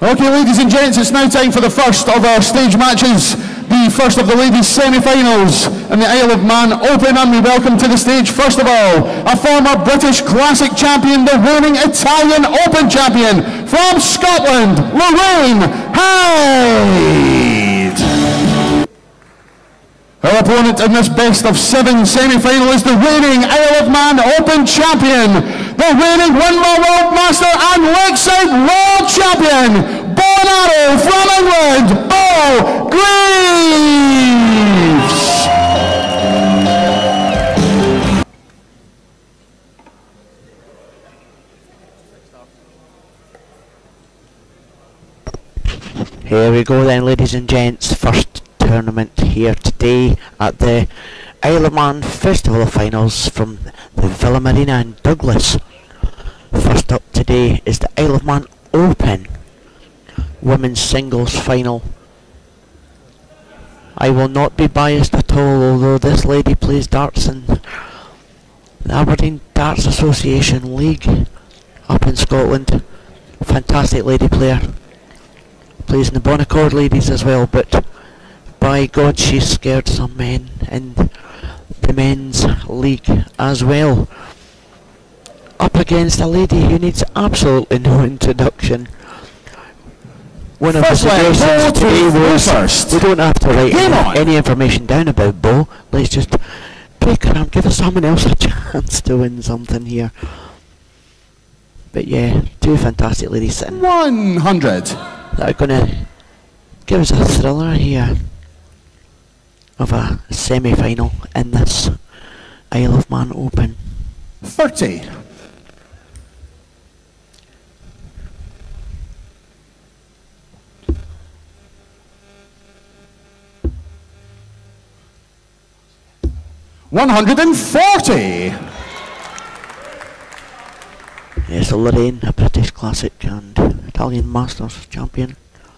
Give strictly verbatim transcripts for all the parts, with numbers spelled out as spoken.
Okay, ladies and gents, it's now time for the first of our stage matches, the first of the ladies' semi-finals in the Isle of Man Open, and we welcome to the stage, first of all, a former British Classic champion, the reigning Italian Open champion from Scotland, Lorraine Hyde. Her opponent in this best of seven semi-final is the reigning Isle of Man Open champion, the reigning Winmore World Master and Lakeside World Champion, bow and arrow from England, Bo Greaves. Here we go then, ladies and gents. First tournament here today at the Isle of Man Festival Finals from the Villa Marina in Douglas. First up today is the Isle of Man Open Women's Singles Final. I will not be biased at all, although this lady plays darts in the Aberdeen Darts Association League up in Scotland. Fantastic lady player. Plays in the Bonaccord ladies as well, but by God she's scared some men in the men's league as well. Up against a lady who needs absolutely no introduction. One of the suggestions today was we don't have to write any, any information down about Bo. Let's just break her arm, give someone else a chance to win something here. But yeah, two fantastic ladies sitting. one hundred. That are going to give us a thriller here of a semi-final in this Isle of Man Open. thirty. one hundred forty. Yes, so Lorraine, a British Classic and Italian Masters champion.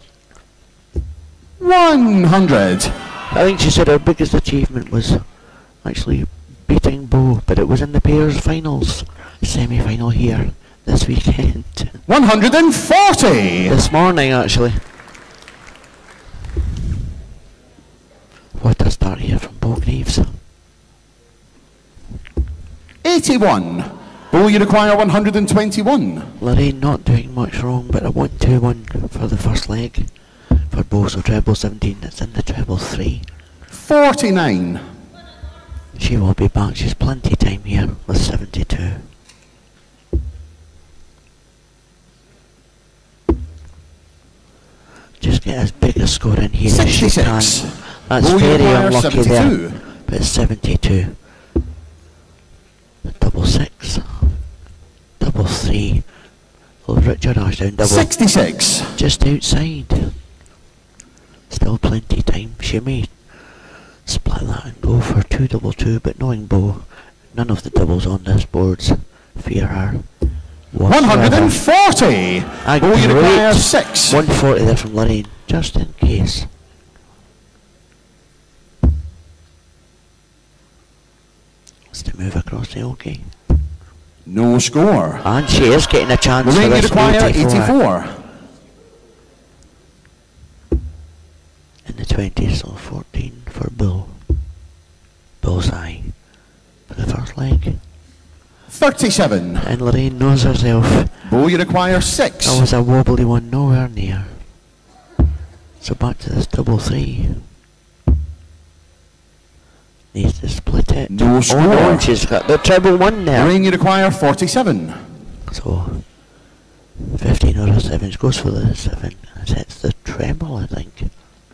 one hundred. I think she said her biggest achievement was actually beating Bo, but it was in the pairs finals, semi-final here this weekend. one hundred forty. This morning, actually. What a start here from Bo Greaves. eighty-one. Bo, you require one hundred twenty-one. Lorraine not doing much wrong, but a one two one for the first leg for Bo, so treble seventeen, it's in the treble three. forty-nine. She will be back, she's plenty of time here with seventy-two. Just get as big a score in here as she can. That's Bo, very unlucky seventy-two. there, but it's seventy-two. Double six. Double three. Oh, Richard Ashdown double. sixty-six. Just outside. Still plenty time. She may split that and go for two double two, but knowing Bo, none of the doubles on this board's fear her. one hundred forty. Bo, you require six. one forty there from Lorraine, just in case. To move across the okay. No score. And she is getting a chance Lorraine, for this you require eighty-four. eighty-four. In the twenties, so fourteen for Bull. Bullseye for the first leg. thirty-seven. And Lorraine knows herself. Bo, you require six. That was a wobbly one, nowhere near. So back to this double three. Needs to split it. No score. Oh no, she's got the treble one there. Lorraine, you require forty-seven. So fifteen out of seven goes for the seven. And sets the treble, I think.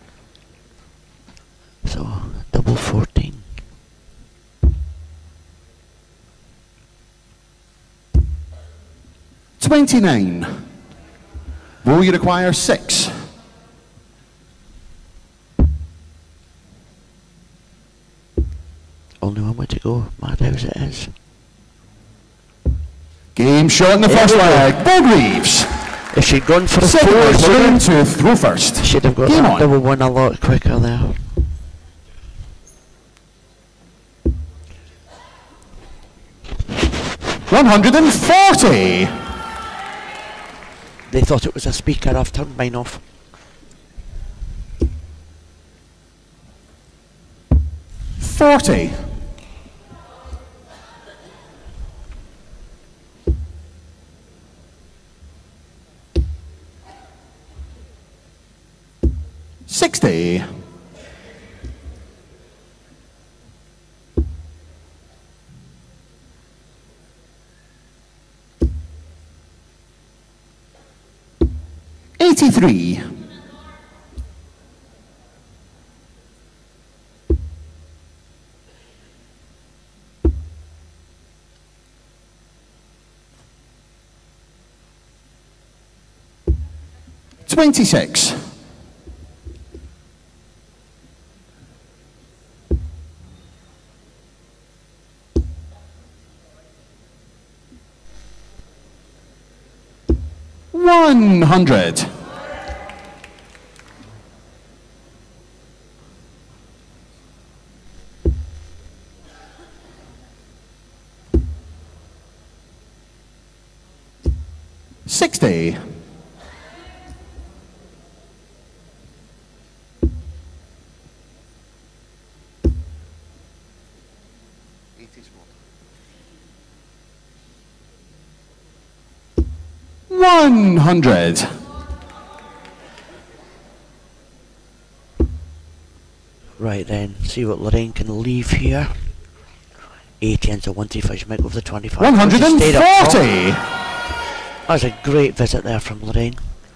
So double fourteen. twenty-nine. Bo, you require six. Only one way to go. Madhouse it is. Game shot in the There first we go. leg. Bo Greaves. If she'd gone for a Second four, leg, she'd Lorraine have, to throw first. she'd have got Game that on. double one a lot quicker there. one hundred forty. they thought it was a speaker. I've turned mine off. Forty. Sixty. Eighty-three. Twenty-six. One hundred. Sixty. One hundred. Right then, see what Lorraine can leave here. eighty into one thirty-five, might go for the twenty-five. One hundred and forty. That was a great visit there from Lorraine.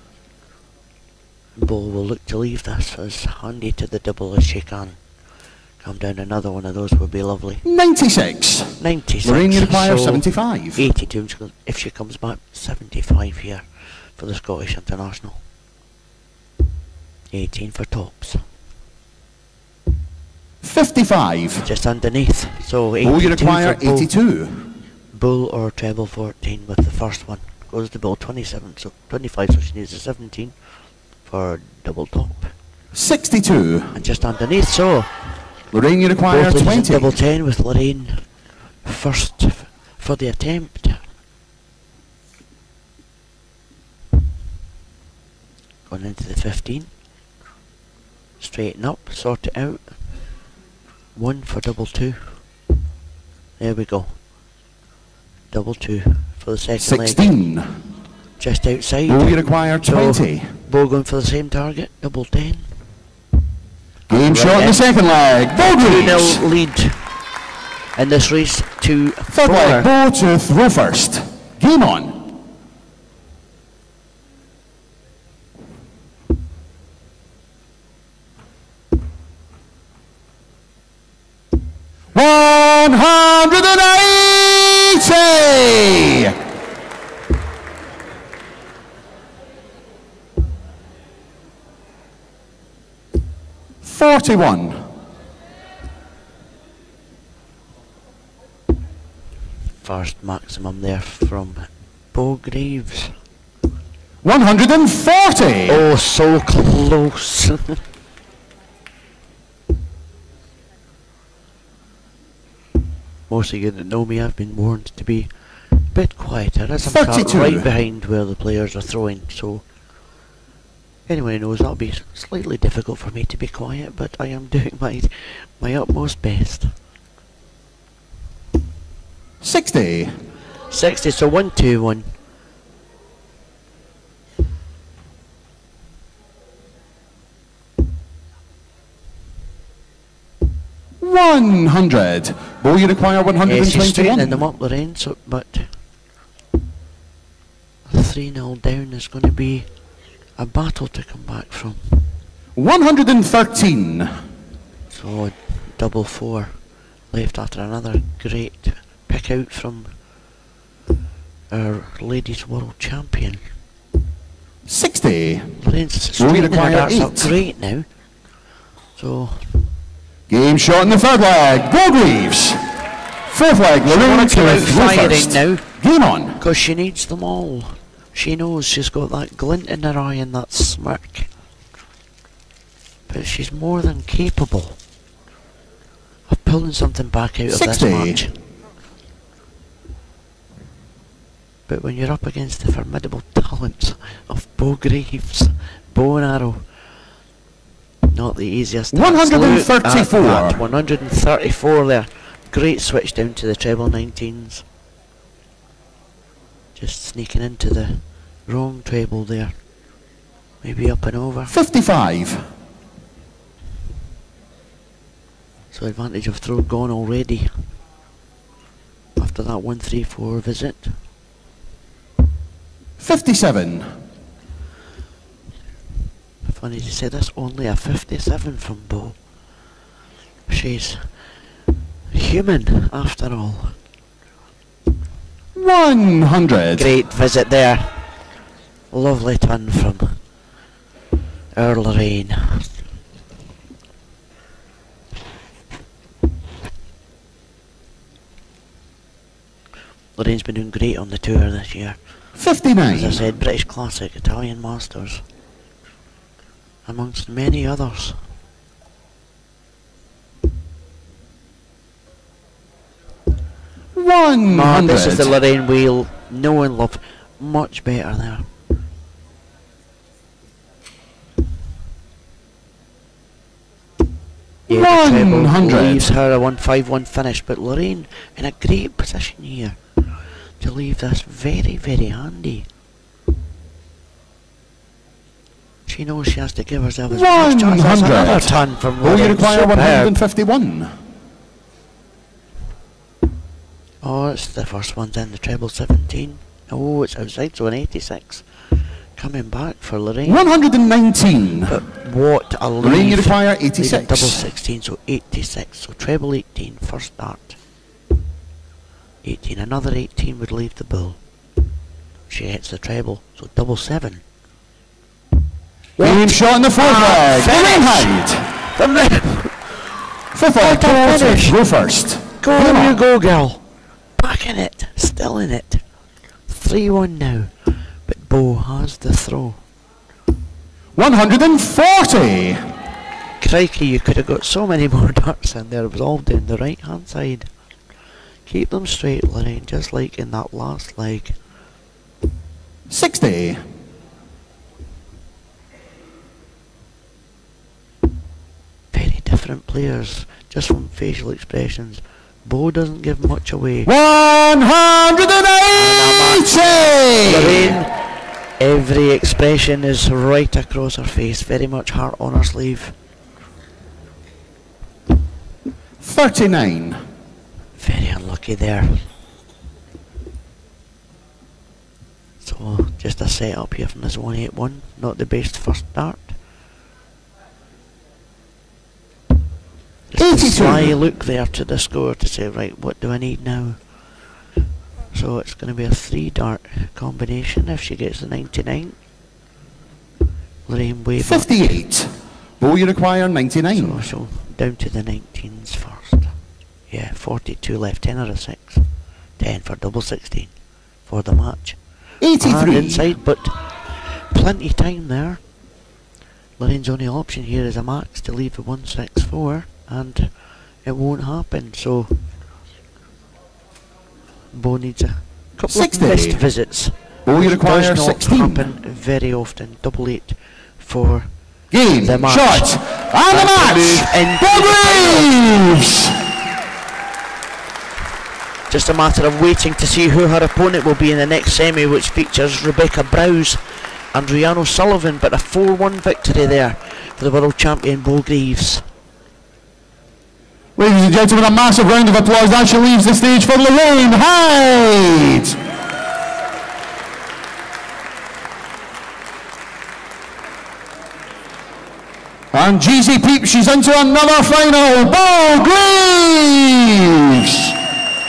Bull will look to leave this as handy to the double as she can. Come down another one of those would be lovely. Ninety-six. Ninety-six. Lorraine requires so seventy-five. Eighty-two if she comes back. Seventy-five here for the Scottish International. Eighteen for tops. Fifty-five. Just underneath. So Bull, you eighty-two require for Bull. eighty-two. Bull or treble fourteen with the first one. Goes to Bull twenty-seven, so twenty-five, so she needs a seventeen for double top. Sixty-two. And just underneath, so Lorraine, you require both ladies at twenty. double ten with Lorraine first f for the attempt. Going into the fifteen. Straighten up, sort it out. One for double two. There we go. Double two for the second Sixteen. leg. Just outside. Bull, you require twenty. So, Bull going for the same target. Double ten. Game Right shot in then. the second leg. Bull two Greaves. nil lead in this race to Third four. leg. Bull to throw first. Game on. One hundred and eighty. Forty-one. First maximum there from Bo Greaves. One hundred and forty. Oh, so close. Most of you that know me, I've been warned to be a bit quieter as I'm sat thirty-two. right behind where the players are throwing, so anyone knows that'll be slightly difficult for me to be quiet, but I am doing my my utmost best. Sixty. Sixty, so one two one. One hundred. Bull, you require one hundred Yeah, and she's straightening them twenty-one. up, Lorraine, so, but three nil down is going to be a battle to come back from. One hundred and thirteen. So double four left after another great pick out from our ladies world champion. Sixty. Lorraine's Bull, you straightening her require darts up eight. great now. So Game shot in the third leg. Bull Greaves. Fourth leg. Lorraine to come out to throw firing first. now, Game on. because she needs them all. She knows she's got that glint in her eye and that smirk. But she's more than capable of pulling something back out of sixty. this match. But when you're up against the formidable talents of Bo Greaves, bow and arrow, not the easiest. one hundred thirty-four. one hundred thirty-four there. Great switch down to the treble nineteens. Just sneaking into the wrong treble there. Maybe up and over. fifty-five. So advantage of throw gone already. After that one three four visit. fifty-seven. Funny to say that's only a fifty-seven from Bo. She's human after all. one hundred. Great visit there. Lovely turn from our Lorraine. Lorraine's been doing great on the tour this year. fifty-nine. As I said, British Classic, Italian Masters, amongst many others. one hundred. Oh, this is the Lorraine wheel. Know and love. Much better there. Yeah, the treble one hundred. leaves her a one five one finish, but Lorraine in a great position here to leave this very, very handy. She knows she has to give herself as much chance. That's another turn from Will you Lorraine. require Superb. one hundred fifty-one? Oh, it's the first one's in the treble seventeen. Oh, it's outside, so an eighty-six. Coming back for Lorraine. one hundred nineteen. But what a lead. Lorraine, you require Leaving eighty-six. double sixteen, so eighty-six. So treble eighteen, first start. eighteen, another eighteen would leave the bull. She hits the treble, so double seven. Game shot in the fourth leg. Lorraine Hyde. Fifth leg, finish. go first. Go, Come you on. go, girl. Back in it, still in it. three one now, but Bo has the throw. one hundred forty. Crikey, you could have got so many more darts in there. It was all down the right hand side. Keep them straight, Lorraine, just like in that last leg. sixty. Very different players, just from facial expressions. Bo doesn't give much away. one hundred eighty. Lorraine, every expression is right across her face, very much heart on her sleeve. thirty-nine. Very unlucky there. So, just a setup here from this one eight one, not the best first start. Just a sly look there to the score to say, right, what do I need now? So it's going to be a three dart combination if she gets the ninety-nine. Lorraine wave up. fifty-eight. Will you require ninety-nine? So she'll down to the nineteens first. Yeah, forty-two left, ten out of six. ten for double sixteen for the match. eighty-three. And inside, but plenty time there. Lorraine's only option here is a max to leave the one six four, and it won't happen, so Bo needs a couple sixty. of missed visits. Will you Which require does not sixteen? happen very often. Double eight for Game, the match. shot, and the And to move match. into Bo the Greaves. Just a matter of waiting to see who her opponent will be in the next semi, which features Rebecca Browse and Rihanna Sullivan, but a four one victory there for the world champion Bo Greaves. Ladies and gentlemen, a massive round of applause as she leaves the stage for Lorraine Hyde. And G Z Peep, she's into another final. Bo Greaves.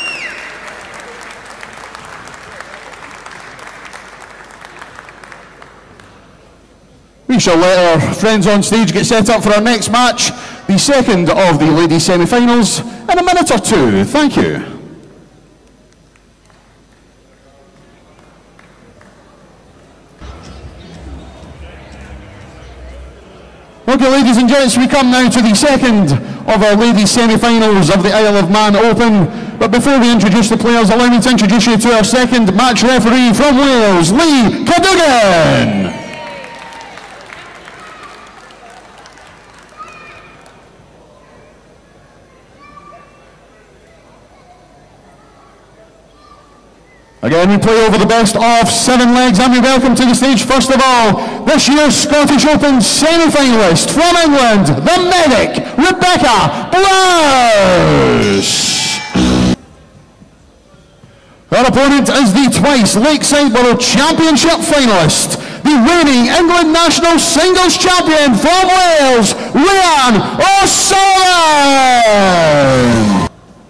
We shall let our friends on stage get set up for our next match, the second of the ladies semi-finals, in a minute or two. Thank you. Okay, ladies and gents, we come now to the second of our ladies semi-finals of the Isle of Man Open. But before we introduce the players, allow me to introduce you to our second match referee from Wales, Lee Cadogan. Again, we play over the best of seven legs, and we welcome to the stage, first of all, this year's Scottish Open semi-finalist from England, the medic, Rebecca Browse. Her opponent is the twice Lakeside World Championship finalist, the reigning England national singles champion from Wales, Rhian O'Sullivan.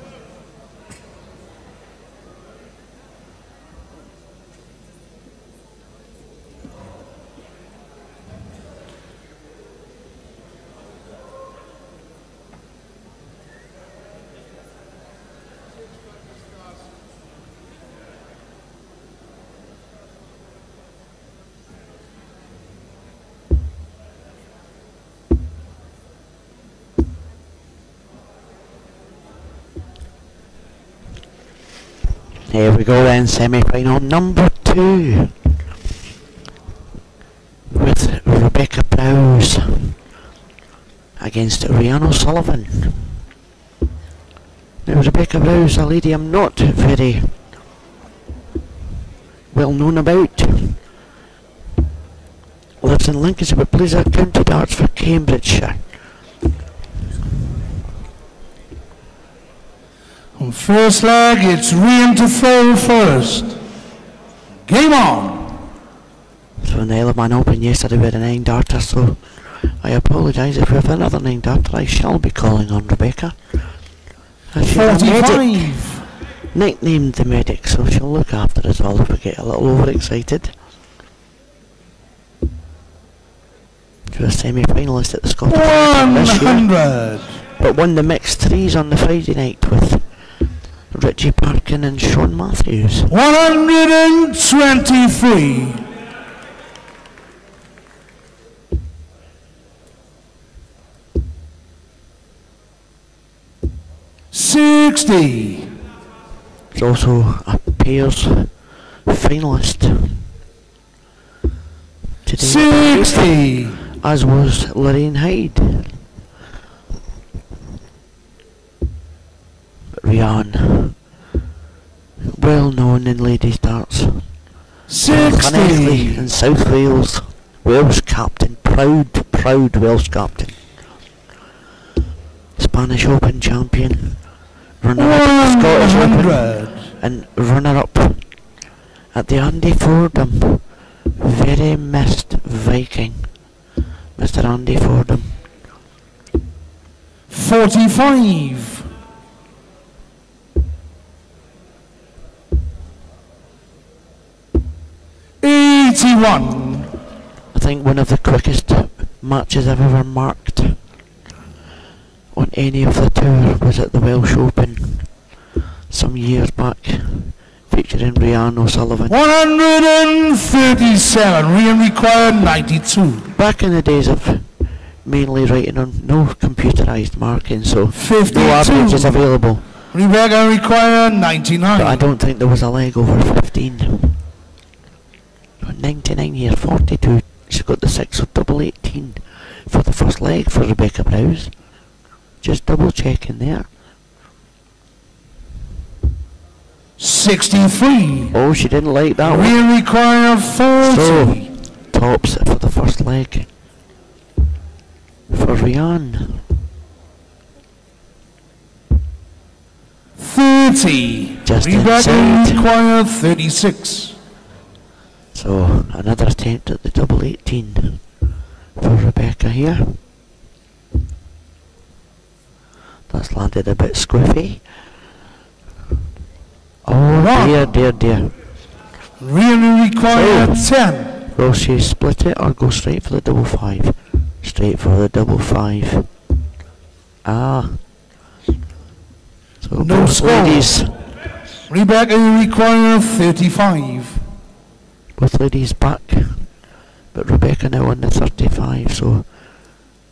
Here we go then, semi-final number two with Rebecca Browse against Rhian O'Sullivan. Now Rebecca Browse, a lady I'm not very well known about, lives in Lincolnshire but plays at County Darts for Cambridgeshire. On first leg, it's Rhian to throw first. Game on. So in the Isle of Man Open yesterday we had a nine darter, so I apologise if we have another nine darter. I shall be calling on Rebecca. forty-five. Nicknamed the medic, so she'll look after us all if we get a little overexcited. She was a semi-finalist at the Scottish Open this year, but won the mixed threes on the Friday night with Richie Parkin and Sean Matthews. one hundred twenty-three. sixty. He's also a pairs finalist today, sixty. as was Lorraine Hyde. Rhian, well known in ladies darts. sixty. In South Wales, Welsh captain, proud, proud Welsh captain. Spanish Open champion, runner-up at the Scottish Open, and runner-up at the Andy Fordham. Very missed Viking, Mister Andy Fordham. forty-five. eighty-one. I think one of the quickest matches I've ever marked on any of the tour was at the Welsh Open some years back, featuring Rhian O'Sullivan. one hundred thirty-seven. Rhian required ninety-two. Back in the days of mainly writing on no computerised marking, so fifty-two. no averages available. Rebecca required ninety-nine. But I don't think there was a leg over fifteen. ninety-nine here, forty-two. She's got the six of double eighteen for the first leg for Rebecca Browse. Just double checking there. sixty-three. Oh, she didn't like that one. Rhian required forty. So, tops for the first leg for Rhian. thirty. Just Rebecca inside. required thirty-six. So, another attempt at the double eighteen for Rebecca here. That's landed a bit squiffy. Oh dear, dear, dear. Rhian required So, ten. will she split it or go straight for the double five? Straight for the double five. Ah. So No both score. ladies, Rebecca required thirty-five. both ladies back. But Rebecca now on the thirty-five, so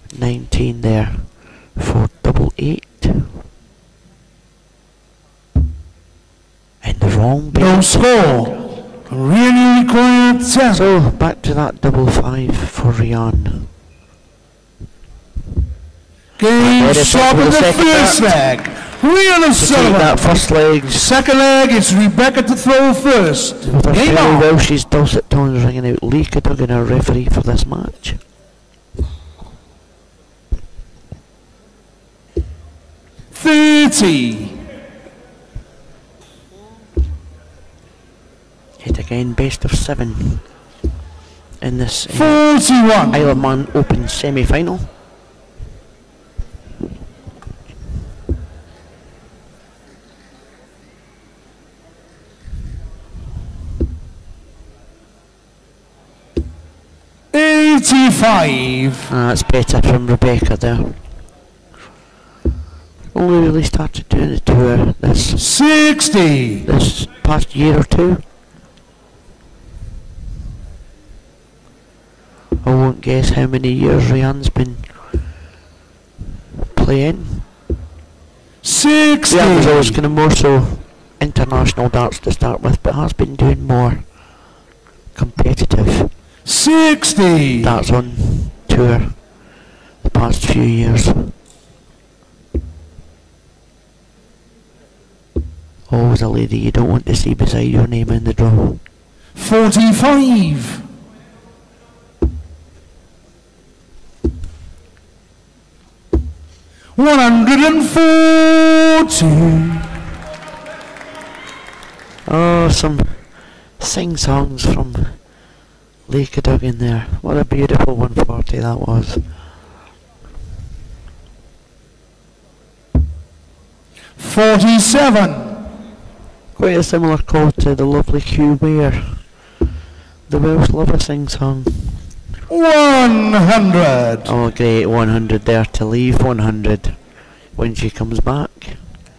nineteen there for double eight. the wrong bit. No score. Really required ten. So back to that double five for Rian. Game Ready shot for in the the second first back. leg. Rhian To take O'Sullivan. that first leg. Second leg, it's Rebecca to throw first. With her Game Fairy on. Welsh's dulcet tones ringing out, Lee Cadogan, our referee for this match. thirty. Yet again, best of seven in this uh, forty-one. Isle of Man Open semi-final. eighty-five. Uh, that's better from Rebecca there. Only really started doing it to her this sixty. this past year or two. I won't guess how many years Rian's been playing. sixty. Rian was always kind of more so international darts to start with, but has been doing more competitive sixty. darts on tour the past few years. Always a lady you don't want to see beside your name in the draw. forty-five. one hundred forty. Oh, some sing-songs from Lee Cadogan there. What a beautiful one forty that was. forty-seven. Quite a similar call to the lovely Hugh Weir. The Welsh love a sing-song. one hundred. Oh, great, one hundred there to leave one hundred when she comes back.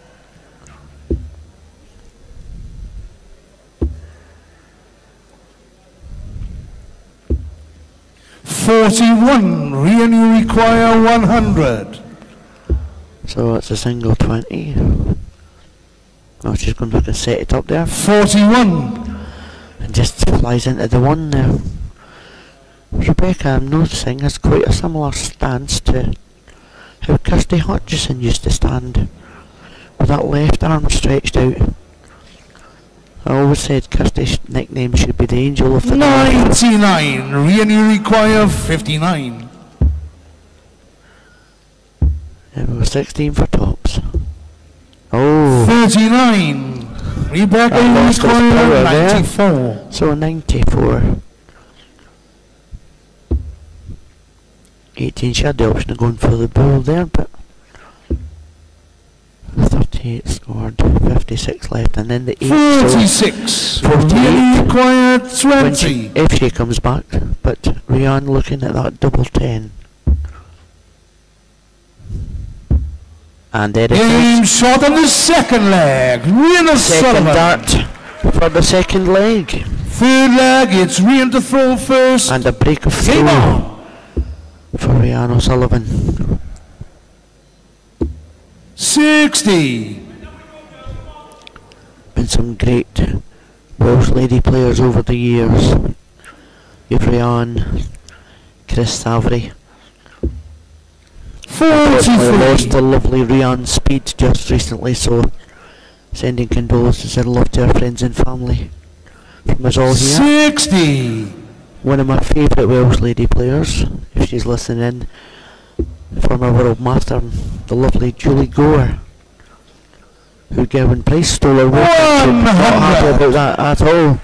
forty-one. Rian, you require one hundred. So it's a single twenty. Oh, she's going to set it up there. forty-one. And just flies into the one there. Rebecca, I'm noticing, has quite a similar stance to how Kirsty Hutchison used to stand, with that left arm stretched out. I always said Kirsty's nickname should be the Angel of the North. ninety-nine. Rian, you require fifty-nine. And we were sixteen for tops. Oh, thirty-nine. Rebecca, That you lost its power require there. ninety-four. so ninety-four. eighteen, she had the option of going for the bull there, but thirty-eight scored, fifty-six left, and then the eight. So forty-six. forty-eight. Rian, you require when she, twenty. if she comes back, but Rian looking at that double ten. And there it Game is. shot on the second leg. Rian Second O'Sullivan. dart for the second leg. Third leg, it's Rian to throw first. And a break of Game three on. for Rian O'Sullivan. sixty. Been some great Welsh lady players over the years. You've Rian, Chris Savary. Unfortunately lost forty-three. the lovely Rian Speed just recently, so sending condolences and love to our friends and family from us all here. sixty. One of my favourite Welsh lady players, if she's listening, former world master, the lovely Julie Gore, who Gavin Price stole her work. I'm not happy about that at all.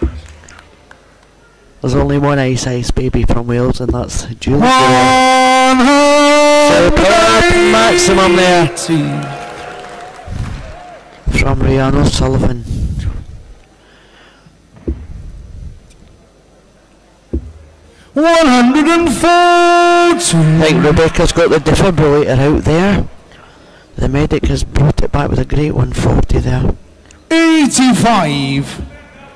There's only one ice ice baby from Wales, and that's Julie Gore. So power up maximum there from Rian O'Sullivan. one hundred forty. I think Rebecca's got the defibrillator out there. The medic has brought it back with a great one forty there. eighty-five.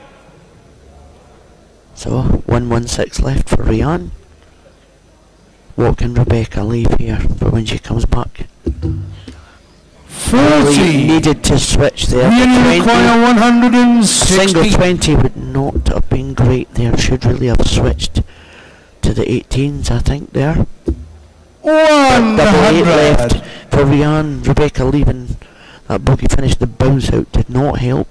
So one one six left for Rian. What can Rebecca leave here for when she comes back? forty. Needed to switch there. Really require one hundred sixty. Single twenty would not have been great there. Should really have switched to the eighteens, I think, there. one Double eight hundred. left for Rian. Rebecca leaving that bogey finish. The bounce out did not help.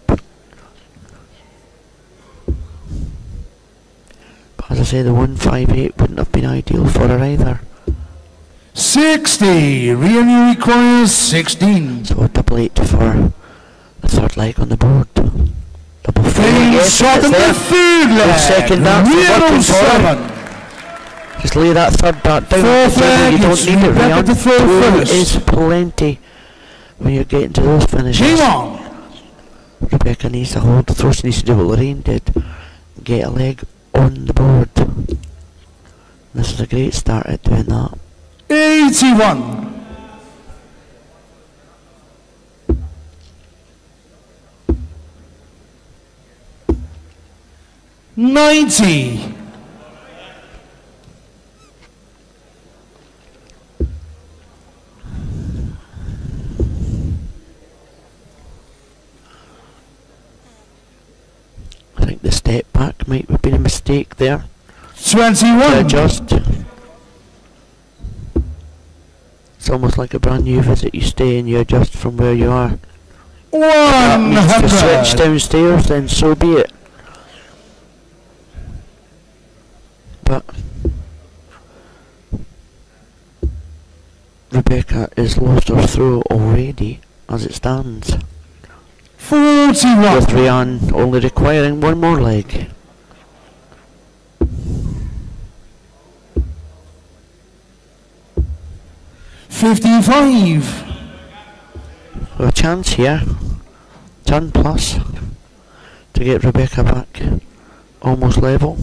But as I say, the one five eight wouldn't have been ideal for her either. sixty. Really requires sixteen. So double eight for the third leg on the board. Double four. Fine Yes, shot it's in the there. third The leg. second dart for Zero working for her. seven. Just lay that third dart down. Fourth leg, You don't it's need it, Rebecca Rian. to throw Two first. is plenty when you're getting to those finishes. Game on. Rebecca needs to hold the throw. She needs to do what Lorraine did. Get a leg on the board. This is a great start at doing that. eighty-one. ninety. I think the step back might have been a mistake there. To twenty-one. adjust. It's almost like a brand new visit. You stay and you adjust from where you are. one Needs to switch hundred. downstairs, then so be it. But Rebecca is lost her throw already as it stands, forty-one. with Rian only requiring one more leg. fifty-five. So a chance here, turn plus, to get Rebecca back almost level.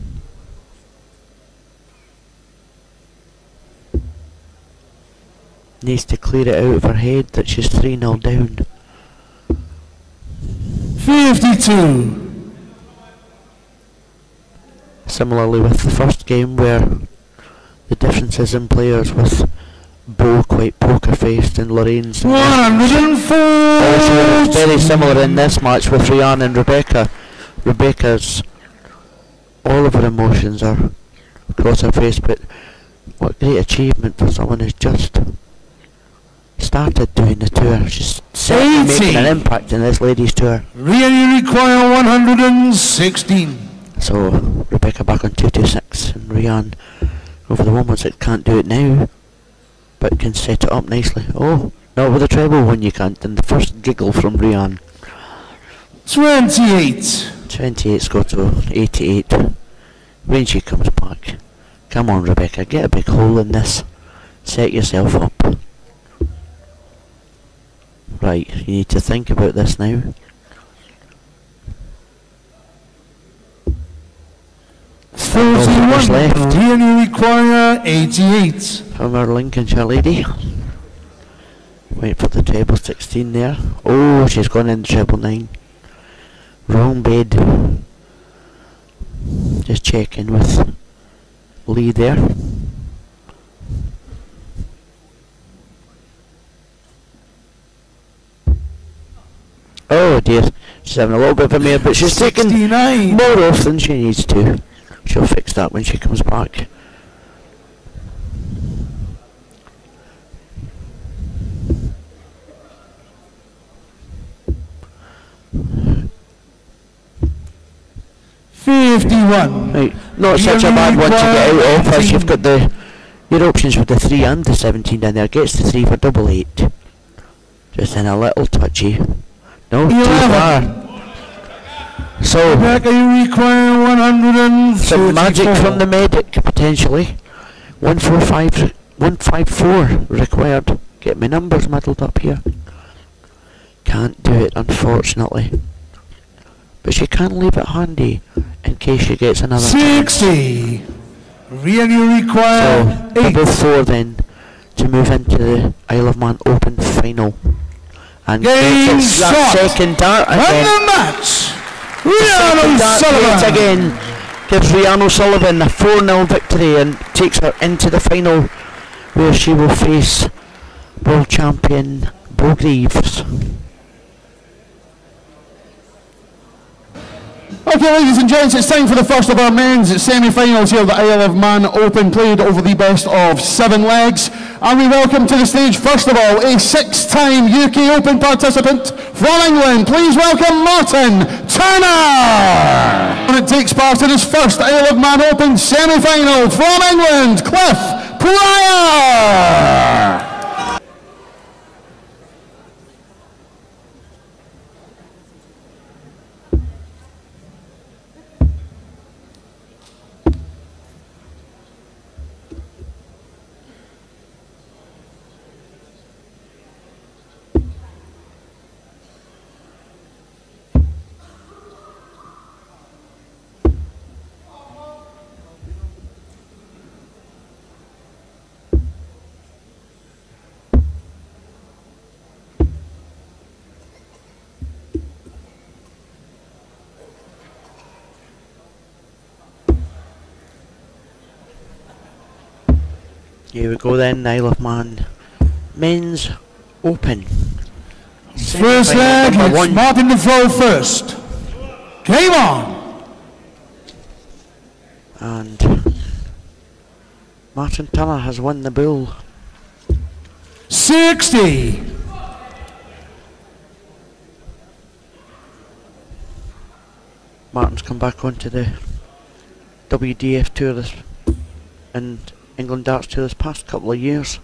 Needs to clear it out of her head that she's three nil down. fifty-two. Similarly with the first game, where the differences in players with Bo quite poker faced and Lorraine's one hundred four. also very similar in this match with Rian and Rebecca. Rebecca's all of her emotions are across her face, but what great achievement for someone who's just started doing the tour. She's certainly making an impact in this ladies tour. Really require one hundred sixteen. So Rebecca back on two two six and Rian over the one one six can't do it now, but can set it up nicely. Oh, not with the treble one you can't. And the first giggle from Rian. twenty-eight. twenty-eight's got to eighty-eight. When she comes back. Come on Rebecca, get a big hole in this. Set yourself up. Right, you need to think about this now. forty-one. left. Really require eighty-eight. From our Lincolnshire lady. Wait for the treble sixteen there. Oh, she's gone in the treble nine. Wrong bed. Just checking with Lee there. Oh dear, she's having a little bit of a mare, but she's taking sixty-nine. more off than she needs to. She'll fix that when she comes back. fifty-one. Right, not such a bad one to get out of, as you've got the your options with the three and the seventeen down there. Gets the three for double eight. Just in a little touchy. No, too far. So Rebecca, you require one hundred some magic from the medic potentially. One four five, one five four required. Get my numbers muddled up here. Can't do it, unfortunately. But she can leave it handy in case she gets another sixty. Really require So, eight. double four then to move into the Isle of Man Open final. And Game gets that shot. second dart And again. the match. The Rian second dart yet O'Sullivan. again gives Rian O'Sullivan a four nil victory and takes her into the final, where she will face world champion Bogreaves. Okay, ladies and gents, it's time for the first of our men's semi-finals here at the Isle of Man Open, played over the best of seven legs. And we welcome to the stage, first of all, a six-time U K Open participant from England. Please welcome Martin Turner. And it takes part in his first Isle of Man Open semi-final from England, Cliff Pryor. Here we go then, Isle of Man Men's Open. First leg, it's Martin to throw first. Game on! And Martin Turner has won the bull. sixty! Martin's come back onto the W D F Tour this and England Darts Tour this past couple of years.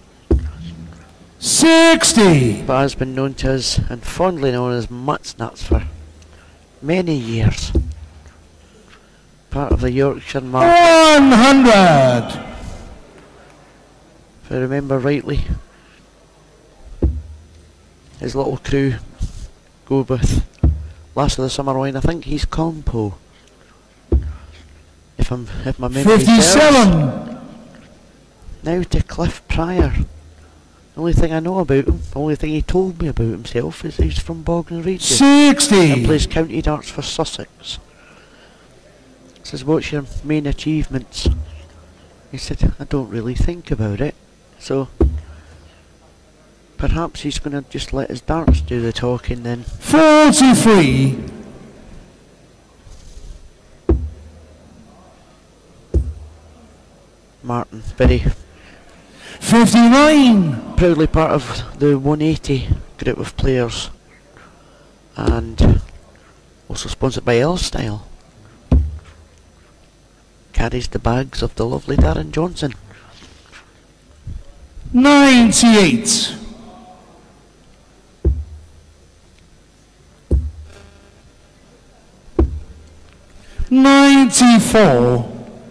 sixty! But has been known to us and fondly known as Mutt's Nuts for many years. Part of the Yorkshire market. one hundred! If I remember rightly, his little crew go with Last of the Summer Wine. I think he's Compo. If I'm if my memory serves. fifty-seven! Now to Cliff Pryor. The only thing I know about him, the only thing he told me about himself is he's from Bognor Regis. sixty! And plays county darts for Sussex. Says, what's your main achievements? He said, I don't really think about it. So perhaps he's going to just let his darts do the talking then. forty-three! Martin, very fifty-nine! proudly part of the one eighty group of players, and also sponsored by L Style. Carries the bags of the lovely Darren Johnson. ninety-eight! ninety-four!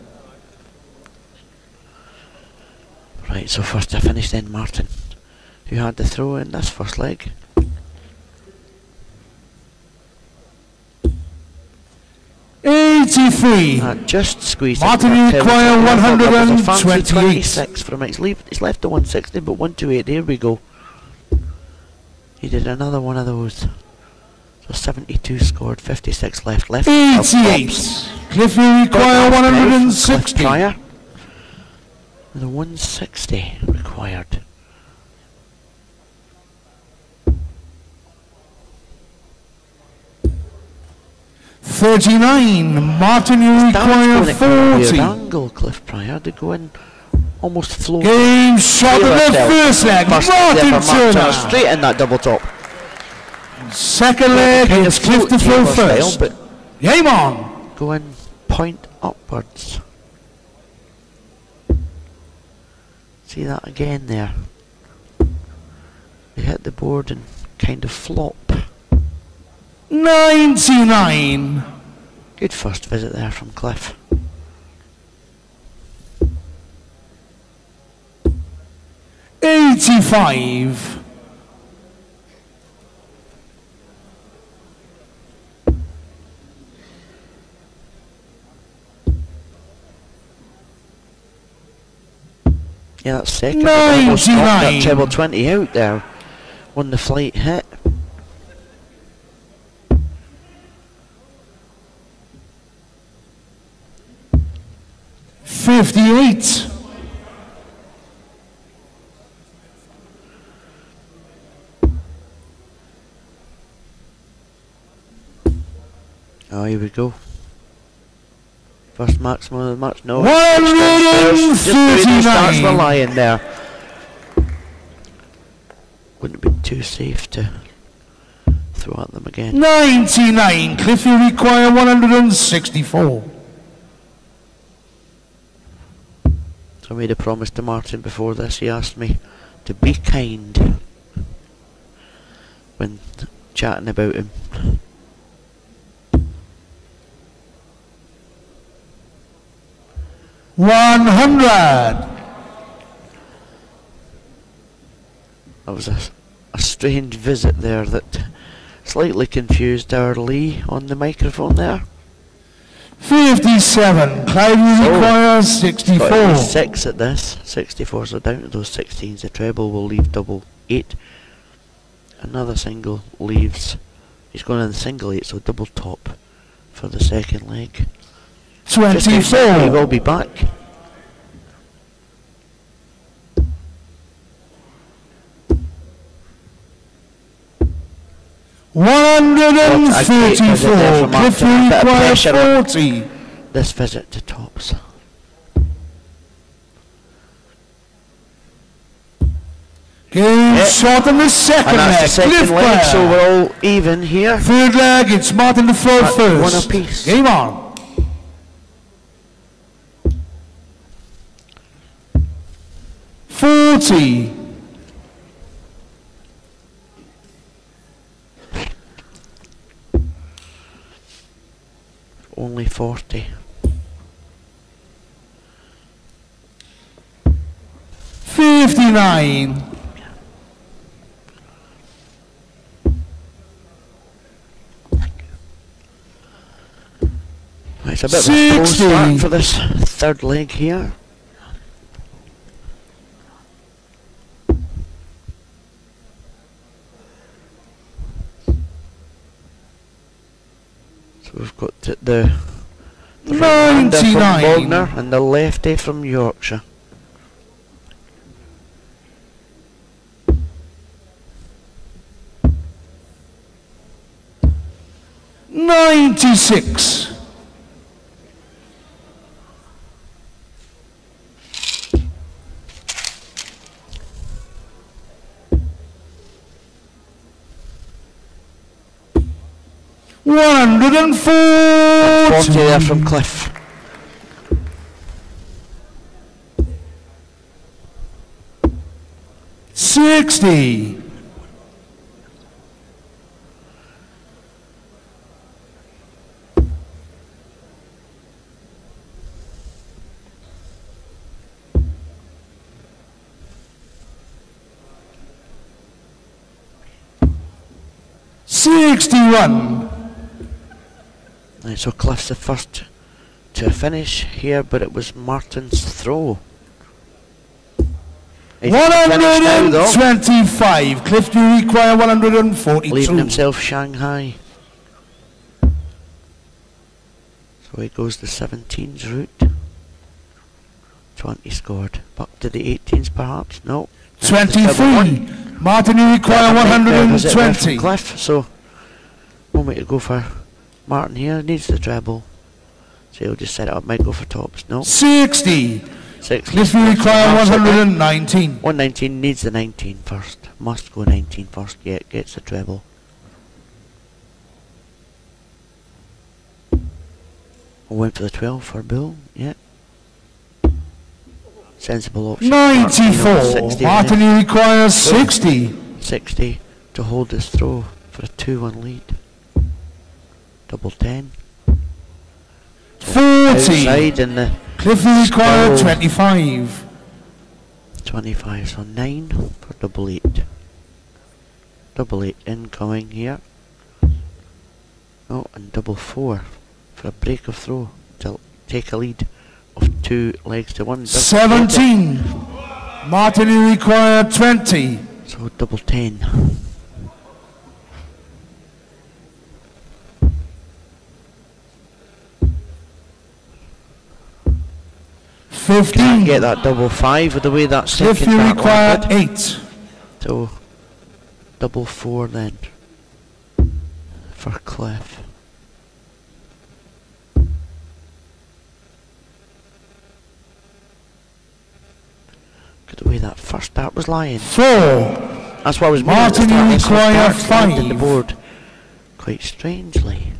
Right, so first to finish then Martin, who had the throw in this first leg. eighty-three! Uh, just squeezed Martin, you require one hundred twenty-eight. twenty-six from it. He's, leave, he's left the one sixty, but one twenty-eight, there we go. He did another one of those. So seventy-two scored, fifty-six left. Left. eighty-eight! Cliff, you require one hundred sixty. Pryor. The one sixty required. thirty-nine! Martin, you require forty. Angle, Cliff Pryor, to go in almost floating. Game shot of the first leg, First Martin Turner. Straight in that double top. Second leg, it's Cliff to throw first. But game on! go in point upwards. See that again there. They hit the board and kind of flop. ninety-nine! Good first visit there from Cliff. eighty-five! Yeah, that's second. Almost knocked that ninety-nine! treble twenty out there when the flight hit. fifty-eight! Away we go. First maximum of the match. No. one hundred thirty-nine. Starts the lion there. Wouldn't it be too safe to throw at them again? ninety-nine. Cliff, you require one hundred sixty-four. So I made a promise to Martin before this. He asked me to be kind when chatting about him. one hundred. That was a, a strange visit there that slightly confused our Lee on the microphone there. fifty-seven. Clive, you Oh. require sixty-four. Got six at this. sixty-four, so down to those sixteens. The treble will leave double eight. Another single leaves. He's going in the single eight, so double top for the second leg. Just a second, he twenty-four. will be back. one hundred What a great visit there thirty-four. from Cliff, Martin. you A bit of require pressure on forty. This visit to tops. Game Yeah. shot in the second And leg. that's the Cliff second leg, so Clare. we're all even here. Third leg, it's Martin to throw At first. one apiece. Game on. Forty. Only forty. Fifty-nine. It's a bit of a slow sixty. start for this third leg here. So we've got the, the, the right-hander from ninety-nine. Bognor and the lefty from Yorkshire. Ninety-six. One hundred and forty there forty. from Cliff. Sixty. Sixty-one. Right, so Cliff's the first to finish here, but it was Martin's throw. He's One finished now, hundred though, and twenty-five. Cliff, you require one hundred and forty-two. leaving himself Shanghai. So he goes the seventeens route. twenty scored. Back to the eighteens perhaps? No. Twenty-three. Martin, you require one hundred and twenty. Cliff, so one way to go for Martin here. Needs the treble. So he'll just set it up. Might go for tops. No. Sixty. Six. Cliff, you require one hundred and nineteen. one nineteen needs the nineteen first. Must go nineteen first. Yeah, gets the treble. We went for the twelve for Bill. Yeah. Sensible option. Ninety-four. sixty Martin, you require sixty. sixty to hold this throw for a two one lead. Double ten. Forty. Outside in the Cliff, you require Skull. twenty-five. twenty-five, so nine for double eight. Double eight incoming here. Oh, and double four for a break of throw to take a lead of two legs to one. Doesn't get it. Seventeen. Martin, you require twenty. So double ten. Fifteen. Can't get that double five with the way that Cliff, second you bat require landed. eight. So double four then for Cliff. Look at the way that first dart was lying. Four. That's what I was Martin, you require five. The five. board quite strangely.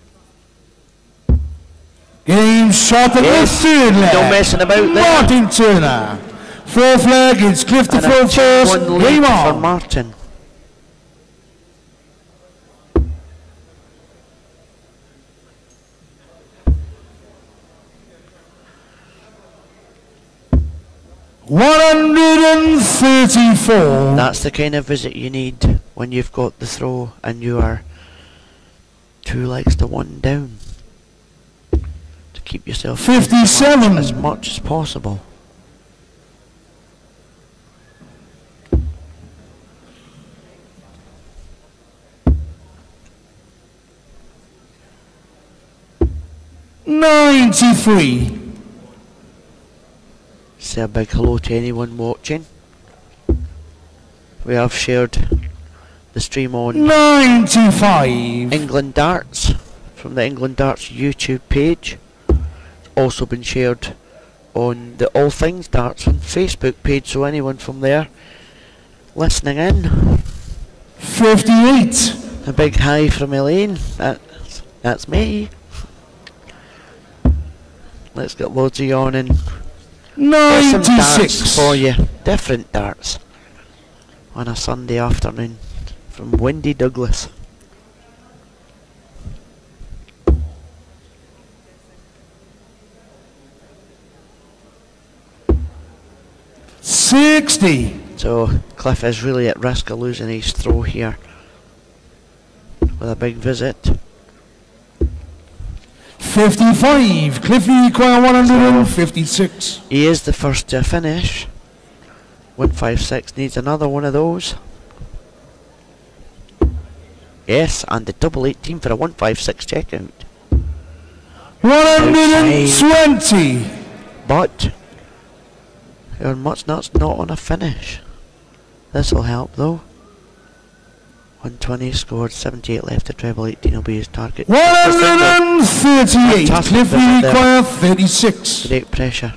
Game shot at Yes. the third leg. No messing about there. Martin Turner. Fourth leg, it's Cliff to And a throw first. one Game lead for on. Martin. one hundred thirty-four. That's the kind of visit you need when you've got the throw and you are two legs to one down. To keep yourself fifty-seven. as much as possible. ninety-three. Say a big hello to anyone watching. We have shared the stream on ninety-five. England Darts from the England Darts YouTube page. Also been shared on the All Things Darts on Facebook page, so anyone from there listening in, fifty-eight. a big hi from Elaine. That's, that's me. Let's get loads of yawning. There's some darts ninety-six. for you. Different darts on a Sunday afternoon from Windy Douglas. sixty. So Cliff is really at risk of losing his throw here with a big visit. fifty-five. Cliffy require one hundred fifty-six. He is the first to finish. one five six needs another one of those. Yes, and the double eighteen for a one five six checkout. one hundred twenty. But your Mutt's not on a finish. This'll help though. one twenty scored, seventy-eight left, the treble eighteen will be his target. one hundred thirty-eight. Fantastic Cliffy visit there. require thirty-six. Great pressure.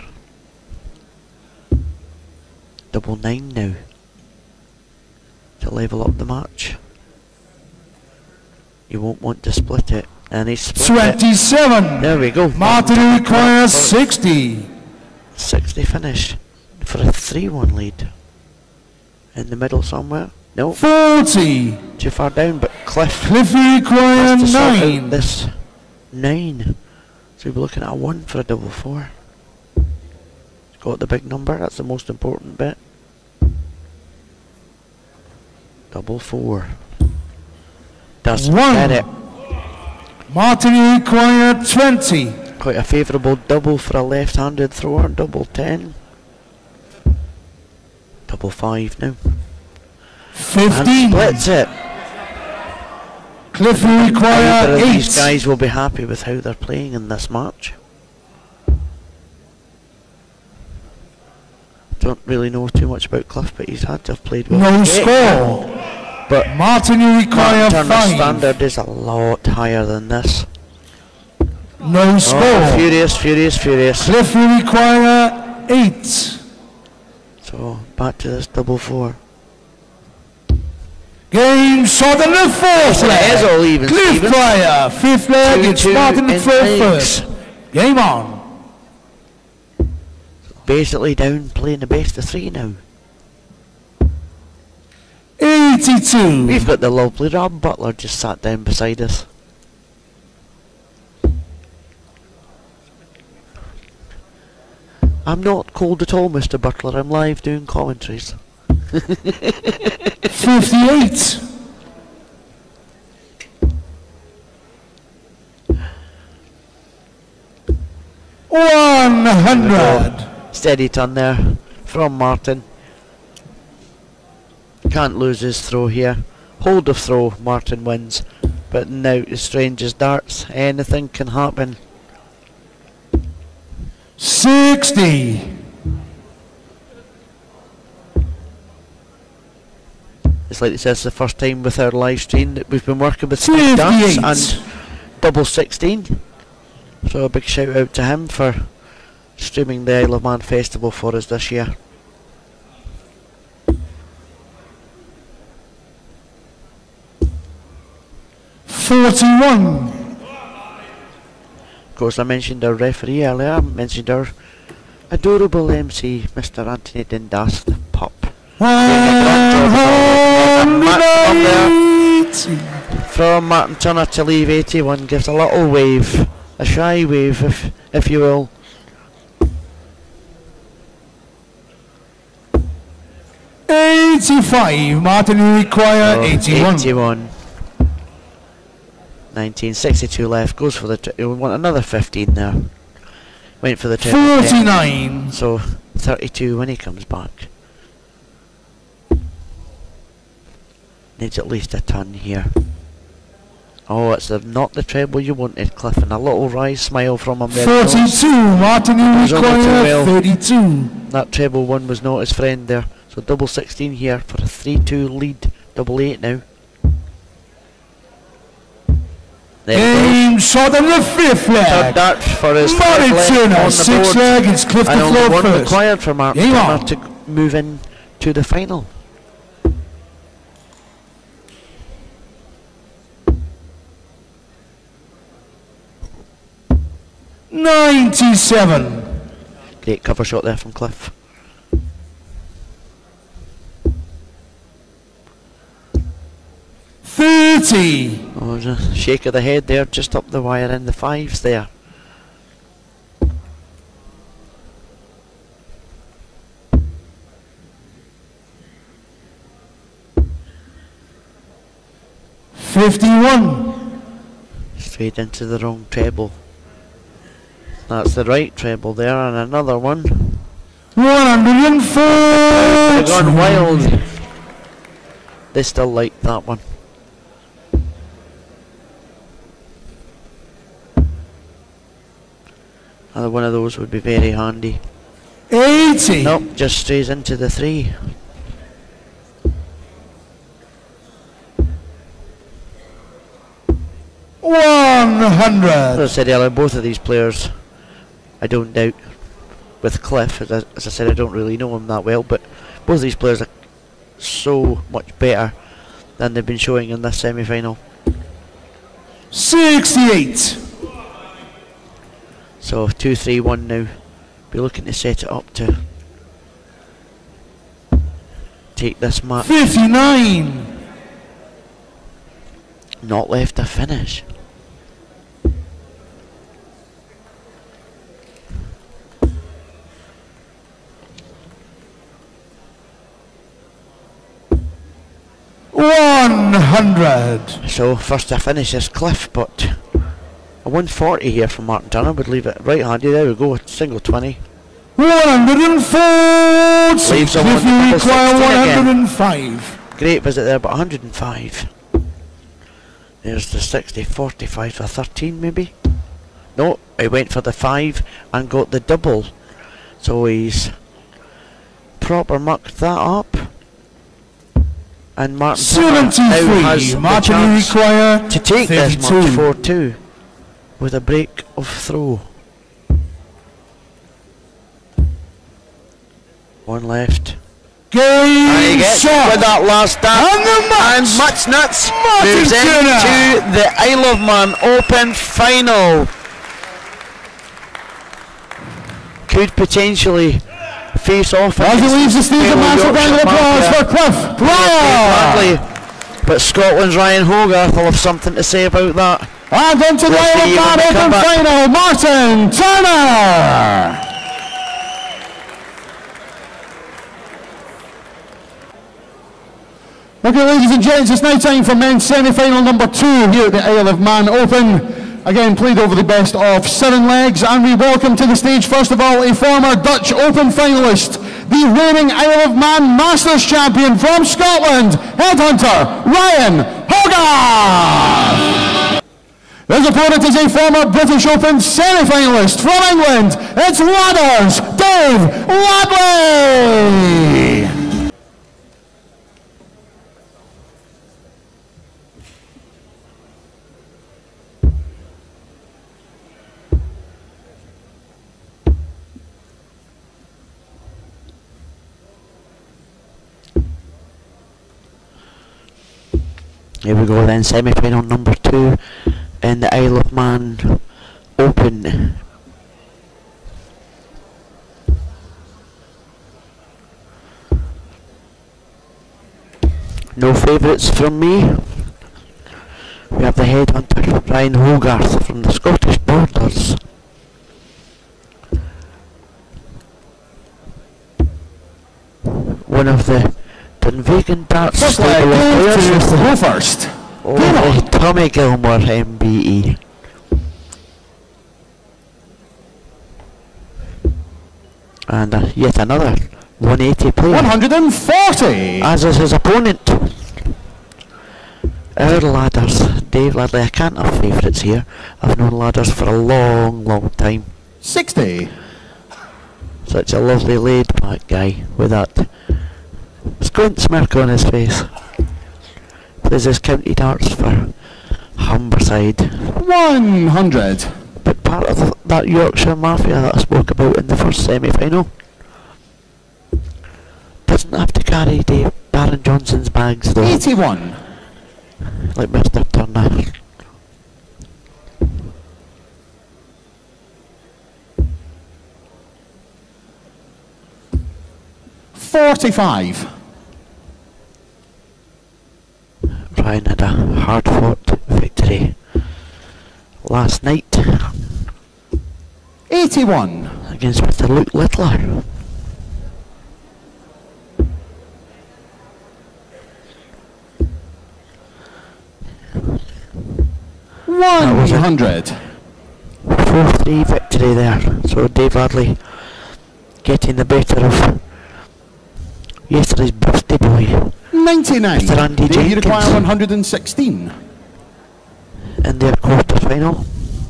Double nine now to level up the match. You won't want to split it, and he's split it. twenty-seven. There we go. Martin requires sixty. sixty finish for a three one lead. In the middle somewhere. No, forty. too far down, but Cliff Cliffy require has to sort out nine. this nine. So we'll be looking at a one for a double four. Got the big number, that's the most important bit. Double four. Doesn't One. get it. Martin require twenty. Quite a favourable double for a left-handed thrower. Double ten. Double five now. fifteen. And splits it. Cliffy Either require of these eight. guys will be happy with how they're playing in this match. Don't really know too much about Cliff, but he's had to have played well. No Yeah. score. But Martin you require Martin Turner's five. standard is a lot higher than this. No score. Oh, furious, furious, furious. Cliffy require eight. So back to this double four. Game shot in the fourth So it leg. is all even, Cliff Stevens. Pryor, fifth leg. Two, It's two Martin the in throw legs. first. Game on. Basically down playing the best of three now. eighty-two. We've got the lovely Rob Butler just sat down beside us. I'm not cold at all, Mister Butler. I'm live doing commentaries. fifty-eight. one hundred. Steady turn there from Martin. Can't lose his throw here. Hold of throw, Martin wins. But now as strange as darts, anything can happen. sixty. It's like it says the first time with our live stream that we've been working with Steve Darts fifty-eight. and Double sixteen. So a big shout out to him for streaming the Isle of Man Festival for us this year. forty-one. Of course, I mentioned our referee earlier. I mentioned our adorable M C, Mister Anthony Dindas, the pup. From Martin Turner to leave eighty-one, gives a little wave, a shy wave, if if you will. eighty-five, Martin Require, Oh, eighty-one. eighty-one. nineteen sixty-two left, goes for the, t we want another fifteen there. Went for the triple ten. forty-nine. So thirty-two when he comes back. Needs at least a ton here. Oh, it's the, not the treble you wanted, Cliff, and a little wry smile from him there. forty-two, Martin was only too Require, well. thirty-two. That treble one was not his friend there. So double sixteen here for a three two lead. Double eight now. There Aim shot on the fifth Third leg. dart for his Martin third leg Turner, on the six board. leg, it's Cliff And the only floor one first. required for Martin Game Turner on. to move in to the final. ninety-seven. Great cover shot there from Cliff. thirty. Oh, just a shake of the head there, just up the wire in the fives there. fifty-one. Straight into the wrong treble. That's the right treble there, and another one. one hundred They've four. gone wild. They still like that one. Another one of those would be very handy. eighty. Nope, just strays into the three. one As hundred. I said earlier, both of these players, I don't doubt, with Cliff, as I, as I said, I don't really know him that well, but both of these players are so much better than they've been showing in this semi-final. sixty-eight. So two three one now. Be looking to set it up to take this match. fifty-nine. Not left to finish. one hundred. So first to finish is Cliff, but a one forty here from Martin Turner would leave it right handy. There we go, single twenty. one hundred four. Leaves him on If you double require sixteen one hundred five. Great visit there, but one hundred five. There's the sixty, forty-five for thirteen maybe. No, he went for the five and got the double. So he's proper mucked that up. And Martin Turner now has seventy-three. the Martin chance Require, to take this match thirty-two. four two with a break of throw. One left. And he Game gets shot. with that last dart. And the match. And Much Nuts Martin moves Turner. into the Isle of Man Open final. Could potentially face off As he against leaves the stage, a fellow massive round of Yorkshire applause Mafia. for Cliff Pryor. Bradley. But Scotland's Ryan Hogarth will have something to say about that. And onto the We'll Isle of see Man when we Open come back. final, Martin Turner. Okay, ladies and gents, it's now time for men's semi-final number two here at the Isle of Man Open. Again, played over the best of seven legs, and we welcome to the stage, first of all, a former Dutch Open finalist, the reigning Isle of Man Masters champion from Scotland, headhunter Ryan Hogarth. His opponent is a former British Open semi-finalist from England. It's Ladders Dave Wadley. Here we go then, semi-final number two in the Isle of Man Open. No favourites from me. We have the headhunter Ryan Hogarth from the Scottish Borders. One of the Dunvegan darts First stable leg, of players. to go first. Oh, Game on. the Tommy Gilmore M B E. And uh, yet another one eighty player. one hundred forty. As is his opponent. Our ladders, Dave Ladley. I can't have favourites here. I've known ladders for a long, long time. sixty. Such a lovely laid back guy with that squint smirk on his face. Plays his county darts for Humberside. one hundred. But part of th that Yorkshire Mafia that I spoke about in the first semi-final. Doesn't have to carry Dave Baron Johnson's bags though. eighty-one. Like Mister Turner. forty-five. Ryan had a hard-fought victory last night eighty-one. against Mister Luke Littler. one hundred. four three victory there. So Dave Ladley getting the better of yesterday's birthday boy ninety-nine. Mister Andy Dave, you require Jenkins. one hundred sixteen. in their quarter final.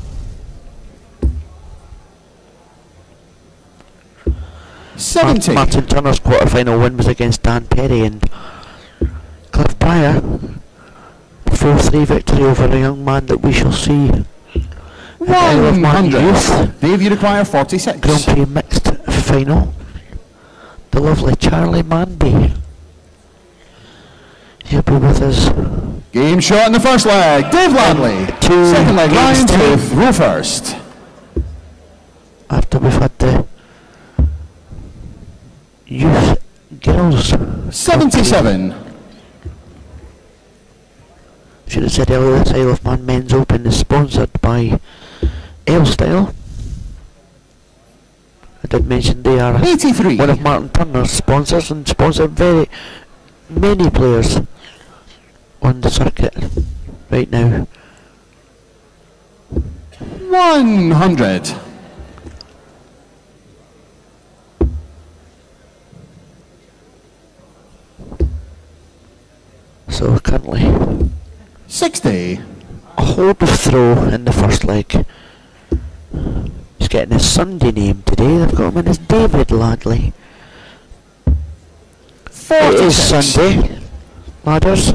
seventy. Martin Turner's quarter final win was against Dan Perry and Cliff Pryor. four three victory over a young man that we shall see in the Isle of one Man hundred. Youth Dave, you require forty-six. Grand Prix mixed final. The lovely Charlie Manby. He'll be with us. Game shot in the first leg. Dave Ladley. two Second leg, Ryan games to- Tooth. Go first. After we've had the youth girls. seventy-seven. Should have said earlier, this Isle of Man Men's Open is sponsored by Ailstyle. I did mention they are eighty-three. one of Martin Turner's sponsors and sponsor very many players on the circuit right now. one hundred. So currently sixty. a hold of throw in the first leg. He's getting his Sunday name today. They've got him in as David Ladley. It is forty-six. Sunday, ladders.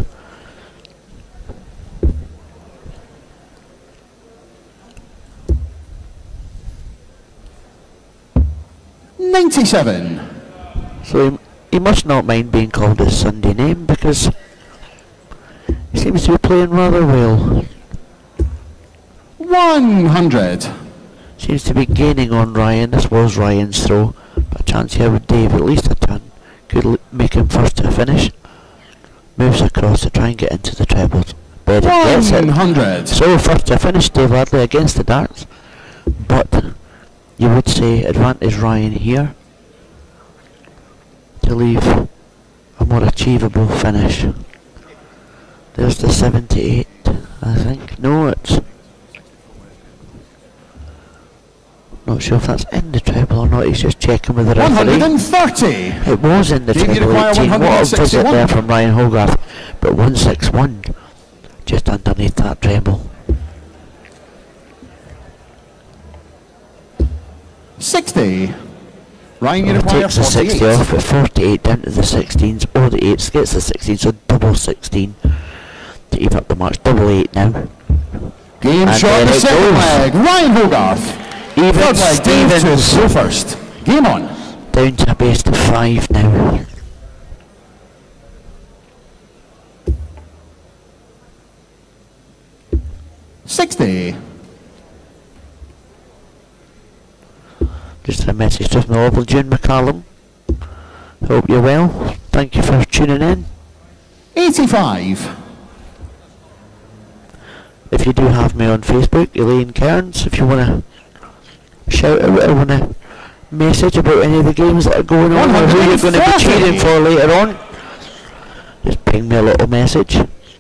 ninety-seven. So he, he must not mind being called his Sunday name because he seems to be playing rather well. one hundred. Seems to be gaining on Ryan. This was Ryan's throw. But a chance here with Dave, at least a turn. Could l make him first to finish. Moves across to try and get into the trebles. But it gets it. one hundred. So first to finish Dave Ladley against the darts. But you would say advantage Ryan here to leave a more achievable finish. There's the seventy-eight, I think. No, it's not sure if that's in the treble or not. He's just checking with the one referee. hundred thirty. It was in the Dave, you treble require eighteen. What a visit there one sixty-one. from Ryan Hogarth. But one sixty-one just underneath that treble. sixty. Ryan, you Well, require takes the sixty forty-eight. off at forty-eight down to the sixteens or the eights, gets the sixteen, so double sixteen to even up the marks. Double eight now. Game And shot in the there it second goes. leg. Ryan Hogarth. Even Third leg, Dave Stevens Tooth. Go first. Game on. down to a best of five now. sixty. Just a message from the lovely June McCallum. Hope you're well. Thank you for tuning in. eighty-five. If you do have me on Facebook, Elaine Cairns, if you want to shout out or want to message about any of the games that are going on or who you're going to be cheering for later on, just ping me a little message.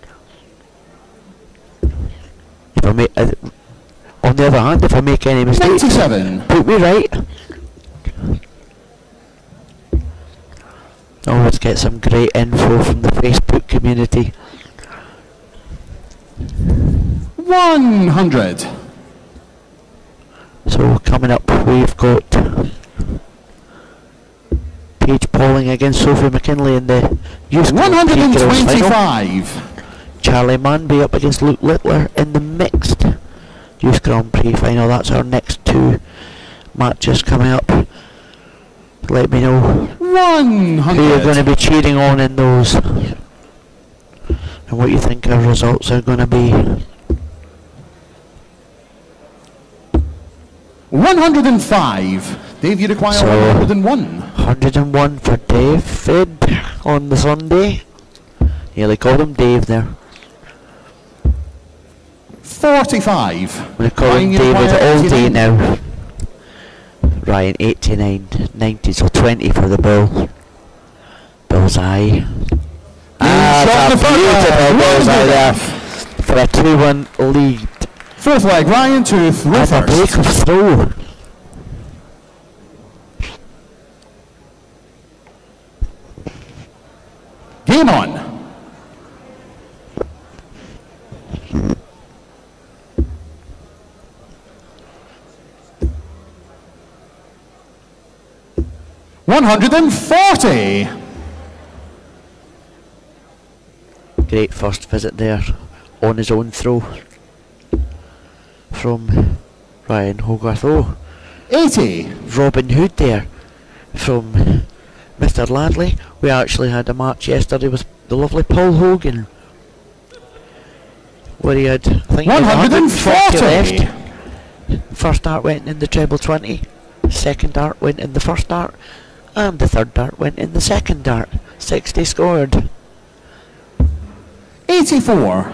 If I make, uh, on the other hand, if I make any mistakes, ninety-seven. put me right. Always get some great info from the Facebook community. one hundred. So coming up, we've got Paige Pauling against Sophie McKinley in the youth one Grand Prix girls final. twenty-five. Charlie Manby up against Luke Littler in the mixed youth Grand Prix final. That's our next two matches coming up. Let me know one hundred. who you're going to be cheering on in those and what you think our results are going to be. one hundred five. Dave, you require So, one hundred one. one hundred one for David on the Sunday. Nearly called him Dave there. forty-five. I'm going to call Ryan, him you David require all day eighty-nine. now. Ryan, eighty-nine, ninety, so twenty for the Bill. Bullseye. Ah, shot that's in a the first beautiful leg. bullseye there Wonderful. for a two one lead. Fourth leg, Ryan to throw That's a break first. of throw. Game on. one hundred forty. Great first visit there on his own throw from Ryan Hogarth. Oh, eighty. Robin Hood there from Mister Ladley. We actually had a match yesterday with the lovely Paul Hogan where he had, I think, he had one hundred forty. left. First dart went in the treble twenty, second dart went in the first dart, and the third dart went in the second dart. sixty scored. eighty-four.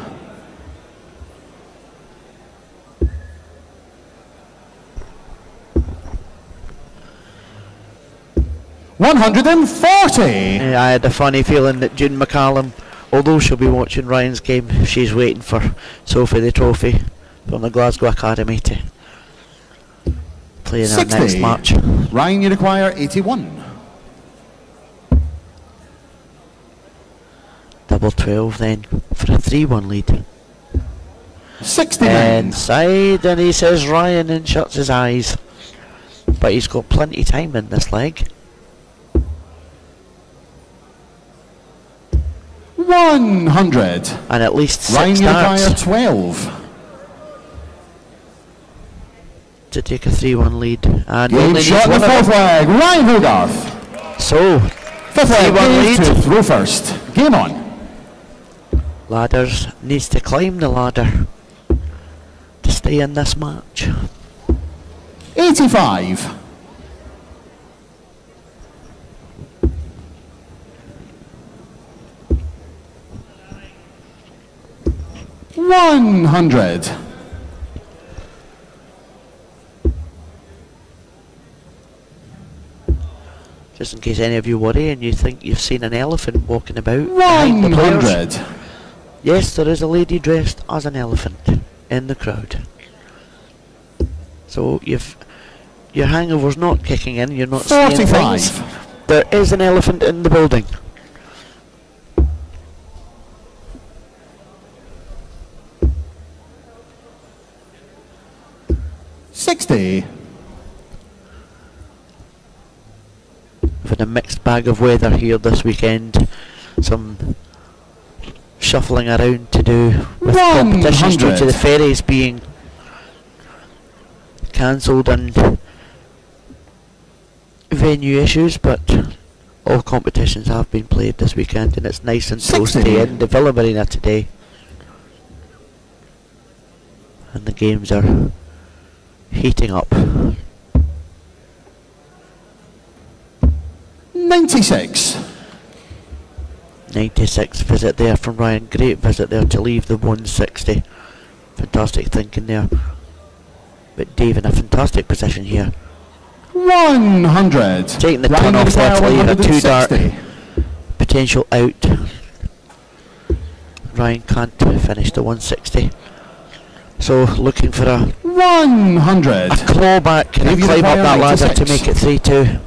one hundred forty. Uh, I had a funny feeling that June McCallum, although she'll be watching Ryan's game, she's waiting for Sophie the trophy from the Glasgow Academy to play in our next sixty. match. Ryan, you require eighty-one. Double twelve then for a three one lead. sixty-nine. Inside, and he says Ryan and shuts his eyes. But he's got plenty of time in this leg. one hundred. And at least six Ryan, you require starts twelve. to take a three one lead. And Game only shot in needs the one of fourth leg. Ryan Hogarth. them. So, Fifth leg, three one Dave lead. to throw first. Game on. Ladders needs to climb the ladder to stay in this match. eighty-five. one hundred. Just in case any of you worry and you think you've seen an elephant walking about behind the one players. hundred. Yes, there is a lady dressed as an elephant in the crowd. So you've your hangover's not kicking in, you're not seeing things. forty-five. There is an elephant in the building. sixty. We've had a mixed bag of weather here this weekend. Some shuffling around to do with competitions due to the ferries being cancelled and venue issues, but all competitions have been played this weekend and it's nice and toasty in the Villa Marina today. And the games are heating up. ninety-six. ninety-six visit there from Ryan. Great visit there to leave the one sixty. Fantastic thinking there. But Dave in a fantastic position here. one hundred. Taking the turn off there to leave a two dart. Potential out. Ryan can't finish the one sixty. So looking for a one hundred. A claw back and climb up that ladder to make it three two.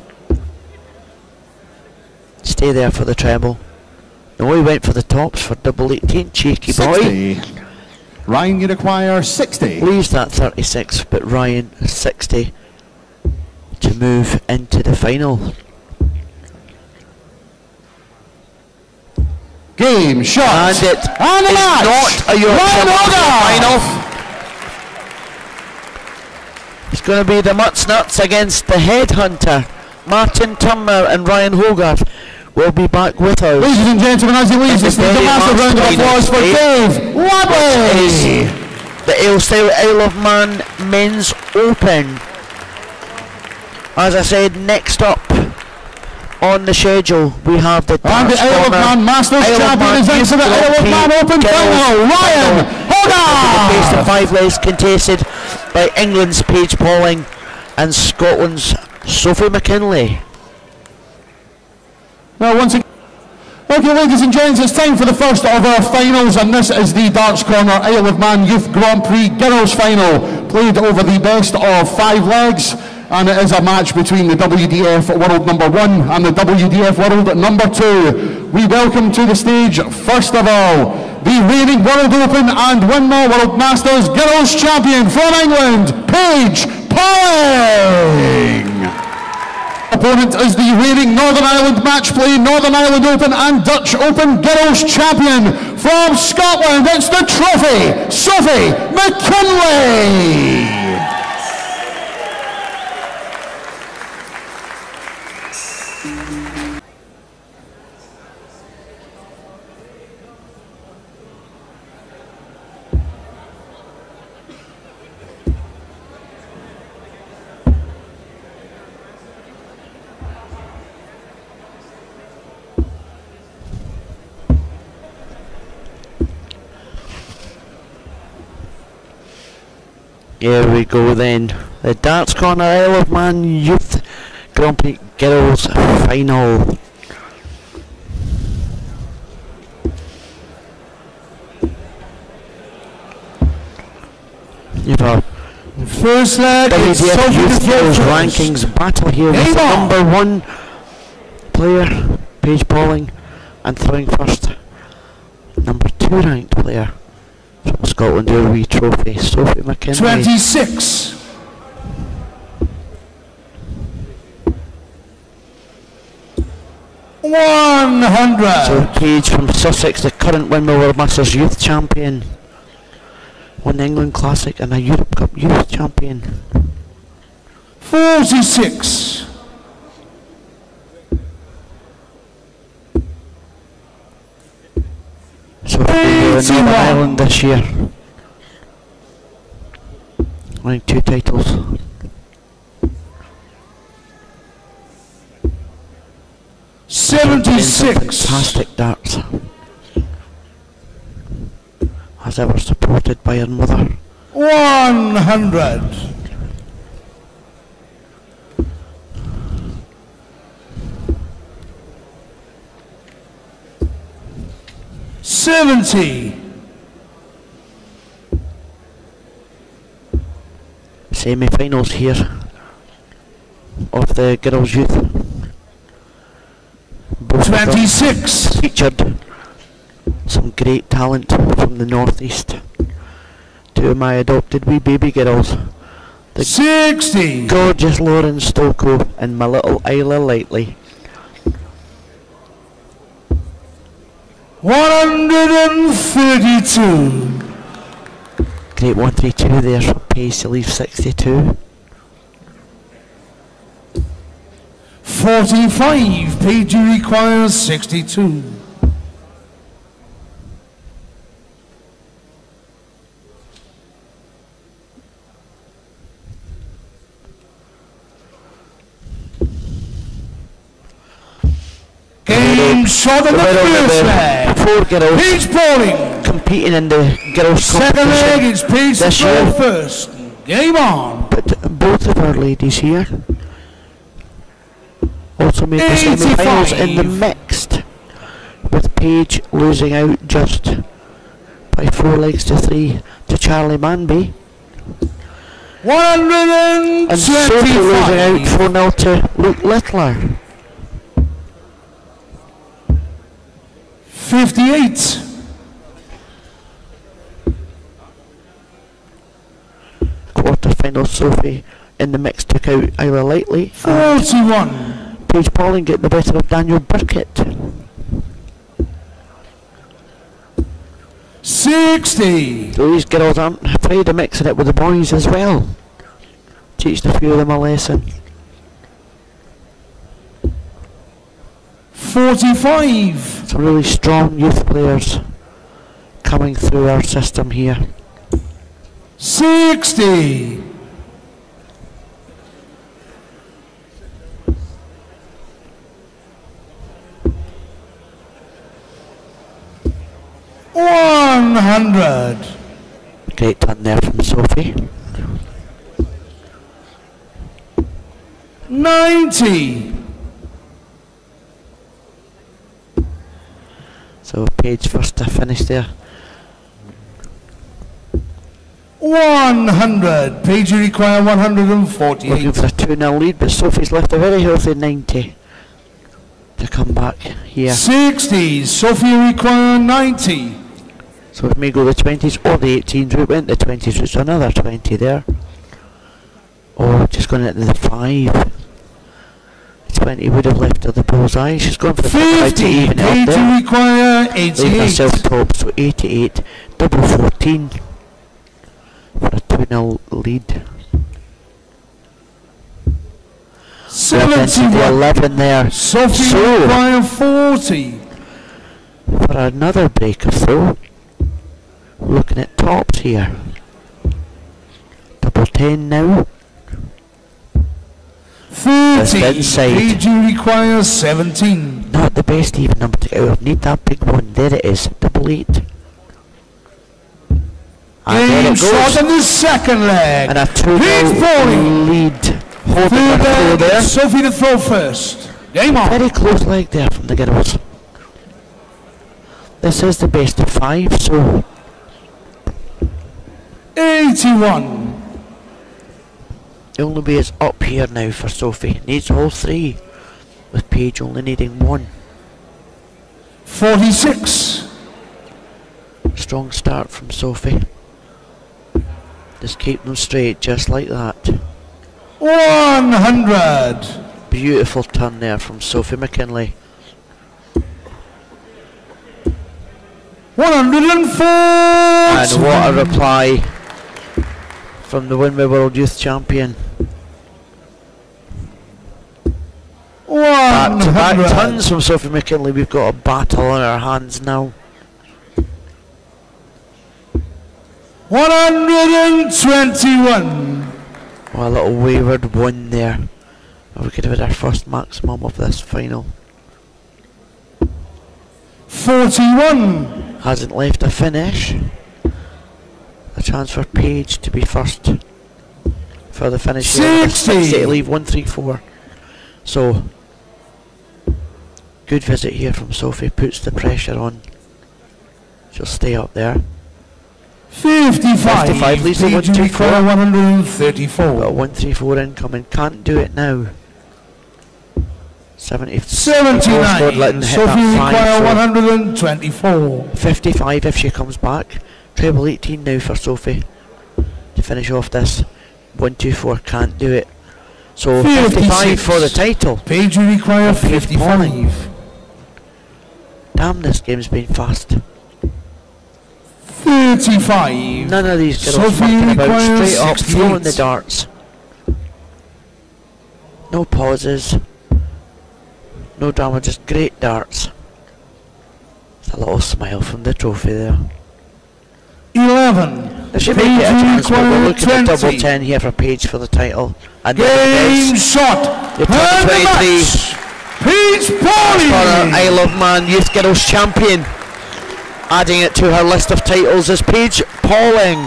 Stay there for the treble. No, he went for the tops for double eighteen. Cheeky boy. sixty. Ryan, you require sixty. Leaves that thirty-six, but Ryan sixty to move into the final. Game, shot. And it and is match. not a Yorkshire final. It's going to be the Mutsnuts against the Headhunter. Martin Turner and Ryan Hogarth will be back with us. Ladies and gentlemen, as he leaves, this is the massive round of applause for Dave Wadley. The Aylestyle Isle of Man Men's Open. As I said, next up on the schedule we have the and the Isle of Man Masters Isle champion is into the Isle of Man Open final. Ryan Hogarth. The best of five legs contested by England's Paige Pauling and Scotland's Sophie McKinley. Now once again, okay ladies and gents, it's time for the first of our finals, and this is the Darts Corner Isle of Man Youth Grand Prix Girls Final, played over the best of five legs, and it is a match between the W D F World Number One and the W D F World Number Two. We welcome to the stage, first of all, the reigning World Open and Windmill World Masters Girls Champion from England, Paige Pauling. Opponent is the reigning Northern Ireland Match Play, Northern Ireland Open and Dutch Open Girls Champion from Scotland. It's the trophy, Sophie McKinley. Here we go then, the Darts Corner Isle of Man Youth Grand Prix Girls Final. You've a First leg, it's W D F Sophie Youth Girls McKinley. rankings battle here with the number one player, Paige Pauling, and throwing first, number two ranked player from Scotland, your wee trophy, Sophie McKinley. twenty-six. one hundred. So Paige from Sussex, the current Windmill World Masters Youth Champion, won the England Classic and a Europe Cup Youth Champion. forty-six. So for Northern Ireland this year, winning two titles. seventy-six. Fantastic darts, as ever supported by her mother. one hundred. seventy. Semi-finals here of the girls' youth. Both twenty-six. featured some great talent from the northeast. Two of my adopted wee baby girls, the sixty. gorgeous Lauren Stoko and my little Isla Lightly. one hundred thirty-two. Great one three two there from Pace to leave sixty-two. forty-five. Paige requires sixty-two. shot in the winner of first the leg. four girls Paige Pauling. competing in the girls Second leg, competition it's Paige to this throw year. first. Game on. But both of our ladies here also made the semi-finals in the eighty-five. mixed, with Paige losing out just by four legs to three to Charlie Manby, one hundred and Sophie losing out twenty-five. four nil to Luke Littler. fifty-eight. Quarter-final, Sophie in the mix took out Isla Lightly. and forty-one. Paige Pauling get the better of Daniel Burkett. sixty. So these girls aren't afraid of mixing it with the boys as well. Teaching a few of them a lesson. forty-five. Some really strong youth players coming through our system here. sixty. one hundred. Great turn there from Sophie. ninety. So Paige first to finish there. one hundred. Paige, you require one hundred Looking forty-eight. for a two nil lead, but Sophie's left a very healthy ninety to come back here. sixty. Sophie require ninety. So it may go the twenties or the eighteens. We went the twenties, which is another twenty there. Or just going into the five. twenty would have left her the bullseye. She's gone for the five to fifty. even it up Paige, there. you require Leaving eighty-eight. herself top, so eighty-eight, double fourteen for a two nil lead. We're into the seventy-one. eleven there. Sophie So- require forty. For another breaker throw. Looking at tops here. Double ten now. Just thirty. inside. Paige, you require seventeen. Not the best even number to get out of. Need that big one. There it is. Double eight. And there Game it shot goes. in the second leg. And a two Paige Pauling. nil lead. Holding Third the throw leg, there. Sophie to throw first. Game on. Very close leg there from the girls. This is the best of five, so eighty-one. the only way is up here now for Sophie. Needs all three, with Paige only needing one. forty-six. Strong start from Sophie. Just keep them straight, just like that. one hundred. Beautiful turn there from Sophie McKinley. one hundred forty. And what a reply from the Winway World Youth Champion. Back to back one hundred. tons from Sophie McKinley. We've got a battle on our hands now. one hundred twenty-one. Oh, a little wayward one there. Oh, we could have had our first maximum of this final. forty-one. Hasn't left a finish. A chance for Paige to be first for the finish here. sixty. sixty to leave one three four. So good visit here from Sophie. Puts the pressure on. She'll stay up there. fifty-five. fifty-five leads the Paige, one you two require four. one hundred Got thirty-four. one three four incoming. Can't do it now. seventy. seventy-nine. Letting hit Sophie that five, require so one hundred twenty-four. fifty-five if she comes back. Treble eighteen now for Sophie to finish off this. one two four can't do it. So fifty-five for the title. Paige, you require For Paige fifty-five. Damn, this game's been fast. thirty-five. None of these girls Sophie fucking about. requires Straight up throwing the sixty-eight. darts. No pauses. No drama, just great darts. It's a little smile from the trophy there. eleven. They should Paige, make it a you chance, but we're require looking at double twenty. ten here for Paige for the title. And there it Game is. shot. You're And the twenty-three. match. Paige For Pauling. a Isle of Man Youth Girls Champion. Adding it to her list of titles is Paige Pauling.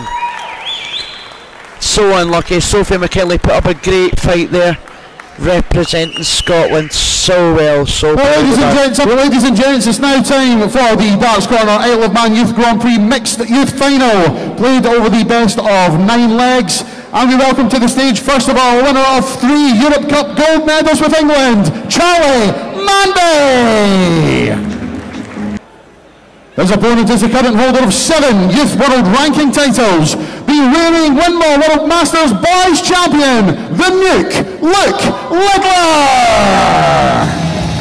So unlucky. Sophie McKinley put up a great fight there, representing Scotland so well. So well, ladies and gents, well, ladies and gents, it's now time for the Darts Corner Isle of Man Youth Grand Prix Mixed Youth Final, played over the best of nine legs. And we welcome to the stage, first of all, winner of three Europe Cup gold medals with England, Charlie Manby. His opponent is the current holder of seven Youth World Ranking titles, the reigning Winmore World Masters Boys Champion, the Nuke, Luke Littler.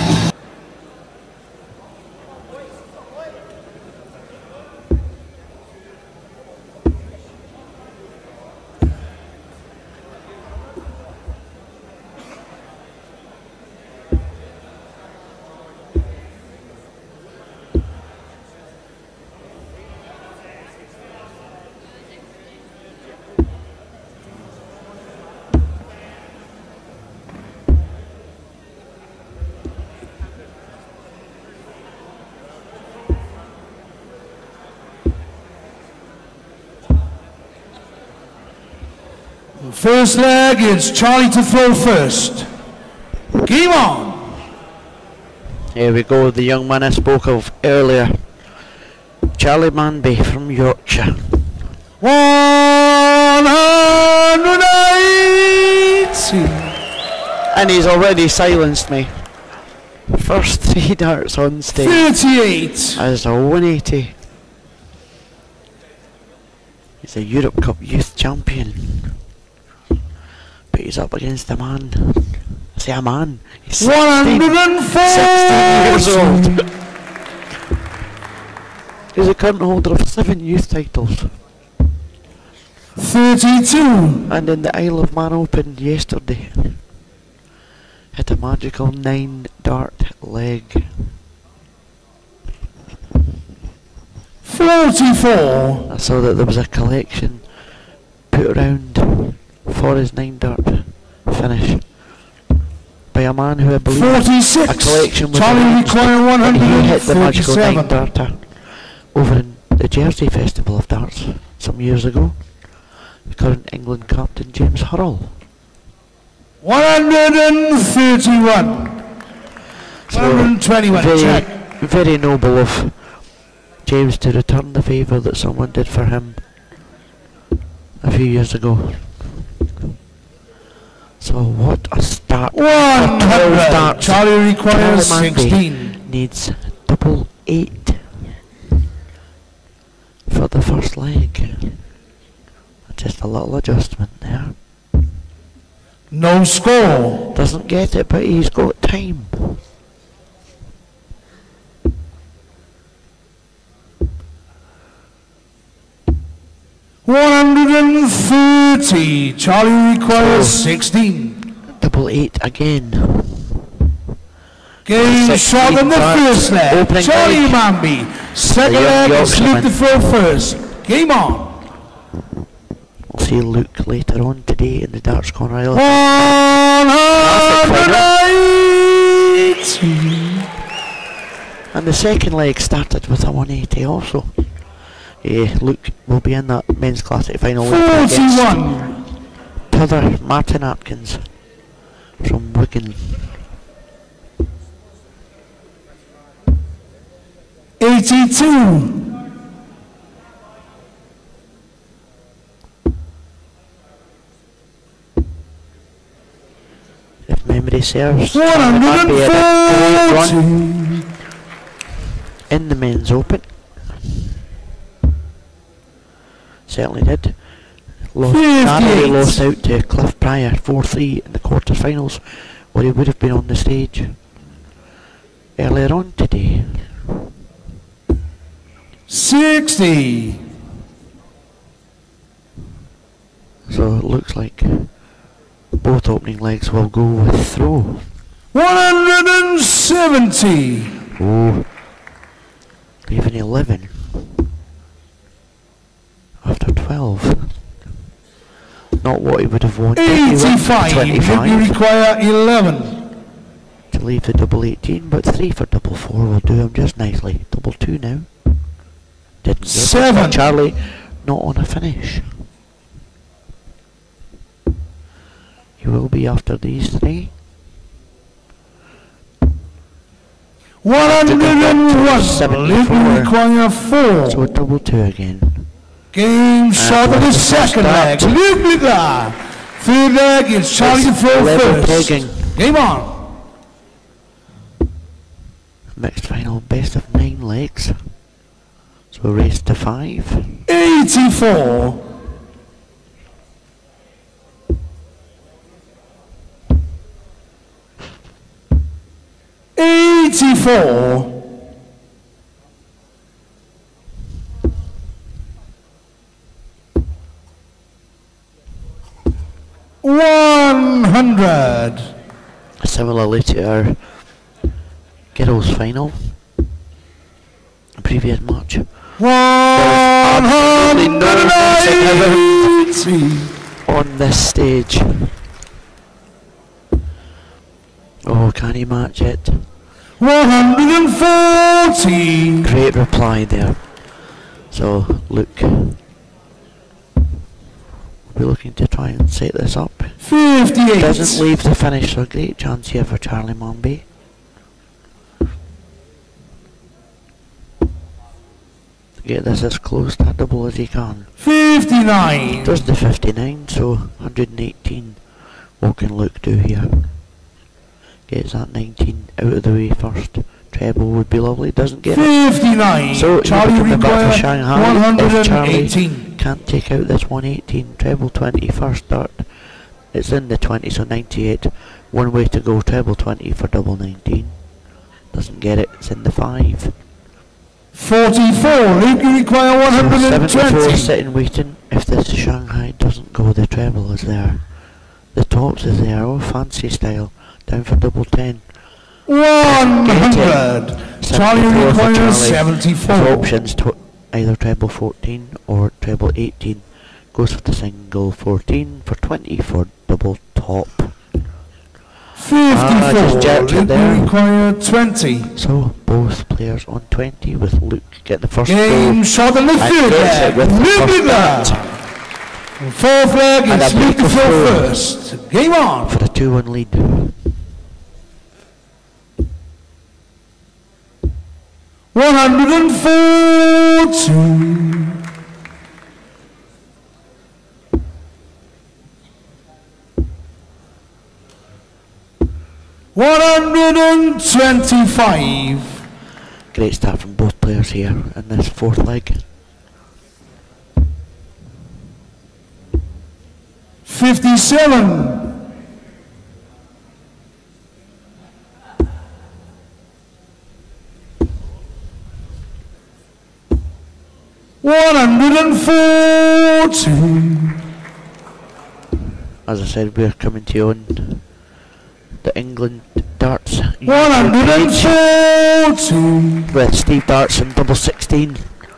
First leg, it's Charlie to throw first. Game on. Here we go, the young man I spoke of earlier, Charlie Manby from Yorkshire. one hundred eighty. And he's already silenced me. First three darts on stage. thirty-eight. As a one eighty. He's a Europe Cup Youth Champion. But he's up against a man. I say a man. He's sixteen, sixteen years old. He's a current holder of seven youth titles. thirty-two. And in the Isle of Man Open yesterday, hit a magical nine dart leg. forty-four. I saw that there was a collection put around for his nine dart finish by a man who I believe forty-six. a collection was Charlie arranged require one when hundred he hit the magical nine forty-seven. darter over in the Jersey Festival of Darts some years ago. The current England captain James Hurrell. one hundred thirty-one. So one hundred twenty-one. very, Check. very noble of James to return the favour that someone did for him a few years ago. So what a start. one hundred. Darts. Charlie requires Charlie Manby sixteen. needs double eight for the first leg. Just a little adjustment there. No score. Doesn't get it, but he's got time. one hundred thirty. Charlie requires So, sixteen. Double eight again. Game shot in the darts. first leg. Opening Charlie leg. Manby. Second The young leg, it's Luke Yorkshireman. to throw first. Game on. We'll see Luke later on today in the Darts Corner Isle. one hundred eighty. And the second leg started with a one eighty also. Yeah, Luke will be in that men's classic final against forty-one. brother Martin Atkins from Wigan. eighty-two. If memory serves, one Charlie Manby had a great run forty. in the men's open. Certainly did. Lost, narrowly fifty-eight. lost out to Cliff Pryor four three in the quarter-finals, where he would have been on the stage earlier on today. sixty. So it looks like both opening legs will go with throw. one hundred seventy. Oh, leaving eleven after twelve. Not what he would have wanted. He went for eighty-five. You twenty-five require eleven. to to leave the double eighteen, but three for double four will do him just nicely. Double two now. Didn't get Seven. it. Charlie not on a finish. He will be after these three. one hundred and one. seventy-four. Require four. So double two again. Game shot of the second leg. Luke Bigler. Third leg is Charlie to throw Level first. pegging. Game on. Mixed final, best of nine legs. So race to five. eighty-four. eighty-four. one hundred. Similarly to our girls final, a previous match. one hundred eighty. On this stage. Oh, can he match it? one hundred forty. Great reply there. So, Luke will be looking to try and set this up. fifty-eight. Doesn't leave the finish, so a great chance here for Charlie Manby. Get this as close to a double as he can. fifty-nine. Does the fifty-nine, so one hundred eighteen. What can Luke do here? Gets that nineteen out of the way first. Treble would be lovely, doesn't get it. fifty-nine. So Charlie coming back require to Shanghai. one If hundred Charlie eighteen. can't take out this one eighteen, treble twenty first start. It's in the twenty, so ninety-eight. One way to go, treble twenty for double nineteen. Doesn't get it, it's in the five. forty-four. Luke, you require one So hundred seventy-four twenty. sitting waiting. If this Shanghai doesn't go, the treble is there. The tops is there, oh fancy style. Down for double ten. one hundred. Charlie seventy-four for requires Charlie. seventy-four. His options to either treble fourteen or treble eighteen. Goes for the single fourteen for twenty for double top. Ah, just fifty-four. jacked it Luke, there. you require twenty. So both players on twenty with Luke get the first Game goal. shot in the And third gets it leg. with the Luke first Bigler. bat. Fourth leg And is a Luke to beautiful throw throw. first. Game on. For a two one lead. one hundred forty. one hundred twenty-five. Great start from both players here in this fourth leg. fifty-seven. one hundred forty. As I said, we're coming to you on the England Darts one YouTube hundred page forty. with Steve Darts and double sixteen.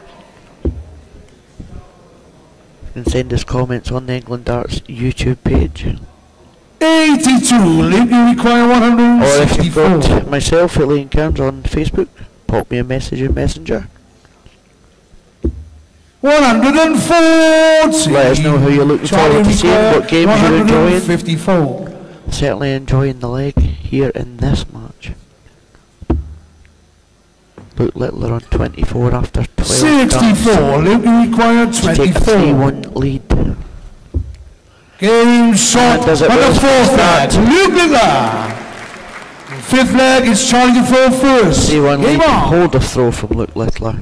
You can send us comments on the England Darts YouTube page. eighty-two. Luke, you require one hundred Or if you've sixty-four. got myself, Elaine Kearns, on Facebook, pop me a message in Messenger. one hundred forty. Let us know who you're looking Charlie forward to seeing, require what games you're enjoying. one hundred fifty-four. Certainly enjoying the leg here in this match. Luke Littler on twenty-four after twelve. sixty-four. Luke, you require To take a three twenty-four. one lead. Game shot And does it on the with fourth leg. that. Luke Bigler. Fifth leg is Charlie to throw first. three one Game lead. on. Hold of throw from Luke Littler.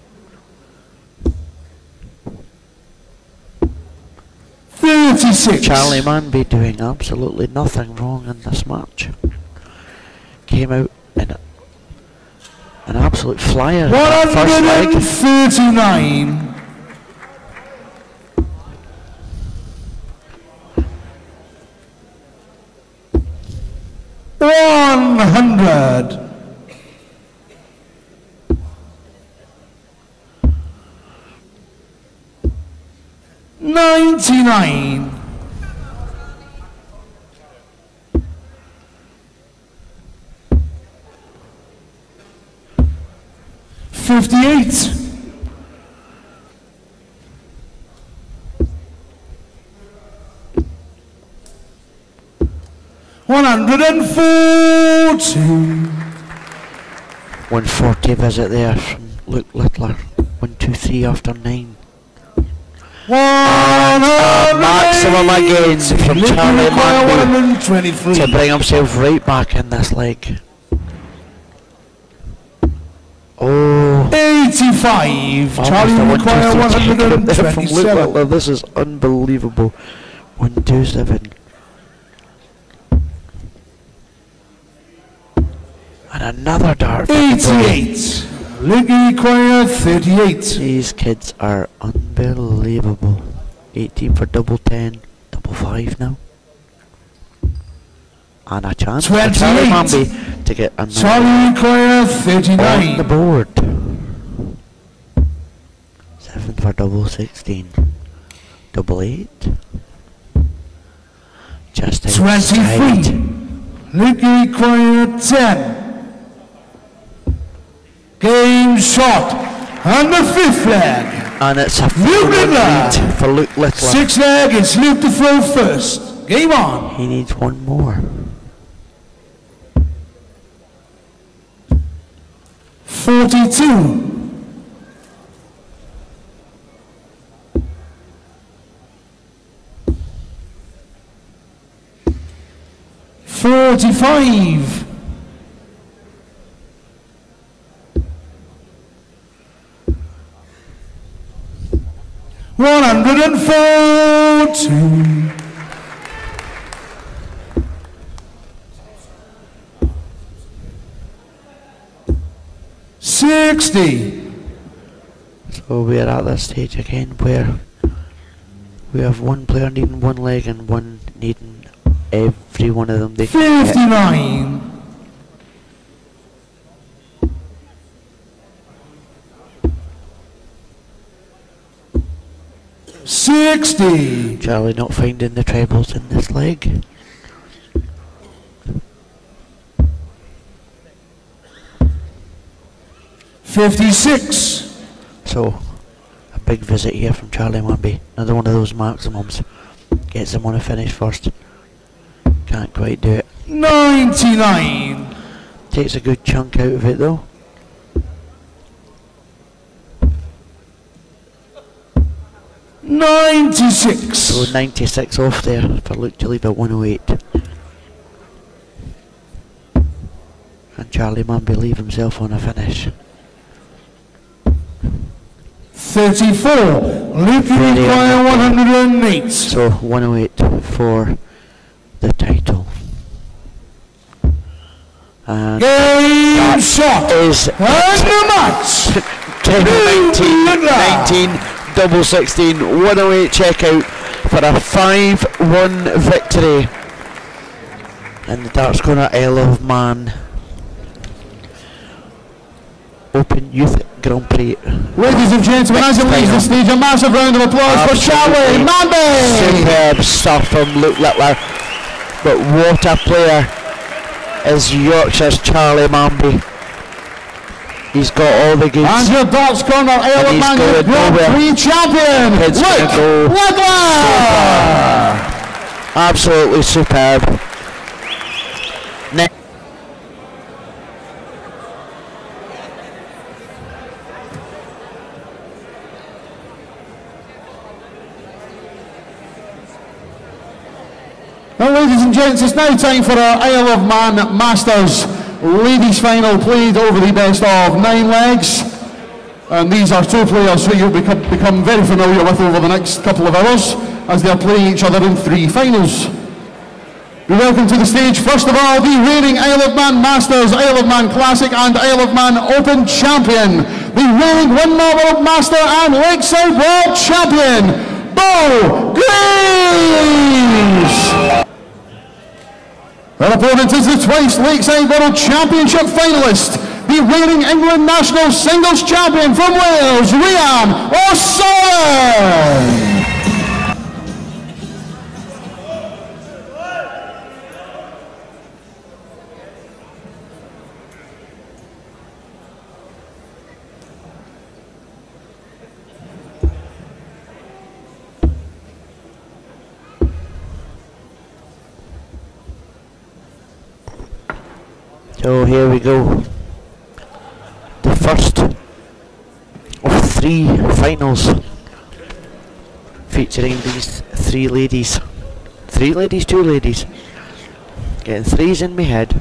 thirty-six. Charlie Manby doing absolutely nothing wrong in this match. Came out in a, an absolute flyer in that first leg. one hundred thirty-nine. one hundred. ninety-nine. fifty-eight. one hundred forty. one forty visit there from Luke Littler. one two three after nine. And a maximum again from Charlie Manby to bring himself right back in this leg. Oh, eighty-five. Charlie require one hundred twenty-seven. This is unbelievable. one two seven. And another dart. eighty-eight. Luke require thirty-eight. These kids are unbelievable. eighteen for double ten, double five now. And a chance for Charlie Manby to get another Charlie require thirty-nine. on the board. seven for double sixteen. Double eight. Just outside. twenty-three. Luke require ten. Game shot on the fifth leg. And it's a Luke Littler for Luke Littler. Sixth leg, it's Luke to throw first. Game on. He needs one more. forty-two. forty-five. one hundred forty. sixty. So we are at that stage again where we have one player needing one leg and one needing every one of them. They fifty-nine. sixty. Charlie not finding the trebles in this leg. fifty-six. So a big visit here from Charlie Manby. Another one of those maximums. Gets him on a finish first. Can't quite do it. ninety-nine. Takes a good chunk out of it though. ninety-six. So ninety-six off there for Luke to leave at one oh eight. And Charlie Manby leave himself on a finish. thirty-four. Luke require one hundred eight. So one oh eight for the title. And game shot is and the match. nineteen, nineteen, double sixteen, one oh eight checkout for a five one victory in the darts corner Isle of Man Open Youth Grand Prix. Ladies and gentlemen, as he leaves the stage, a massive round of applause for Charlie Manby. Superb stuff from Luke Littler, but what a player is Yorkshire's Charlie Manby. He's got all the goods. And your darts corner Isle of Man Youth Grand Prix champion, Luke go Littler. Absolutely superb. Ne Now, ladies and gents, it's now time for our Isle of Man Masters ladies final, played over the best of nine legs. And these are two players who you'll become, become very familiar with over the next couple of hours as they are playing each other in three finals. We welcome to the stage, first of all, the reigning Isle of Man Masters, Isle of Man Classic and Isle of Man Open champion, the reigning Win-Marble Master and Lakeside World champion, Beau Greaves. Their opponent is the twice Lakeside World Championship finalist, the reigning England national singles champion from Wales, Rhian O'Sullivan. So here we go. The first of three finals featuring these three ladies. Three ladies, two ladies. Getting threes in my head.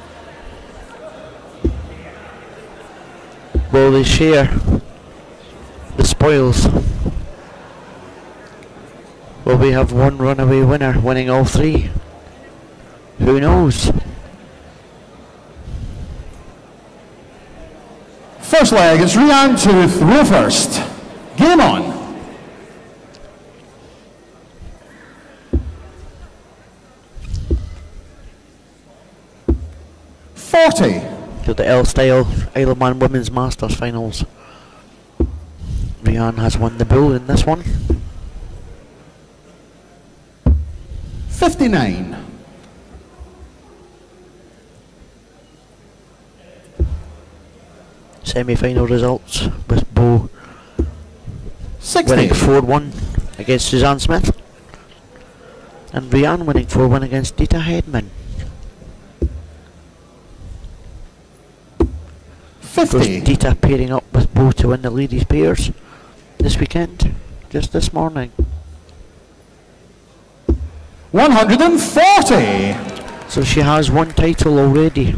Will they share the spoils? Will we have one runaway winner winning all three? Who knows? First leg, it's Rian to throw first. Game on. forty. To the L-Style Isle of Man Women's Masters Finals. Rian has won the bull in this one. fifty-nine. Semi-final results with Bo sixty. winning four one against Suzanne Smith. And Rian winning four one against Dita Hedman. fifty. Dita pairing up with Bo to win the ladies pairs this weekend, just this morning. one hundred forty. So she has one title already.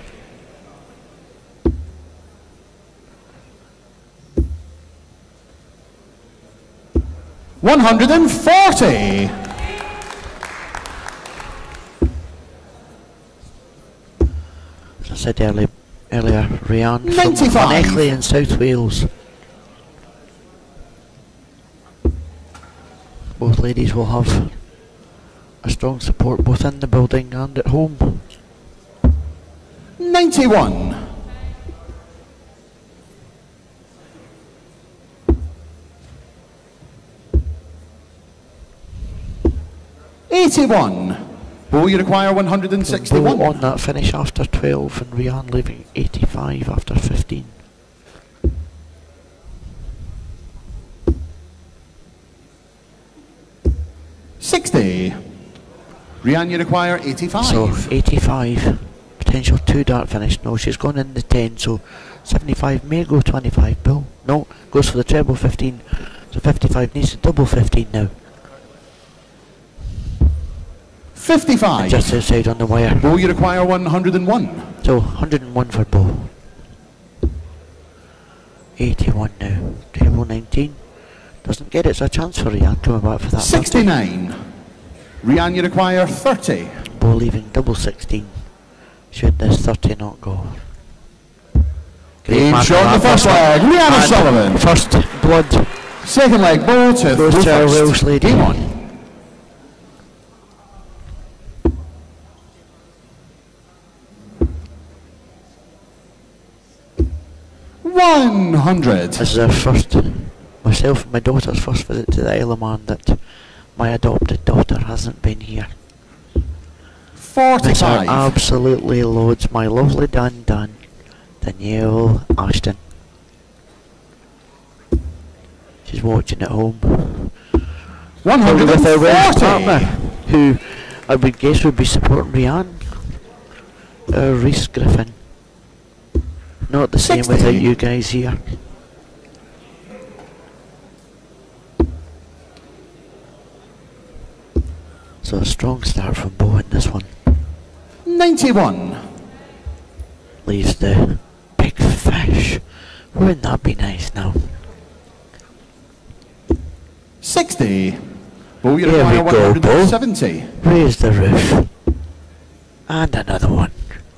one hundred forty. As I said early, earlier, Rian from ninety-five. Llanelli in South Wales. Both ladies will have a strong support both in the building and at home. ninety-one. eighty-one. Will you require one hundred sixty-one? Bo on that finish after twelve and Rian leaving eighty-five after fifteen. sixty. Rian, you require eighty-five. So eighty-five, potential two dart finish. No, she's gone in the ten, so seventy-five may go twenty-five. Bill, no, goes for the treble fifteen. So fifty-five needs to double fifteen now. fifty-five. Just outside on the wire. Will you require one hundred one? So one hundred and one for Bo. eighty-one now. Treble nineteen. Doesn't get it, it's a chance for Rian coming back for that. sixty-nine. Rian, you require thirty. Bo leaving double sixteen. Should this thirty not go? Game mark shot in on the that first one. leg. Rian And O'Sullivan. First blood Second leg, Bo to goes throw to our first. Welsh lady. Game on. one hundred. This is our first, myself and my daughter's first visit to the Isle of Man that my adopted daughter hasn't been here. Miss her forty-five. absolutely loads my lovely Dan Dan, Danielle Ashton. She's watching at home. one Probably hundred with her Welsh forty. partner, who I would guess would be supporting Rian, uh, Rhys Griffin. Not the same sixty. without you guys here. So a strong start from Bo in this one. ninety-one. Leaves the big fish. Wouldn't that be nice now? sixty. Will you Here require we go, one hundred seventy? Raise the roof. And another one.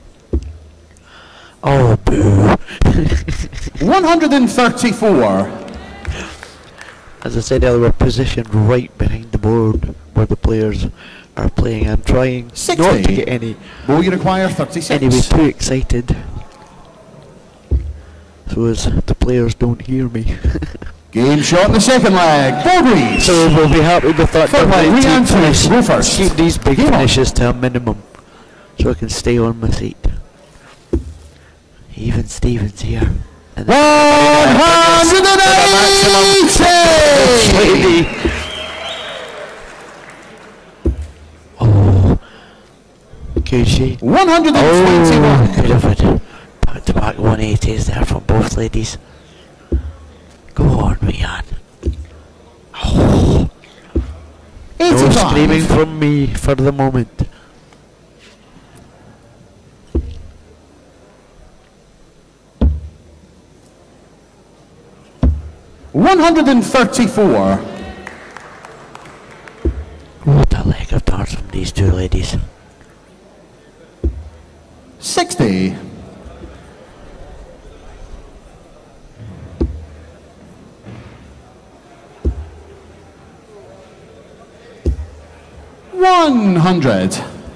Oh, boo. one hundred thirty-four. As I said earlier, we're positioned right behind the board where the players are playing. I'm trying sixty. not to get any Will you require thirty-six? anyway too excited, so as the players don't hear me. Game shot in the second leg. Bowdries. So we'll be happy with that. Third leg, double Rian eighteen finish. to go first. Keep these big Game on. finishes to a minimum, so I can stay on my seat. Even Stevens here. And one hundred eighty. lady. Oh, Could she? one hundred twenty-one. Oh, could have had back-to-back one eighties there from both ladies. Go on, Rianne. Oh. No screaming from me for the moment. one hundred thirty-four. What a leg of darts from these two ladies. sixty. one hundred.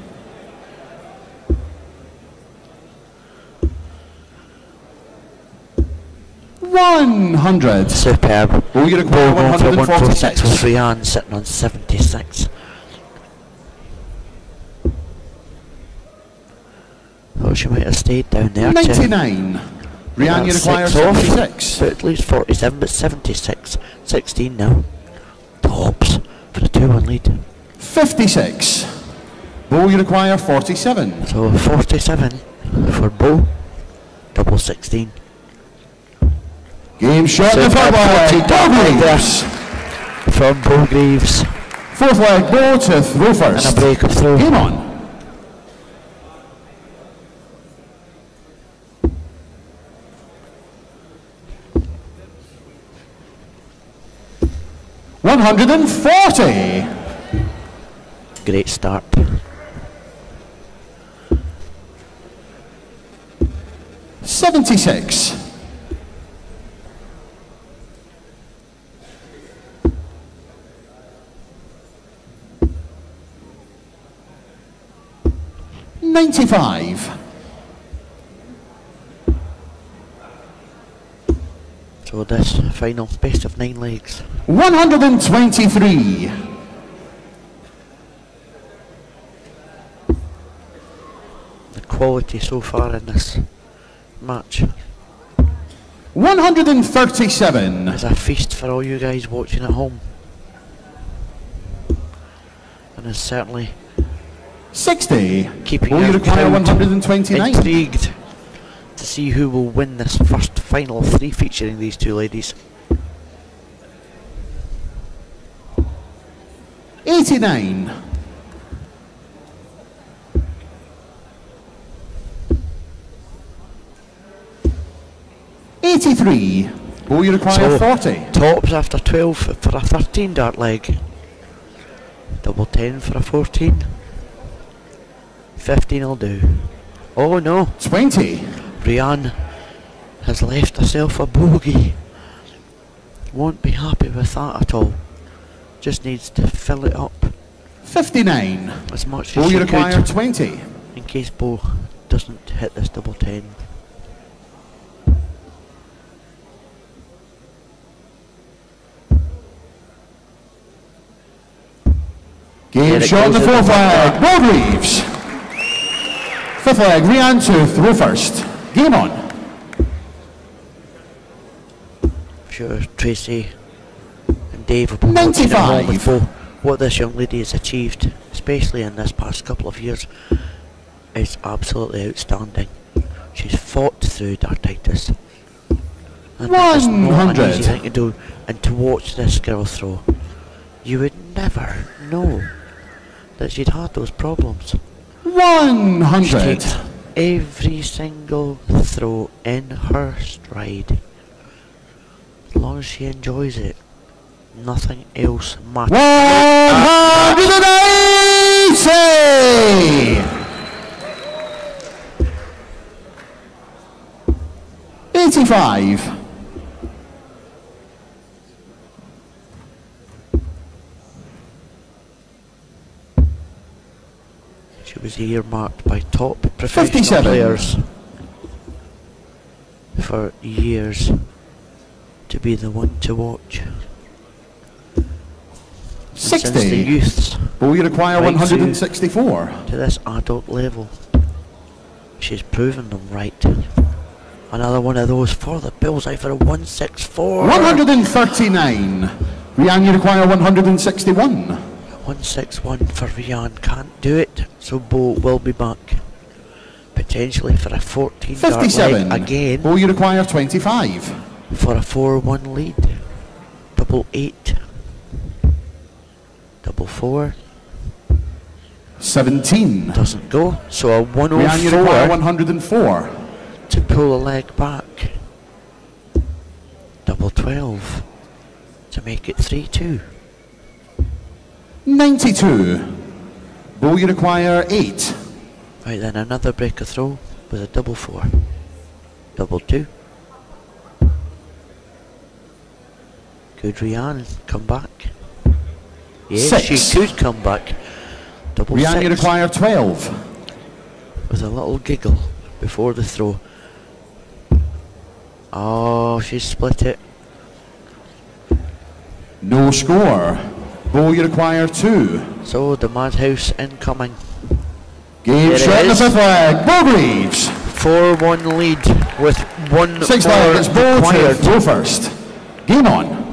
one hundred. Superb. Well, you're Ball one going for one forty-six with forty-six. Rianne sitting on seventy-six. Oh, she might have stayed down there. ninety-nine. Rianne, you require seventy-six. But at least forty-seven, but seventy-six. sixteen now. Tops for the two one lead. fifty-six. Bo, you require forty-seven. So forty-seven for Bo. Double sixteen. Game shot in the third leg. Bo Greaves. From Bo Greaves. Fourth leg, Bo to throw first. And a break of throw. Game on. one hundred forty. Great start. seventy-six. ninety-five. So this final best of nine legs. one hundred twenty-three. The quality so far in this match one hundred thirty-seven. is a feast for all you guys watching at home. And is certainly sixty. keeping Will you our require crowd one hundred twenty-nine? intrigued to see who will win this first final of three featuring these two ladies. eighty-nine. eighty-three. Will you require So, forty? Tops after twelve for a thirteen dart leg. Double ten for a fourteen. fifteen will do. Oh no, twenty. Rianne has left herself a bogey. Won't be happy with that at all. Just needs to fill it up fifty-nine. as much Will as you she require could twenty? in case Bo doesn't hit this double ten. Game Here it shot in the goes in fourth the leg. Bo Greaves. Fifth leg, Rianne to throw first. Game on. I'm sure Tracy and Dave will be watching at home ninety-five. before what this young lady has achieved, especially in this past couple of years, is absolutely outstanding. She's fought through dartitis. And that is not one an hundred. easy thing to do, and to watch this girl throw, you would never know that she'd had those problems. one She hundred. takes every single throw in her stride. As long as she enjoys it, nothing else matters. one hundred eighty. eighty-five. She was earmarked by top professional fifty-seven. players for years to be the one to watch. And since the sixty. youths Will you require Right one hundred sixty-four? to this adult level, she's proven them right. Another one of those for the bullseye for a one six four. one hundred thirty-nine. Rianne, you require one hundred sixty-one. one six one for Rian, can't do it, so Bo will be back. Potentially for a fourteen dart fifty-seven. leg again. Bo, you require twenty-five. For a four one lead. Double eight. Double four. seventeen. Doesn't go. So a one Rian, you require oh four one hundred four. to pull a leg back. Double twelve to make it three two. ninety-two. Bo, you require eight. Right then, another breaker throw with a double four. Double two. Could Rian come back? Yes, Six. she could come back. Double Rian, six you require twelve. with a little giggle before the throw. Oh, she split it. No score. Bo, you require two. So the Madhouse incoming. Game There it shot in the is. fifth leg. Bo Greaves. four one lead with one Sixth more leg, it's Bo required. to go first. Game on.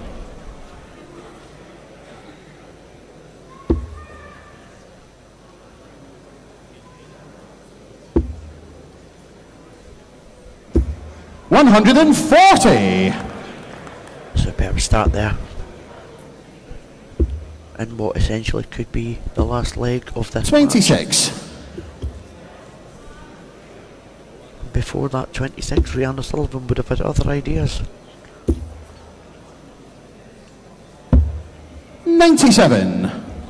one hundred forty. So better start there. And what essentially could be the last leg of this match. twenty-six. Before that twenty-six, Rihanna Sullivan would have had other ideas. ninety-seven.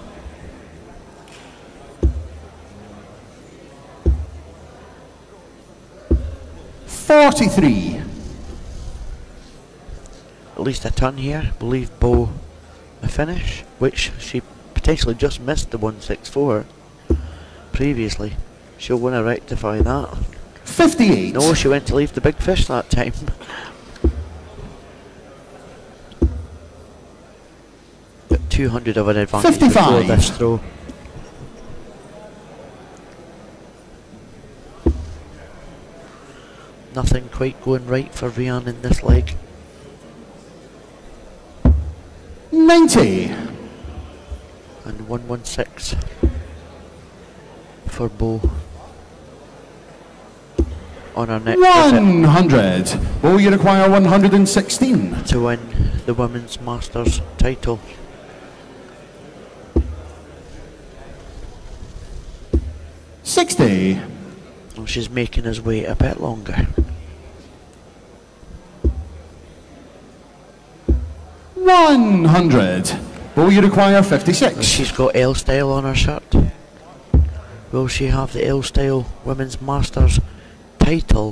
forty-three. At least a ton here. Will leave Bo a finish, which she potentially just missed the one six four previously. She'll want to rectify that. fifty-eight. No, she went to leave the big fish that time. Got two hundred of an advantage before fifty-five. this throw. Nothing quite going right for Rian in this leg. ninety. And one one six for Bo on our next visit one hundred. Bo, you require one hundred sixteen. to win the Women's Masters title. sixty. And she's making us wait a bit longer. one hundred. Bo, you require fifty-six. She's got L Style on her shirt. Will she have the L Style Women's Masters title?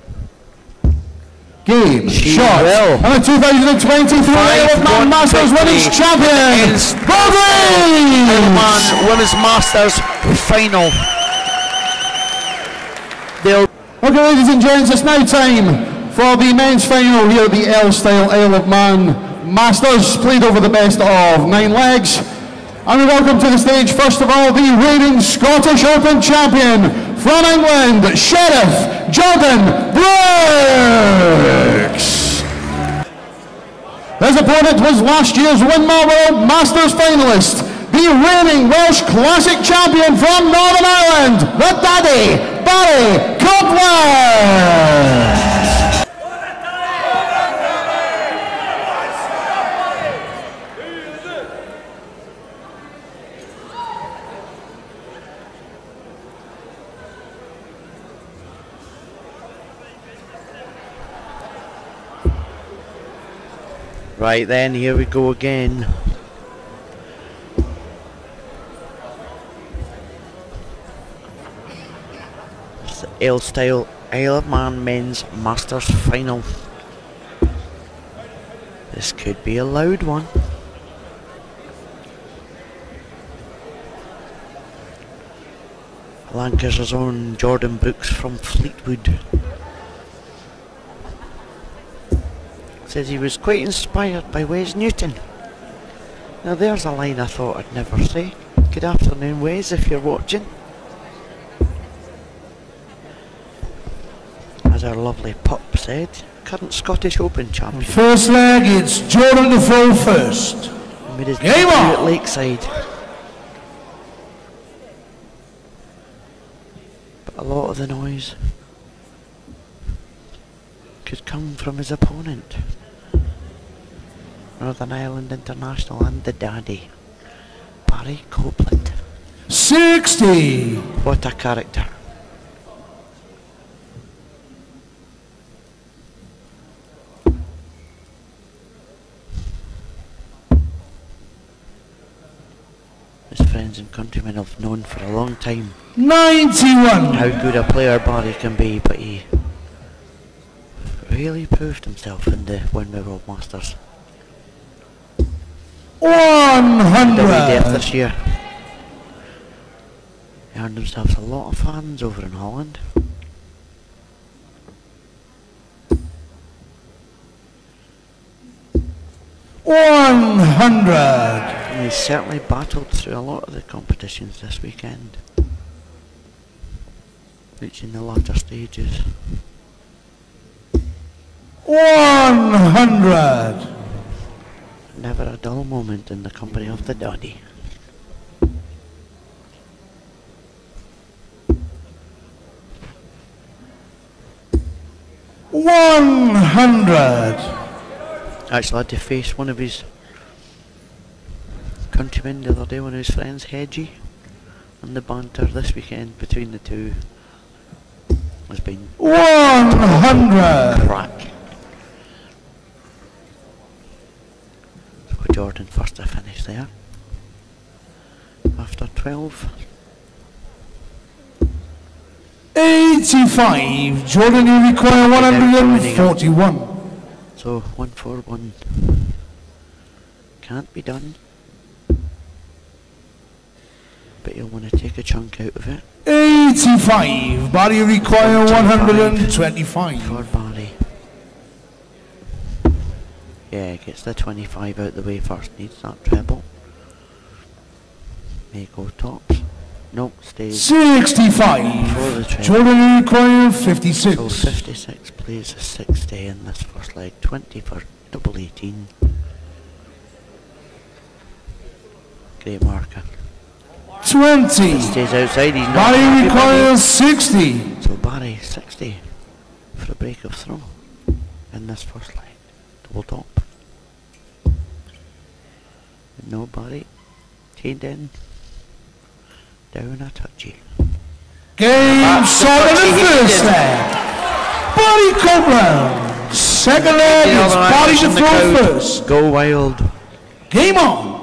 Game She shot. will. And the two thousand twenty-three Isle of Man Masters Women's Champion, Against Bo Greaves. Isle of Man Women's Masters final. They'll Okay, ladies and gents, it's now time for the men's final here at the L-Style Isle of Man Masters, played over the best of nine legs. And we welcome to the stage, first of all, the reigning Scottish Open champion from England, Sheriff Jordan Brooks. His opponent was last year's Winmar World Masters finalist, the reigning Welsh Classic champion from Northern Ireland, the Daddy, Barry Copland. Right then, here we go again. It's the L-Style Isle of Man Men's Masters Final. This could be a loud one. Lancashire's own Jordan Brooks from Fleetwood says he was quite inspired by Wes Newton. Now there's a line I thought I'd never say. Good afternoon, Wes, if you're watching. As our lovely pup said, current Scottish Open champion. First leg, it's Jordan to fall first. Made his Game debut on. at Lakeside. lot of the noise could come from his opponent, Northern Ireland International and the Daddy, Barry Copeland. sixty. What a character. His friends and countrymen have known for a long time ninety-one. how good a player Barry can be, but he really proved himself in the Winway World Masters. one The wee depth hundred. this year. He earned himself a lot of fans over in Holland. one hundred. And he's certainly battled through a lot of the competitions this weekend, reaching the latter stages. one hundred. Never a dull moment in the company of the Daddy. one hundred. Actually had to face one of his countrymen the other day, one of his friends, Hedgie, and the banter this weekend between the two has been one hundred. crack. So Jordan first to finish there after twelve. eighty-five. Jordan, you require one hundred forty-one. So one four one can't be done, but you'll want to take a chunk out of it eighty-five. Barry, you require one hundred twenty-five. for Barry. Yeah, gets the twenty-five out the way first, needs that treble. May go tops. Nope, stays for sixty-five. the treble. Jordan, you require So fifty-six. fifty-six plays a sixty in this first leg, twenty for double eighteen. Great marker. twenty. Stays outside, he's not Barry happy, but he- requires sixty. So Barry, sixty for a break of throw in this first leg. Double top. No Barry. Chained in. Down a touchy. Game shot in the first leg. Barry Copeland. Second leg is Barry to throw first. Go wild. Game on.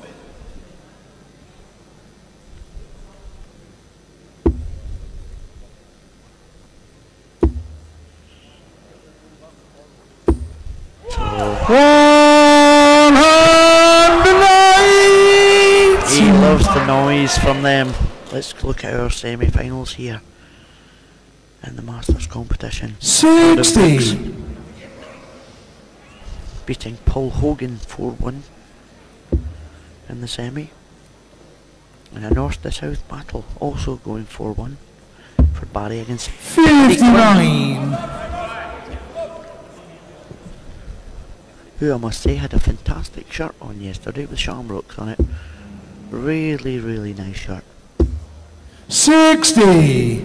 one hundred eight. He loves the noise from them. Let's look at our semi-finals here in the Masters competition. sixty. Beating Paul Hogan four one in the semi. And a north to south battle also going four one for Barry against fifty-nine. who I must say had a fantastic shirt on yesterday with Shamrocks on it. Really, really nice shirt. sixty.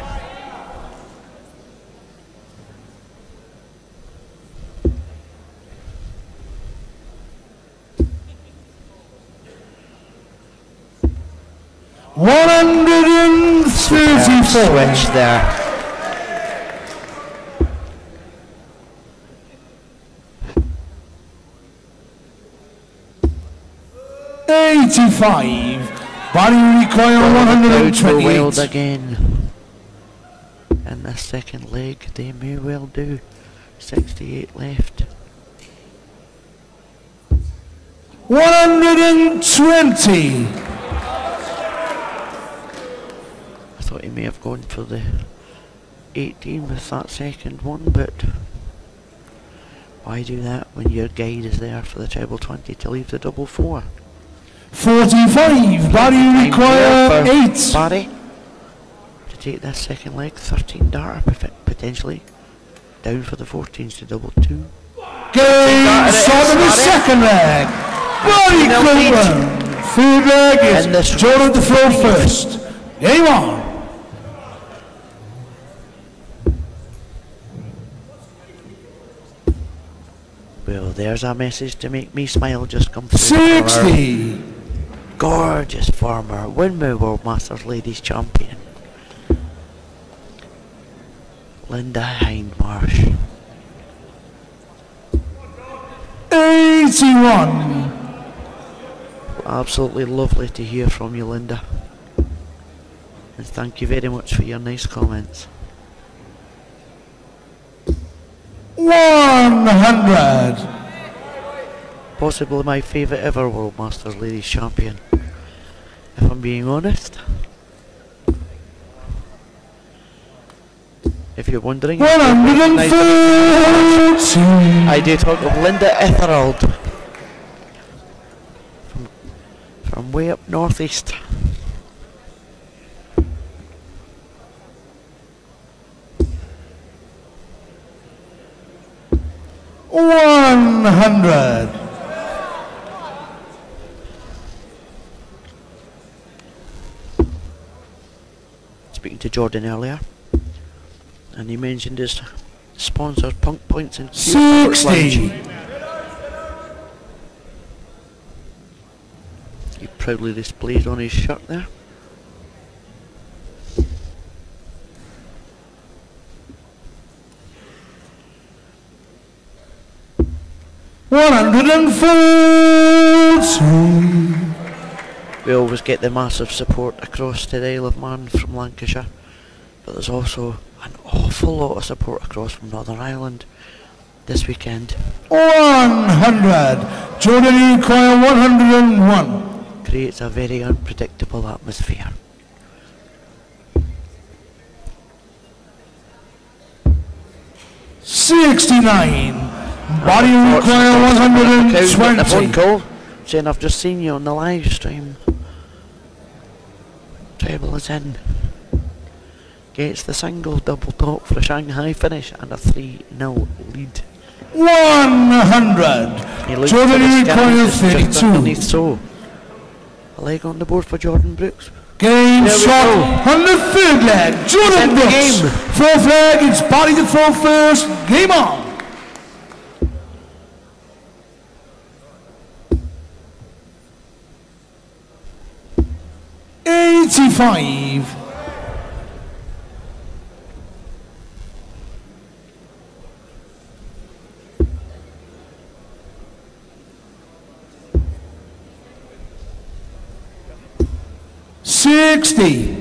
one hundred thirty-four. Switch there. eighty-five. Barry recoil one hundred Crowds go wild twenty-eight. again. In this second leg, they may well do. sixty-eight left. one hundred twenty. I thought he may have gone for the eighteen with that second one, but why do that when your guide is there for the treble twenty to leave the double four? forty-five. Barry Time require here for eight. Barry to take this second leg, thirteen darter pot- potentially. Down for the fourteens to double two. Game it start is, of the Barry. second leg. Barry Now Copeland. Third leg And is this Jordan to throw first. Game on. Well, there's a message to make me smile just come through. sixty. Gorgeous former Windmill World Masters Ladies Champion, Linda Hindmarsh. eighty-one. Absolutely lovely to hear from you, Linda. And thank you very much for your nice comments. one hundred. Possibly my favourite ever World Masters Ladies Champion, if I'm being honest. If you're wondering, one hundred thirty. I do talk of Linda Etherold from, from way up northeast. one hundred. Speaking to Jordan earlier, and he mentioned his sponsor, Punk Points and sixty. He proudly displays on his shirt there. one hundred forty. We always get the massive support across to the Isle of Man from Lancashire, but there's also an awful lot of support across from Northern Ireland this weekend. one hundred. Jordan E. Coyle, one hundred one. Creates a very unpredictable atmosphere. sixty-nine. Body recoil one hundred The phone twenty. call saying I've just seen you on the live stream. Treble is in. Gets the single double top for a Shanghai finish and a three nil lead. one hundred. He looks Jordan for the E. scans, Coyle, it's just thirty-two. underneath, so a leg on the board for Jordan Brooks. Game There we shot go. on the third leg. It's Jordan in the Brooks. game. Fourth leg, it's body to throw first. Game on. eighty-five. sixty.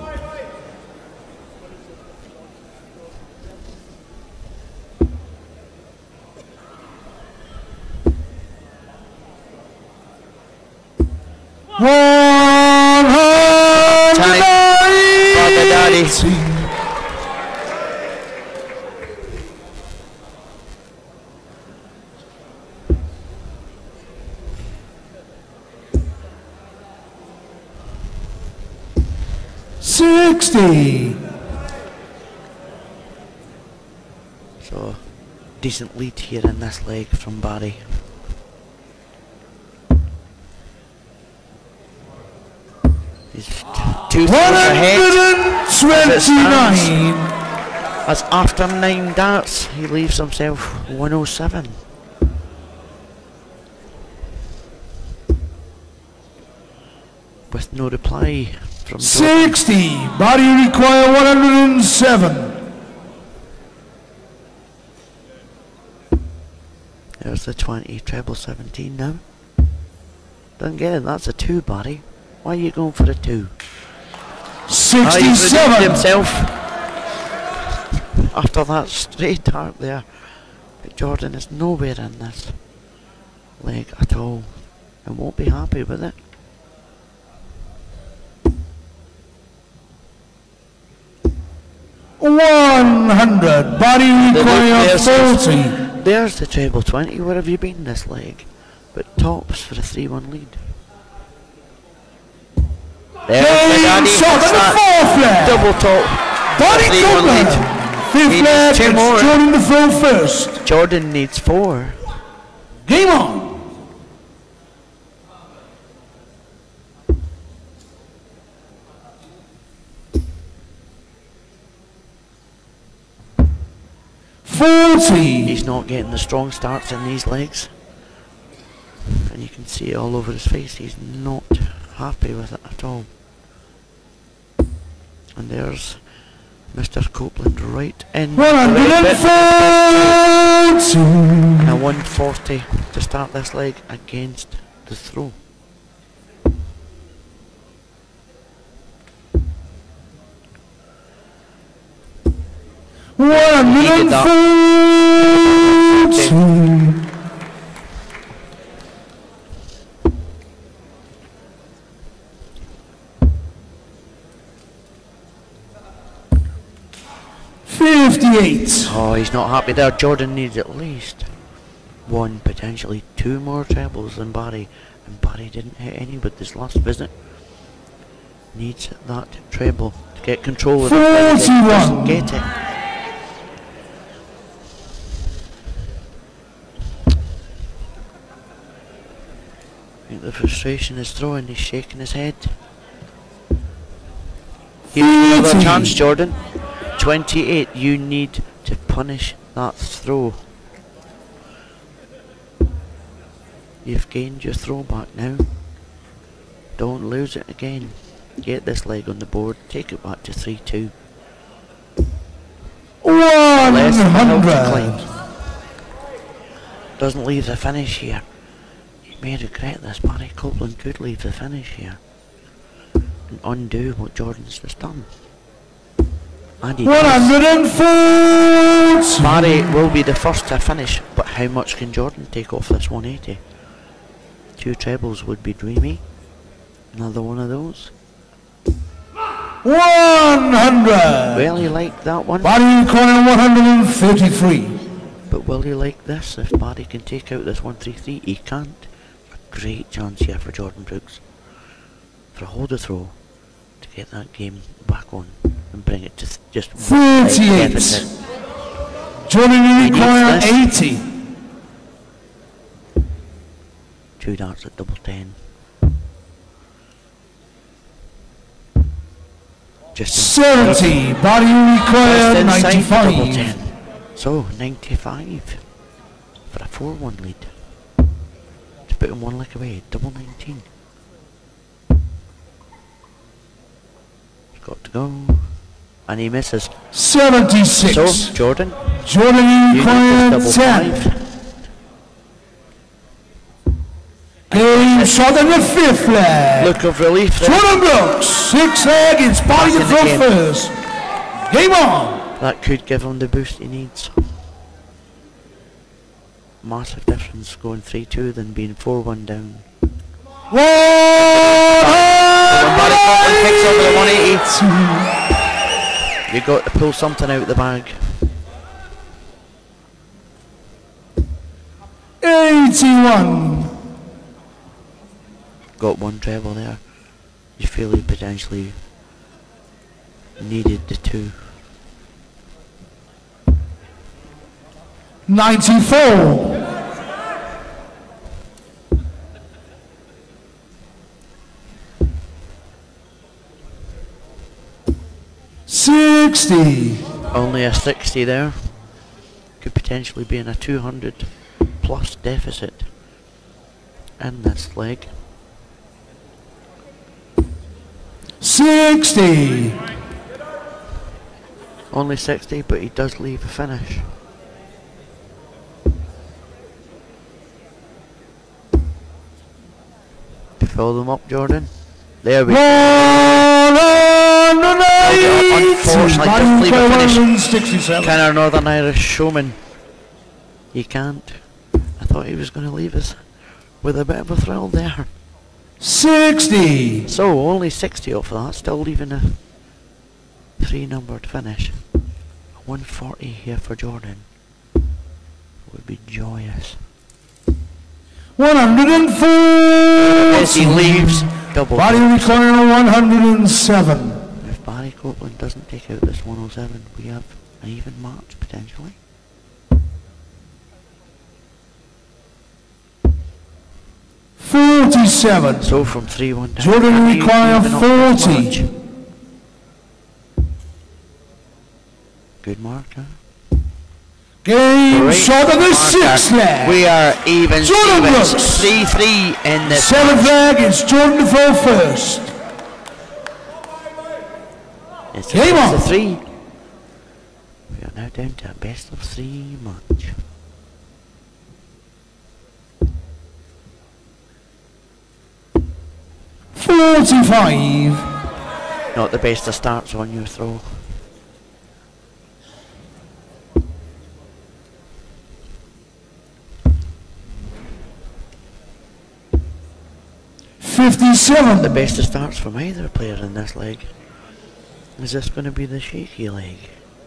one hundred Father Daddy. sixty. So decent lead here in this leg from Barry. He's t- two one scores ahead. hundred twenty-nine. As after nine darts, he leaves himself one oh seven. With no reply from Jordan. sixty. Body recoil one hundred seven. There's the twenty, treble seventeen now. Don't get it, that's a two, Barry. Why are you going for a two? Ah, he's redeemed sixty-seven. himself after that straight dart there. But Jordan is nowhere in this leg at all and won't be happy with it. one hundred. Body recoil There's, forty. there's the treble twenty. Where have you been this leg? But tops for a three one lead. There's the Game daddy. shot What's on the that? fourth leg. Double top. Body three one coupler. lead. Fifth Needs leg, two it's more. Jordan to throw first. Jordan needs four. Game on. forty. He's not getting the strong starts in these legs. And you can see it all over his face. He's not happy with it at all. And there's Mister Copeland right in. one forty. And a one forty to start this leg against the throw. one forty. fifty-eight. Oh, he's not happy there. Jordan needs at least one, potentially two more trebles than Barry. And Barry didn't hit any with this last visit. Needs that treble to get control of it. Doesn't get it. I think the frustration is throwing. He's shaking his head. Here's another chance, Jordan. twenty-eight, you need to punish that throw. You've gained your throw back now. Don't lose it again. Get this leg on the board, take it back to three two. one hundred. Doesn't leave the finish here. You may regret this, Barry Copeland could leave the finish here and undo what Jordan's just done. And he one hundred forty. Barry will be the first to finish, but how much can Jordan take off this one eighty? Two trebles would be dreamy. Another one of those. one hundred. Will he like that one? Barry corner one hundred thirty-three. But will he like this if Barry can take out this one thirty-three? He can't. A great chance here for Jordan Brooks. For a hold a throw to get that game back on and bring it to th just thirty-eight. Jordan in the corner eighty. Two darts at double ten. Just seventy. Body required ninety-five. So ninety-five for a four one lead. To put him one leg away, double nineteen. He's got to go. And he misses. seventy-six. So, Jordan. Jordan required ten. Five. Game shot in the fifth leg. Look of relief there. Jordan Brooks, six leg, it's Barry to throw first. Game on. That could give him the boost he needs. Massive difference going three two than being four one down. one picks over the one eighty. You got to pull something out of the bag. eighty-one. Got one treble there. You feel he potentially needed the two. ninety-four. sixty. Only a sixty there. Could potentially be in a two hundred plus deficit in this leg. sixty. Only sixty, but he does leave a finish. To fill them up, Jordan. There we go. Unfortunately, doesn't leave a finish. Kind of Northern Irish showman. He can't. I thought he was going to leave us with a bit of a thrill there. sixty. So only sixty off that, still leaving a three numbered finish. one forty here for Jordan. Would be joyous. one hundred four. As he leaves, double. Barry recording one hundred seven. If Barry Copeland doesn't take out this one oh seven, we have an even match potentially. forty-seven. So from three one down, Jordan require forty. Good mark, huh? Game Great shot of the marker. sixth leg. We are even Jordan Stevens, Brooks. three three in the Seventh leg, it's Jordan Defoe first. It's Game a on. three. We are now down to a best of three match. forty-five. Not the best of starts on your throw. fifty-seven. The best of starts from either player in this leg. Is this going to be the shaky leg?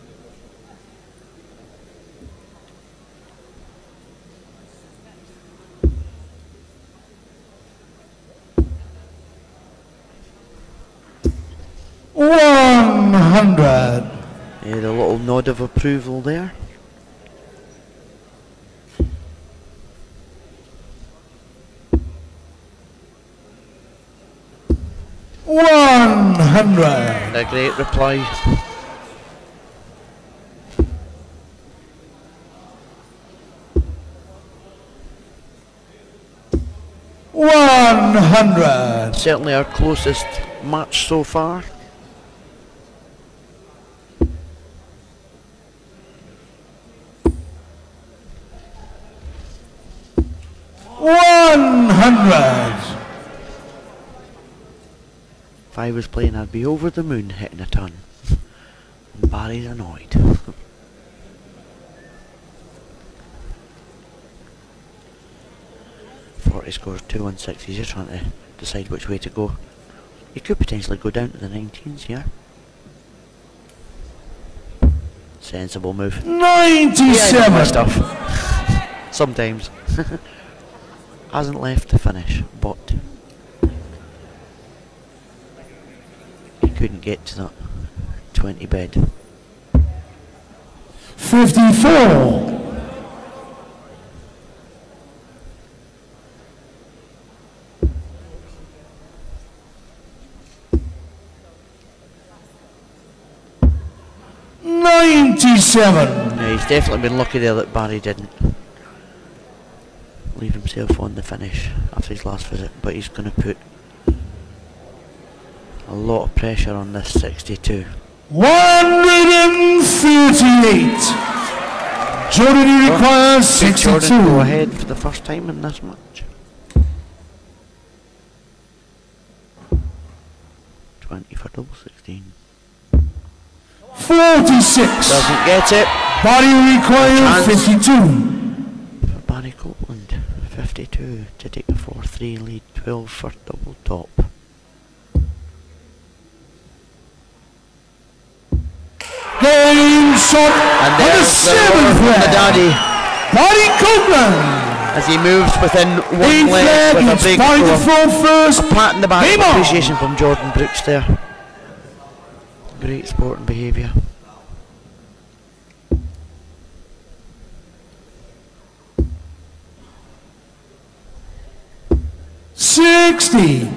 one hundred. Yeah, the little nod of approval there. one hundred. A great reply. one hundred. Certainly our closest match so far. one hundred. If I was playing, I'd be over the moon hitting a ton. And Barry's annoyed. forty scores two one six. He's just trying to decide which way to go. He could potentially go down to the nineteens here. Sensible move. ninety-seven. Yeah, stuff. Sometimes. Hasn't left to finish, but he couldn't get to that twenty bed. fifty-four. ninety-seven. Yeah, he's definitely been lucky there that Barry didn't leave himself on the finish after his last visit, but he's going to put a lot of pressure on this sixty-two. one thirty-eight. Jordan, he requires Big Jordan go sixty-two. ahead for the first time in this match. twenty for double sixteen. forty-six. Doesn't get it. Body requires Chance. fifty-two. For Barry Copeland, fifty-two to take a four three lead, twelve for double top. Game shot And on the there's the seventh roar from the leg. daddy Body Copeland. as he moves within one Eighth leg leg, with a it's big Body score. Defoe first. Pat in the back, Game on. appreciation from Jordan Brooks there. Great sporting behaviour. sixty.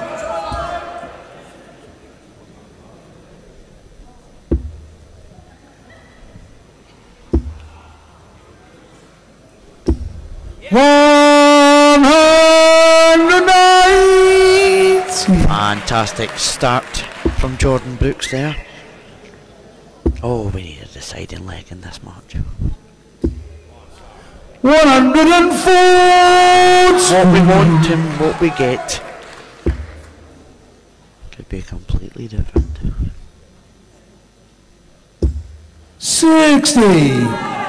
one ninety. Fantastic start from Jordan Brooks there. Oh, we need a deciding leg in this match. one hundred four. What we want and what we get could be completely different. sixty.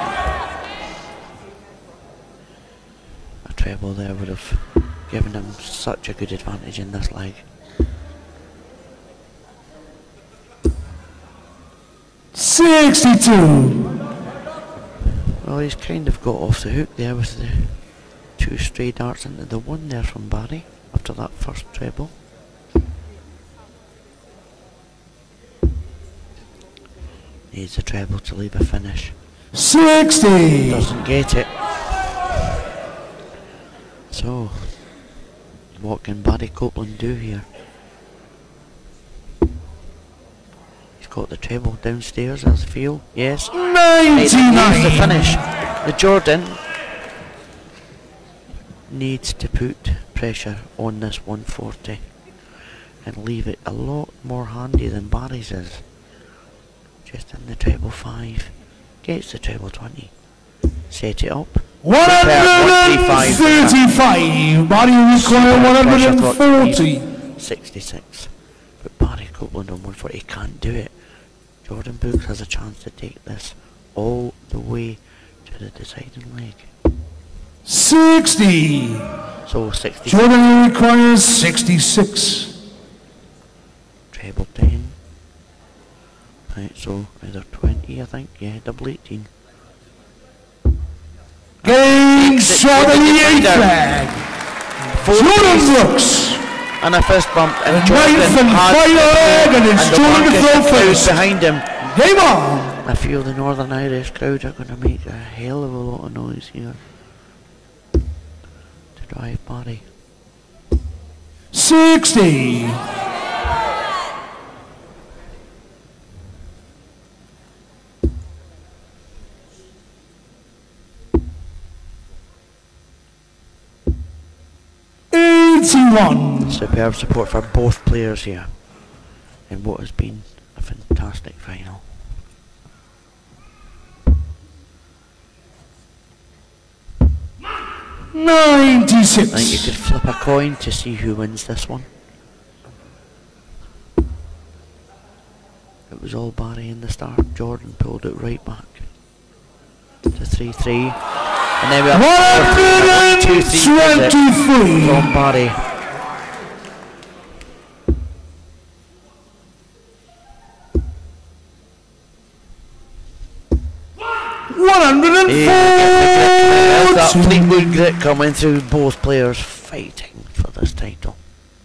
A treble there would have given him such a good advantage in this leg. sixty-two. Well, he's kind of got off the hook there with the two stray darts into the one there from Barry after that first treble. Needs a treble to leave a finish. sixty. Doesn't get it. So, what can Barry Copeland do here? He's got the treble downstairs, as I feel. Yes. ninety-nine. The finish. The Jordan needs to put pressure on this one forty and leave it a lot more handy than Barry's is. Just in the treble five. Gets the treble twenty. Set it up. one thirty-five. Barry require one forty. sixty-six. But Barry Copeland on one forty can't do it. Jordan Brooks has a chance to take this all the way to the deciding leg. sixty. So sixty. Jordan requires sixty-six. Treble ten. Right, so either twenty, I think. Yeah, double eighteen. Game shot of the eighth flag. Jordan Brooks. And a fist bump, and And Jordan ninth and has final leg, and it's the Jordan to Lancashire throw crowd first. behind him. Game on. I feel the Northern Irish crowd are going to make a hell of a lot of noise here to drive Barry. sixty. eighty-one. Superb support for both players here in what has been a fantastic final. ninety-six. I think you could flip a coin to see who wins this one. It was all Barry in the start. Jordan pulled it right back to three three. And then we have one two three from Barry. one hundred four. There's that Fleetwood grit coming through, both players fighting for this title.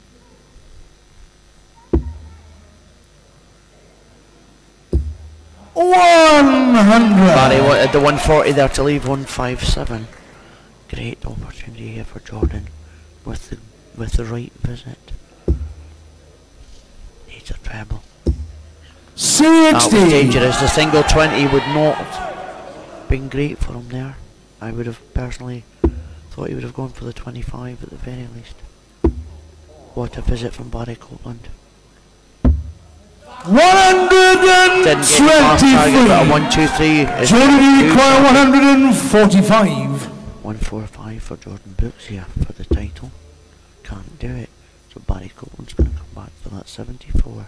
one hundred. Barry wanted the one forty there to leave one fifty-seven. Great opportunity here for Jordan with the with the right visit. Needs a treble. sixty. That was dangerous. The single twenty would not have been great for him there. I would have personally thought he would have gone for the twenty-five at the very least. What a visit from Barry Copeland. one hundred Didn't get the fast target, but a one two three is Jordan require one hundred forty-five. one forty-five for Jordan Brooks here for the title. Can't do it. So Barry Copeland's going to come back for that seventy-four.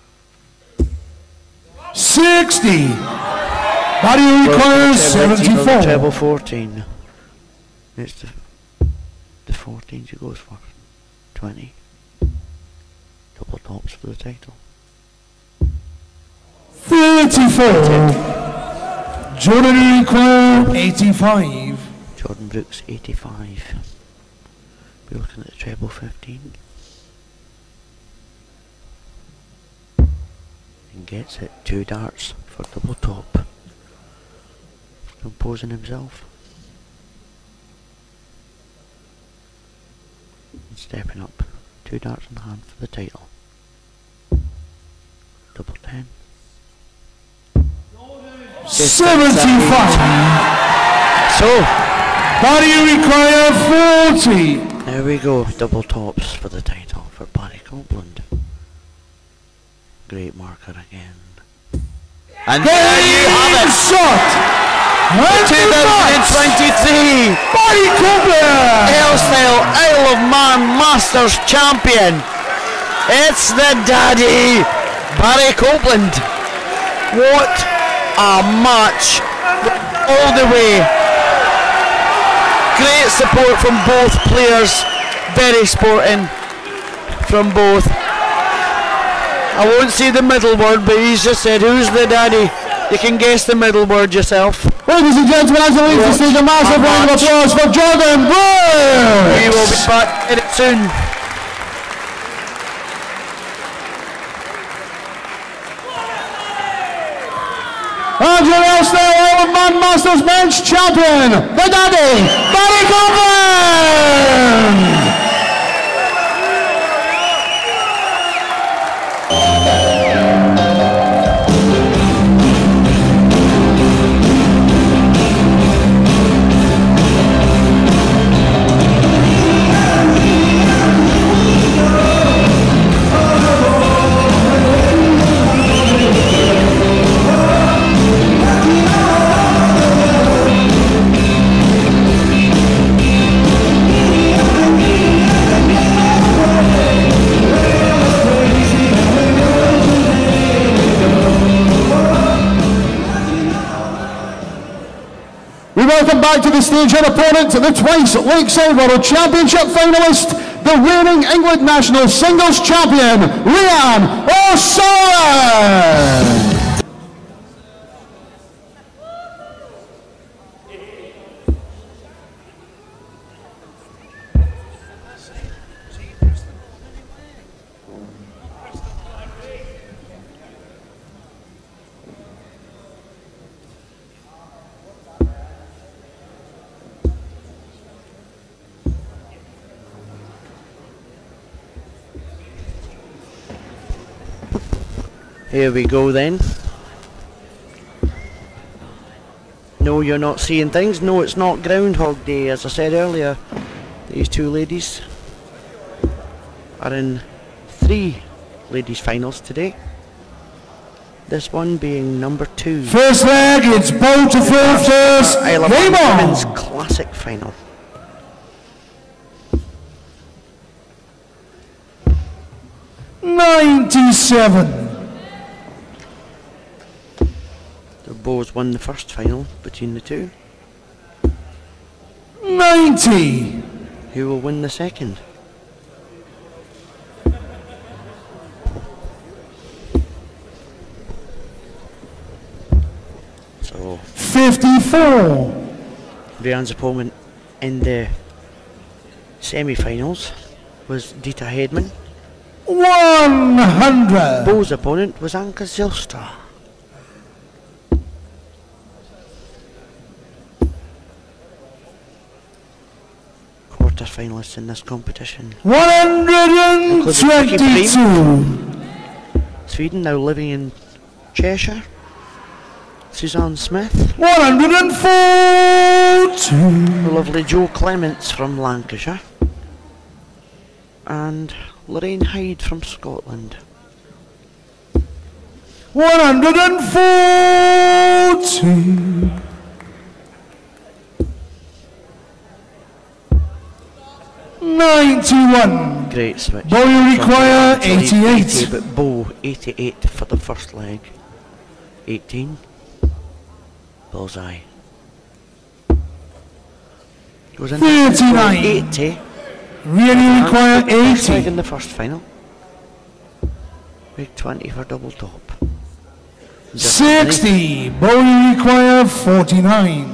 sixty. Barry requires seventy-four. Treble fourteen. It's the, the fourteen she goes for. twenty. Double tops for the title. thirty-four. Jordan require eighty-five. Jordan Brooks eighty-five. We're looking at the treble fifteen. And gets it. Two darts for double top. Composing himself. And stepping up. Two darts in the hand for the title. Double ten. seventy-five. So, Barry require forty. there we go. Double tops for the title for Barry Copeland. Great marker again. And there you have it! Shot. twenty twenty-three Barry Copeland. Aylesfell Isle of Man Masters Champion. It's the daddy, Barry Copeland. What a match all the way. Great support from both players. Very sporting from both. I won't say the middle word, but he's just said, who's the daddy? You can guess the middle word yourself. Ladies and gentlemen, as I leave the stage, a massive round of applause for Jordan Brooks. We will be back very soon. And your Aylesfell Isle of Man Masters Men's Champion, the daddy, Barry Copeland. welcome back to the stage her opponent, the twice Lakeside World Championship finalist, the reigning England national singles champion, Rhian O'Sullivan. Here we go then. No, you're not seeing things. No, it's not Groundhog Day. As I said earlier, these two ladies are in three ladies finals today. This one being number two. First leg, it's bow to full first. Isle of Game Man on. Women's Classic Final. ninety-seven. The Bows won the first final between the two. ninety. Who will win the second? So fifty-four. Rhian's opponent in the semi-finals was Dita Hedman. one hundred. Bo's opponent was Anka Zylstra. Quarter finalists in this competition. one hundred twenty-two. Sweden, now living in Cheshire. Suzanne Smith. one hundred forty. The lovely Jo Clements from Lancashire. And Lorraine Hyde from Scotland. one hundred forty. ninety-one. Great switch. Bo, you require Sorry, eighty-eight. eighty, but Bo eighty-eight for the first leg. eighteen. Bullseye. Goes in thirty-nine. eighty. Really require First leg eighty. in the first final. Big twenty for double top. Just sixty. Bo, you require forty-nine.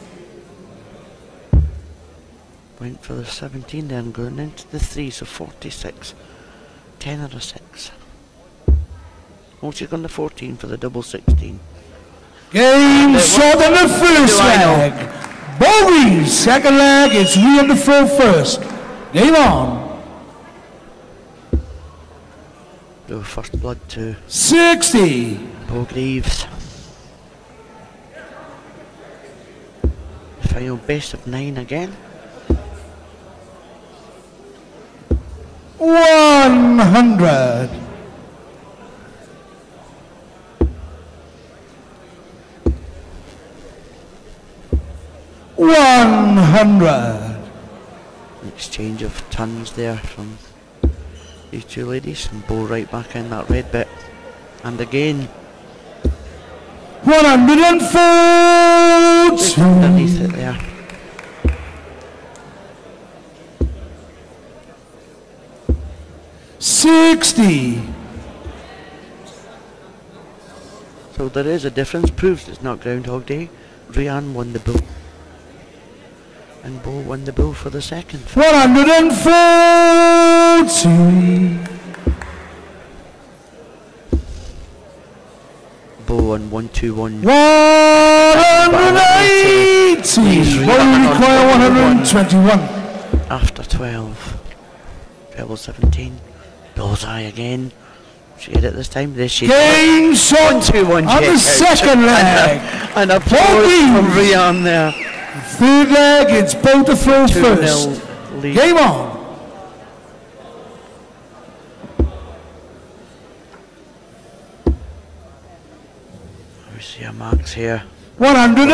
went for the seventeen then, going into the three, so forty-six. ten out of six. Oh, she's gone to fourteen for the double sixteen. Game shot in the first do I know? leg. Bogey, second leg, it's Rhian to throw first. Game on. Go first blood to sixty. Bo Greaves. Final best of nine again. one hundred. one hundred. Exchange of tons there from these two ladies, and Bo right back in that red bit. And again, one hundred just underneath it forty. there. sixty. So there is a difference, proves it's not Groundhog Day. Rhian won the bull. And Bo won the bull for the second. one hundred forty. Bo on one two one. one hundred eighty. Bo, you require one hundred twenty-one. After twelve. Treble seventeen. Bullseye again. She hit it this time. This she Game shot two one on the second leg. And a applause Bogey. from Rhian there. Third leg, it's Bo to throw two first. nil lead. Game on. We see our marks here. one hundred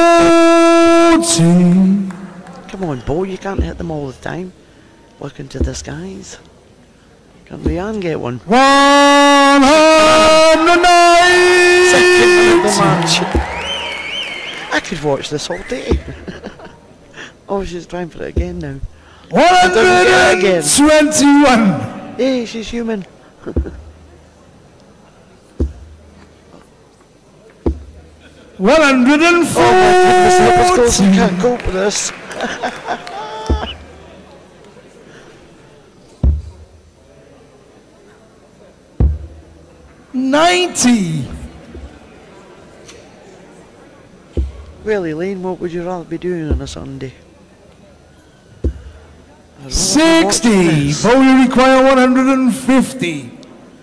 forty. Come on, Bo, you can't hit them all the time. Look into the skies. Can Rhian get one? one hundred Second of the ninety. match. I could watch this all day. Oh, she's trying for it again now. one hundred twenty-one. Hey, she's human. one hundred four. Oh my goodness, help us go, so I can't cope with this. ninety. Well, Elaine, what would you rather be doing on a Sunday? I'd rather be sixty. watching this. But we require one hundred fifty.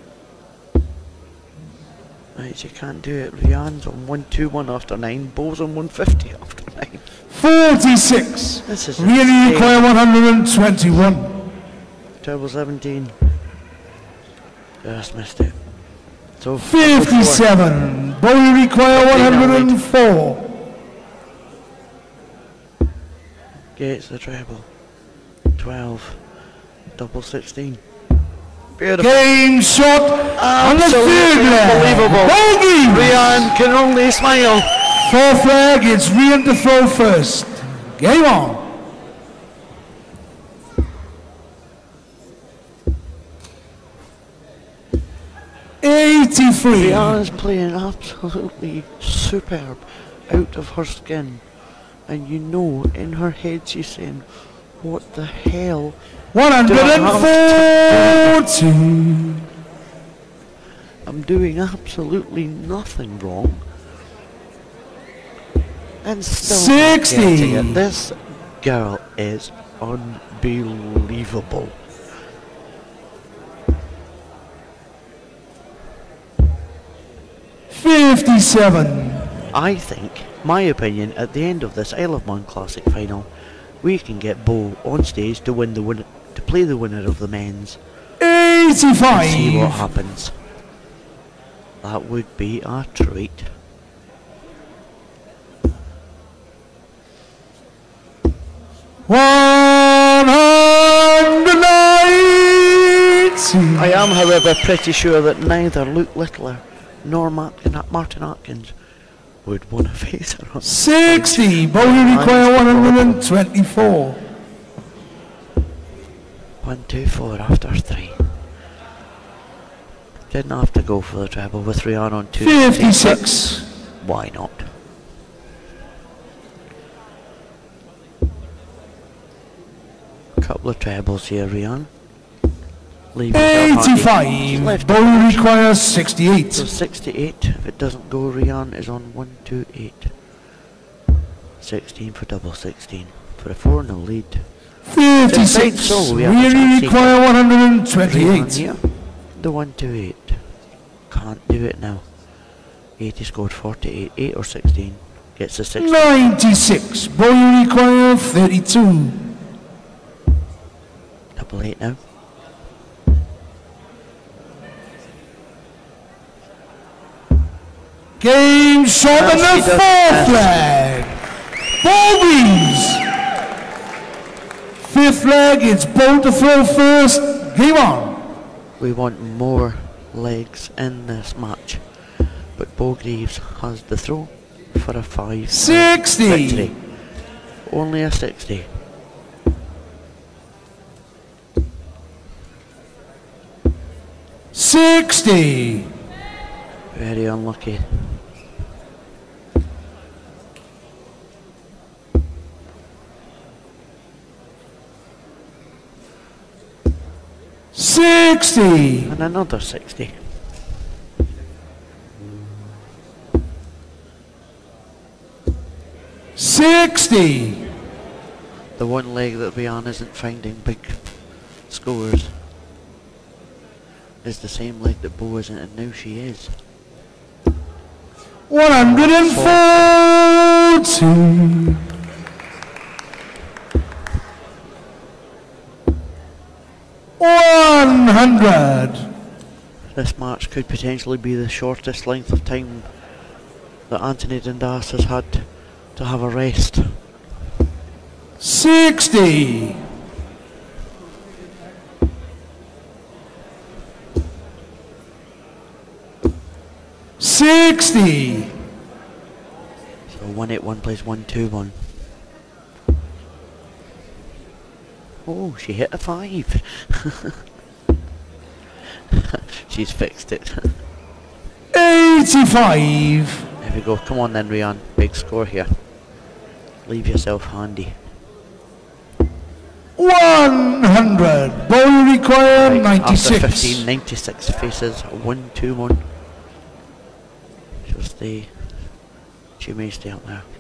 Right, you can't do it. Rianne's on one two one after nine. Bo's on one fifty after nine. forty-six. This is Really insane. require one hundred twenty-one. Treble seventeen. Just missed it. So fifty-seven. But we require one hundred four. Gates the treble. twelve. Double sixteen. Beautiful. Game shot on the Absolutely third leg. unbelievable. Bogey. Rianne can only smile. Fourth leg, it's Rian to throw first. Game on. eighty-three. Rianne's playing absolutely superb, out of her skin. And you know, in her head she's saying, what the hell? one hundred forty. I'm doing absolutely nothing wrong. And still not sixty. getting it. This girl is unbelievable. fifty-seven. I think, my opinion, at the end of this Isle of Man Classic final, we can get Bo on stage to win the win to play the winner of the men's and see what eighty-five. happens. That would be a treat. one hundred ninety. I am, however, pretty sure that neither Luke Littler nor Martin, Martin Atkins would want to face her on sixty. But we require one hundred twenty-four. One, two, four after three. Didn't have to go for the treble with Rianne on two. fifty-six. Why not? Couple of trebles here, Rianne. Leave it there, Hardy. eighty-five. Left But we require sixty-eight. So sixty-eight. If it doesn't go, Rianne is on one, two, eight. sixteen for double sixteen. For a four nil lead. fifty-six. So we We have a chance require one hundred Rianne twenty-eight. here. The one, two, eight. Can't do it now. eighty scored forty-eight. eight or sixteen. Gets the sixteen. ninety-six. But we require thirty-two. Double eight now. Game shot on Yes, the he does. fourth Yes. leg. Bogies. Fifth leg, it's Bo to throw first. Game on. We want more legs in this match. But Bo Greaves has the throw for a five. sixty. Victory. Only a sixty. sixty. Very unlucky. sixty. And another sixty. sixty. The one leg that Rianne isn't finding big scores is the same leg that Bo isn't, and now she is. one hundred forty. one hundred. This match could potentially be the shortest length of time that Anthony Dundas has had to have a rest. sixty. sixty. So one one eight one plays one two one. Oh, she hit a five. She's fixed it. eighty-five. There we go. Come on then, Rian. Big score here. Leave yourself handy. one hundred. Ball require Right, ninety-six. after fifteen, ninety-six faces. one two one. She'll stay. She may stay up there.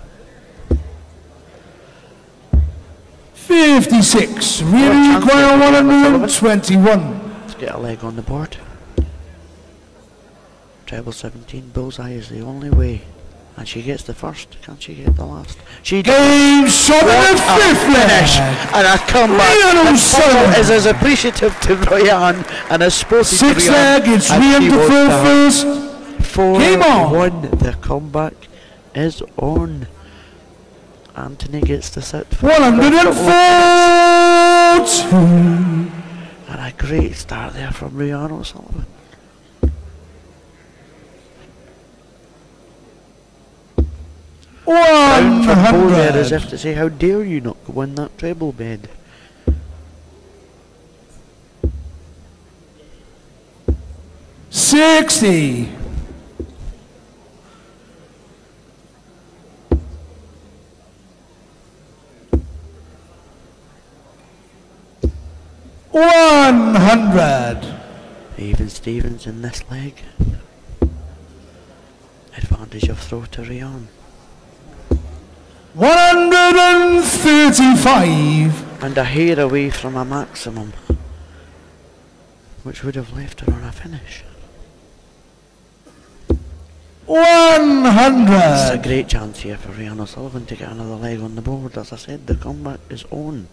fifty-six. More Really chances require for one Rihanna hundred twenty-one. Let's get a leg on the board. Treble seventeen. Bullseye is the only way. And she gets the first. Can she get the last? She does. Game shot in the fifth Finish. leg. And a comeback. Rian And O'Sullivan. Paul is as appreciative to Ryan and as sporty to Six Ryan leg. It's as Rian she to was throw to her. first. Four Game on. one. The comeback is on. Anthony gets to sit for one hundred four. and a great start there from Rian O'Sullivan. Down for Bo there as if one hundred. to say, how dare you not win that treble bed. sixty. one hundred. Even Stevens in this leg. Advantage of throw to Rian. one hundred thirty-five. And a hair away from a maximum, which would have left her on a finish. one It's a hundred. great chance here for Rian O'Sullivan to get another leg on the board. As I said, the comeback is on.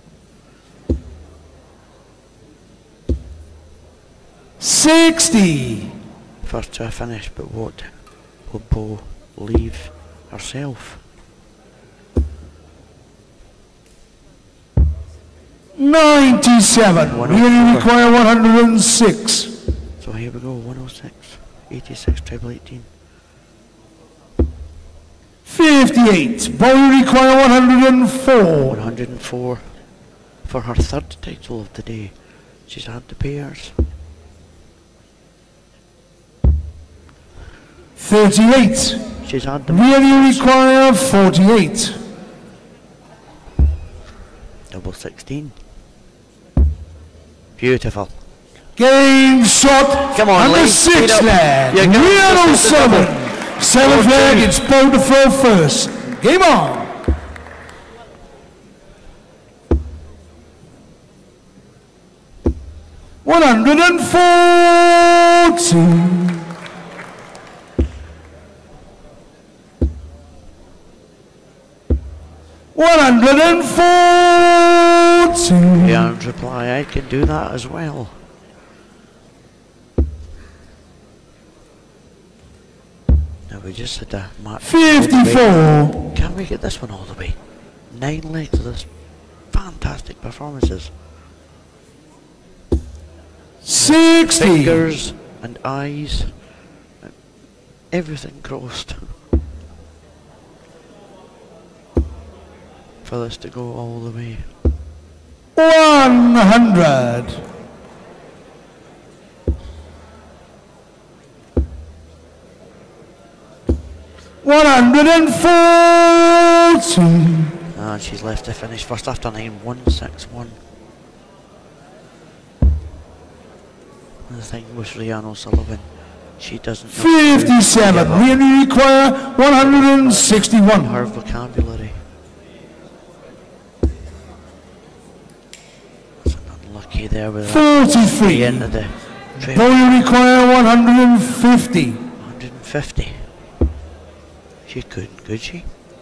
sixty. First to a finish, but what will Bo leave herself? ninety-seven. one We oh only four. require one hundred six. So here we go, one oh six, eighty-six, treble eighteen. fifty-eight. Boy require one hundred four. one hundred four for her third title of the day. She's had the pairs. thirty-eight. She's had the We only require forty-eight. double sixteen. Beautiful. Game shot. Come on, and Lee, the speed sixth up. leg. You're gonna Rian just hit the O'Sullivan. double. Seventh Four, leg. two. It's Bo to throw first. Game on. one hundred forty. one hundred forty. Rian's reply, I can do that as well. Now we just had a match. fifty-four. Can we get this one all the way? Nine legs of this fantastic performances. sixty. Fingers and eyes, and everything crossed for this to go all the way. one hundred. one hundred forty. And she's left to finish first after nine, one six one. The thing with Rian O'Sullivan, she doesn't know how to fifty-seven. give up We only require one hundred sixty-one. her vocabulary. That's unlucky there with that. forty-three. The end of the trail. Boy require one hundred fifty. one hundred fifty. She couldn't, could she?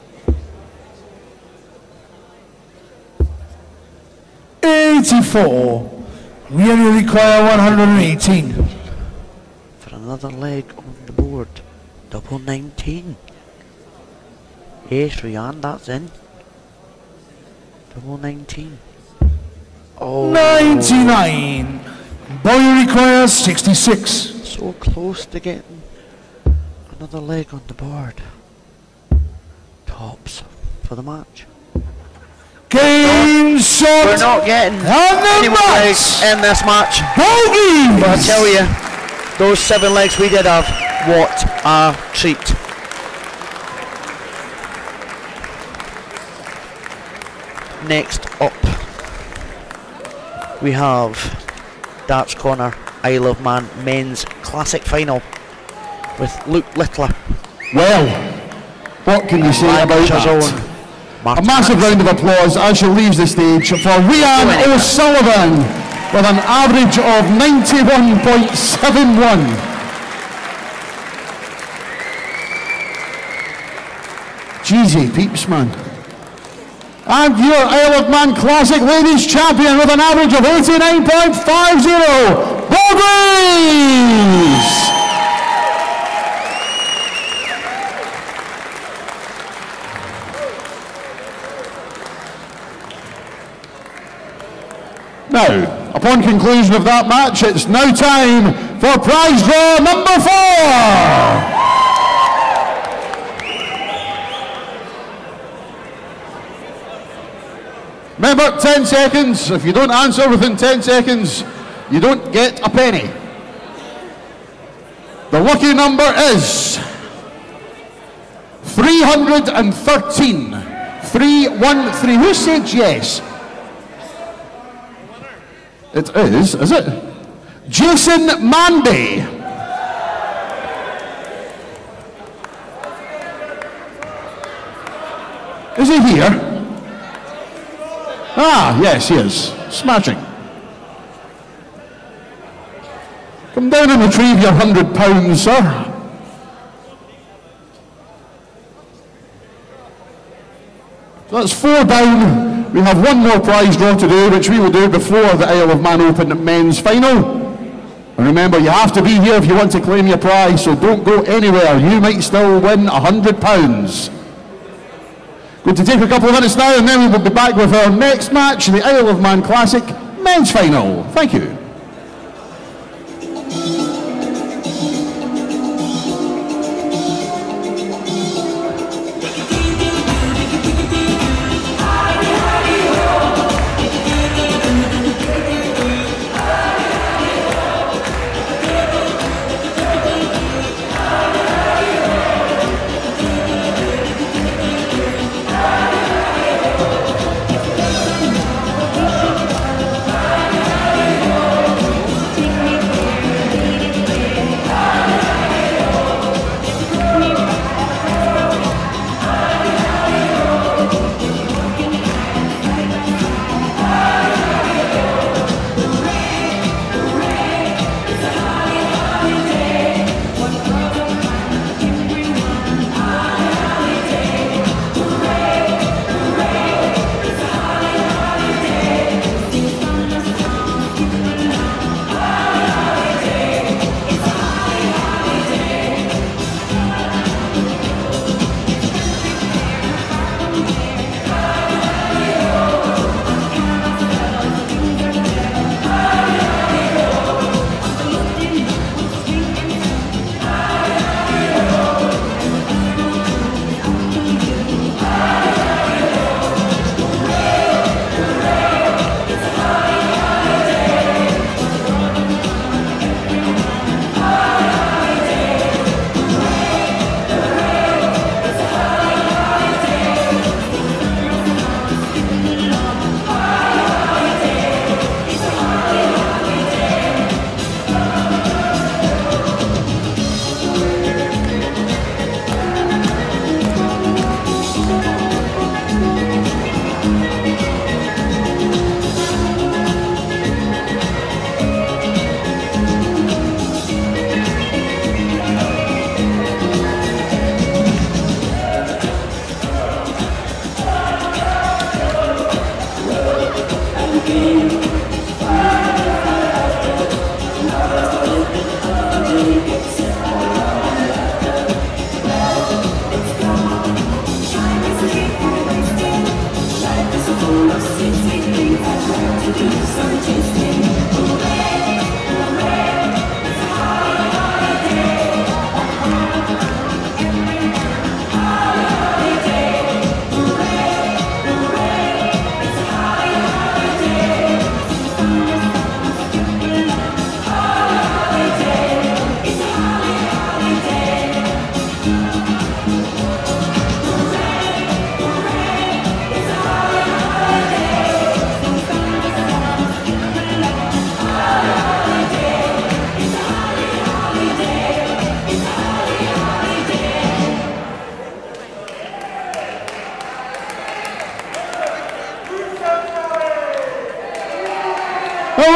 eighty-four. We only require one hundred eighteen. For another leg on the board. Double nineteen. Yes, Rian, that's in. Double nineteen. Oh, ninety-nine. Boy requires sixty-six. so close to getting another leg on the board. tops for the match. Game shot. We're not getting any more legs in this match. Bogies. But I tell you, those seven legs we did have, what a treat. Next up, we have Darts Corner Isle of Man Men's Classic Final with Luke Littler. Well, what can you say about that? A massive round of applause as she leaves the stage for Rhian O'Sullivan with an average of ninety-one point seven one. Jeezy peeps, man. And your Isle of Man Classic Ladies Champion with an average of eighty-nine point five zero, Bogies! Now, upon conclusion of that match, it's now time for prize draw number four! Remember, ten seconds. If you don't answer within ten seconds, you don't get a penny. The lucky number is three hundred thirteen. three one three. Who said yes? It is, is it? Jason Manby. Is he here? Ah, yes, he is. Smashing. Come down and retrieve your hundred pounds, sir. So that's four down. We have one more prize draw to do, which we will do before the Isle of Man Open Men's Final. And remember, you have to be here if you want to claim your prize, so don't go anywhere. You might still win a hundred pounds. Going to take a couple of minutes now, and then we will be back with our next match, the Isle of Man Classic Men's Final. Thank you.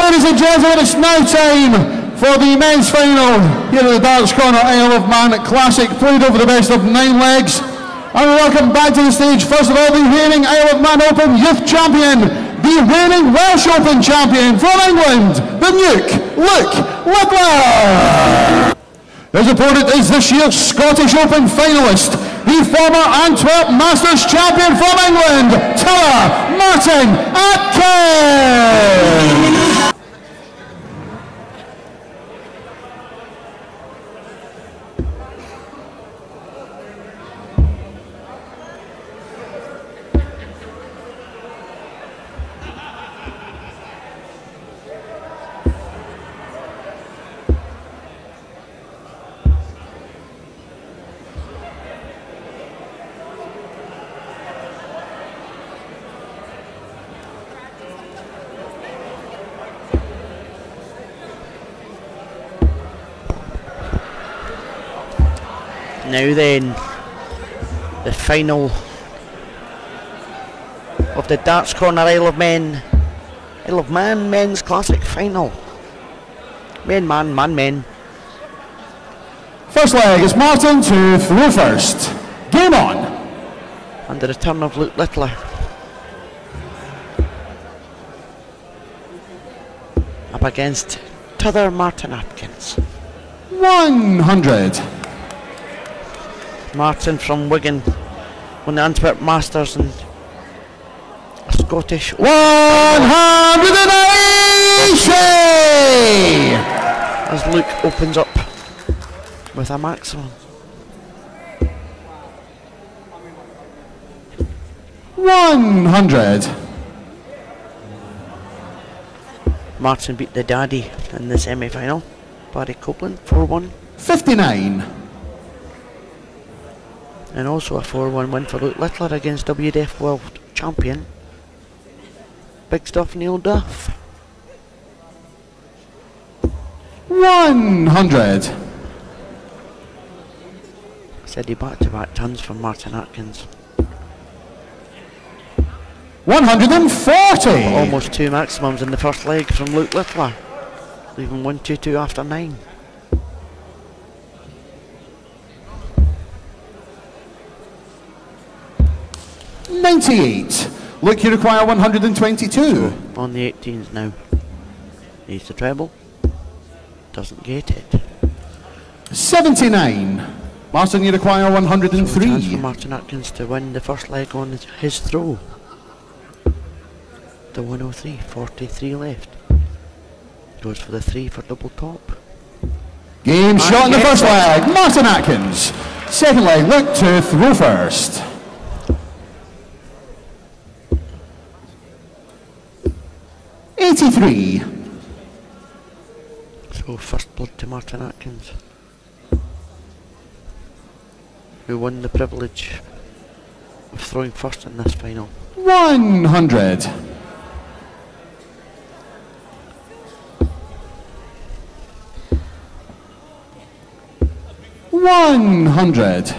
Ladies and gentlemen, it's now time for the men's final here at the Darts Corner Isle of Man Classic, played over the best of nine legs. And we welcome back to the stage, first of all, the reigning Isle of Man Open Youth Champion, the reigning Welsh Open Champion from England, the Nuke, Luke Littler. His opponent is this year's Scottish Open finalist, the former Antwerp Masters Champion from England, Tara Martin Atkins. Now then, the final of the Darts Corner Isle of Men, Isle of Man Men's Classic Final. Men, man, man, men. First leg is Martin to throw first. Game on. And the return of Luke Littler. Up against Tother Martin Atkins. one hundred. Martin from Wigan won the Antwerp Masters and a Scottish one hundred eighty! As Luke opens up with a maximum. one hundred. Martin beat the daddy in the semi-final, Barry Copeland, four one. fifty-nine. And also a four one win for Luke Littler against W D F World Champion Big Stuff Neil Duff. one hundred. Steady back-to-back tons from Martin Atkins. one hundred forty. Almost two maximums in the first leg from Luke Littler, leaving one two two after nine. ninety-eight. Look, you require one hundred twenty-two. On the eighteens now. Needs the treble. Doesn't get it. seventy-nine. Martin, you require one hundred So chance three. for Martin Atkins to win the first leg on his, his throw. The one oh three, forty-three left. Goes for the three for double top. Game And shot in the gets first it. leg. Martin Atkins. Second leg, look to throw first. eighty-three. So first blood to Martin Atkins, who won the privilege of throwing first in this final. one hundred. one hundred.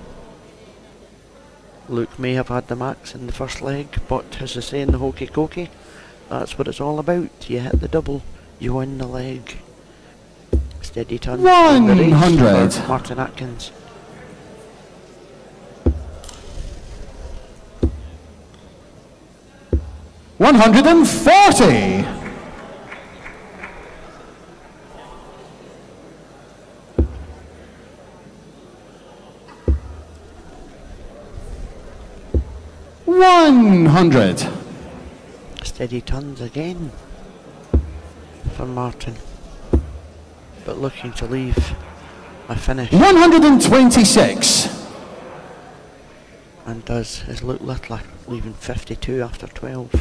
Luke may have had the max in the first leg, but as they say in the hokey cokey, that's what it's all about. You hit the double, you win the leg. Steady turn. in the race one hundred. for Martin Atkins. one hundred forty. one hundred. Steady turns again for Martin, but looking to leave a finish, one hundred twenty-six. and does is Luke Littler, leaving fifty-two after twelve.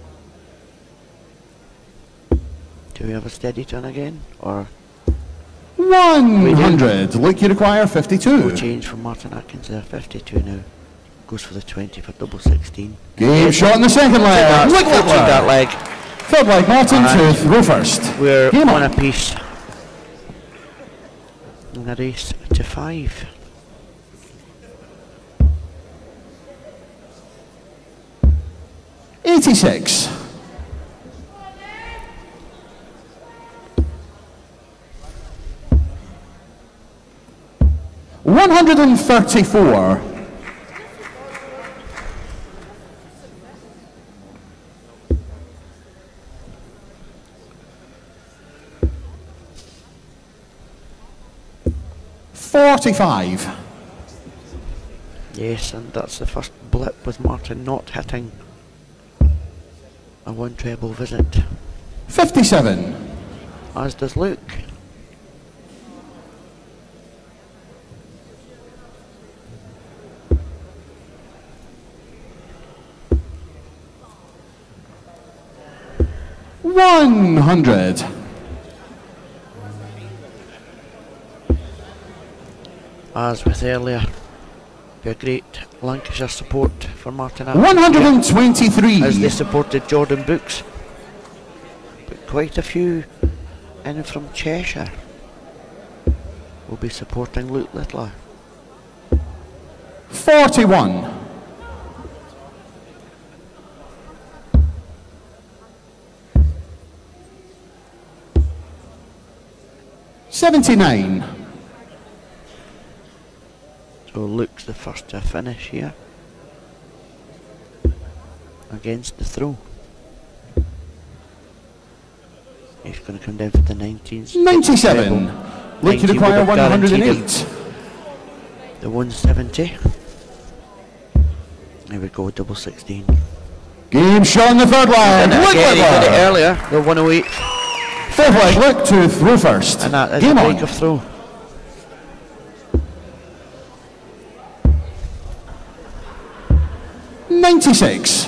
Do we have a steady turn again, or one hundred. Look, you require no fifty-two. change from Martin Atkins there? fifty-two now. Goes for the twenty for double sixteen. Game shot in the second leg. That's Look that Littler. leg. Third leg, Martin And to throw first. We're Game on on. a piece in the race to five. eighty-six. one hundred thirty-four. forty-five. Yes, and that's the first blip with Martin not hitting a one treble visit. fifty-seven. As does Luke. one hundred. As with earlier, be a great Lancashire support for Martin Atkins one hundred twenty-three. as they supported Jordan Brooks. But quite a few in from Cheshire will be supporting Luke Littler. forty-one. seventy-nine. So Luke's the first to finish here against the throw. He's going to come down for the nineteens. ninety-seven. Luke, you ninety require would have one hundred guaranteed eight. The one seventy. There we go, double sixteen. Game shot in the third leg. Did it Luke again, he did it Littler. earlier, the one oh eight. Fourth leg, Luke to throw first. And that is Game a on. break of throw. ninety-six.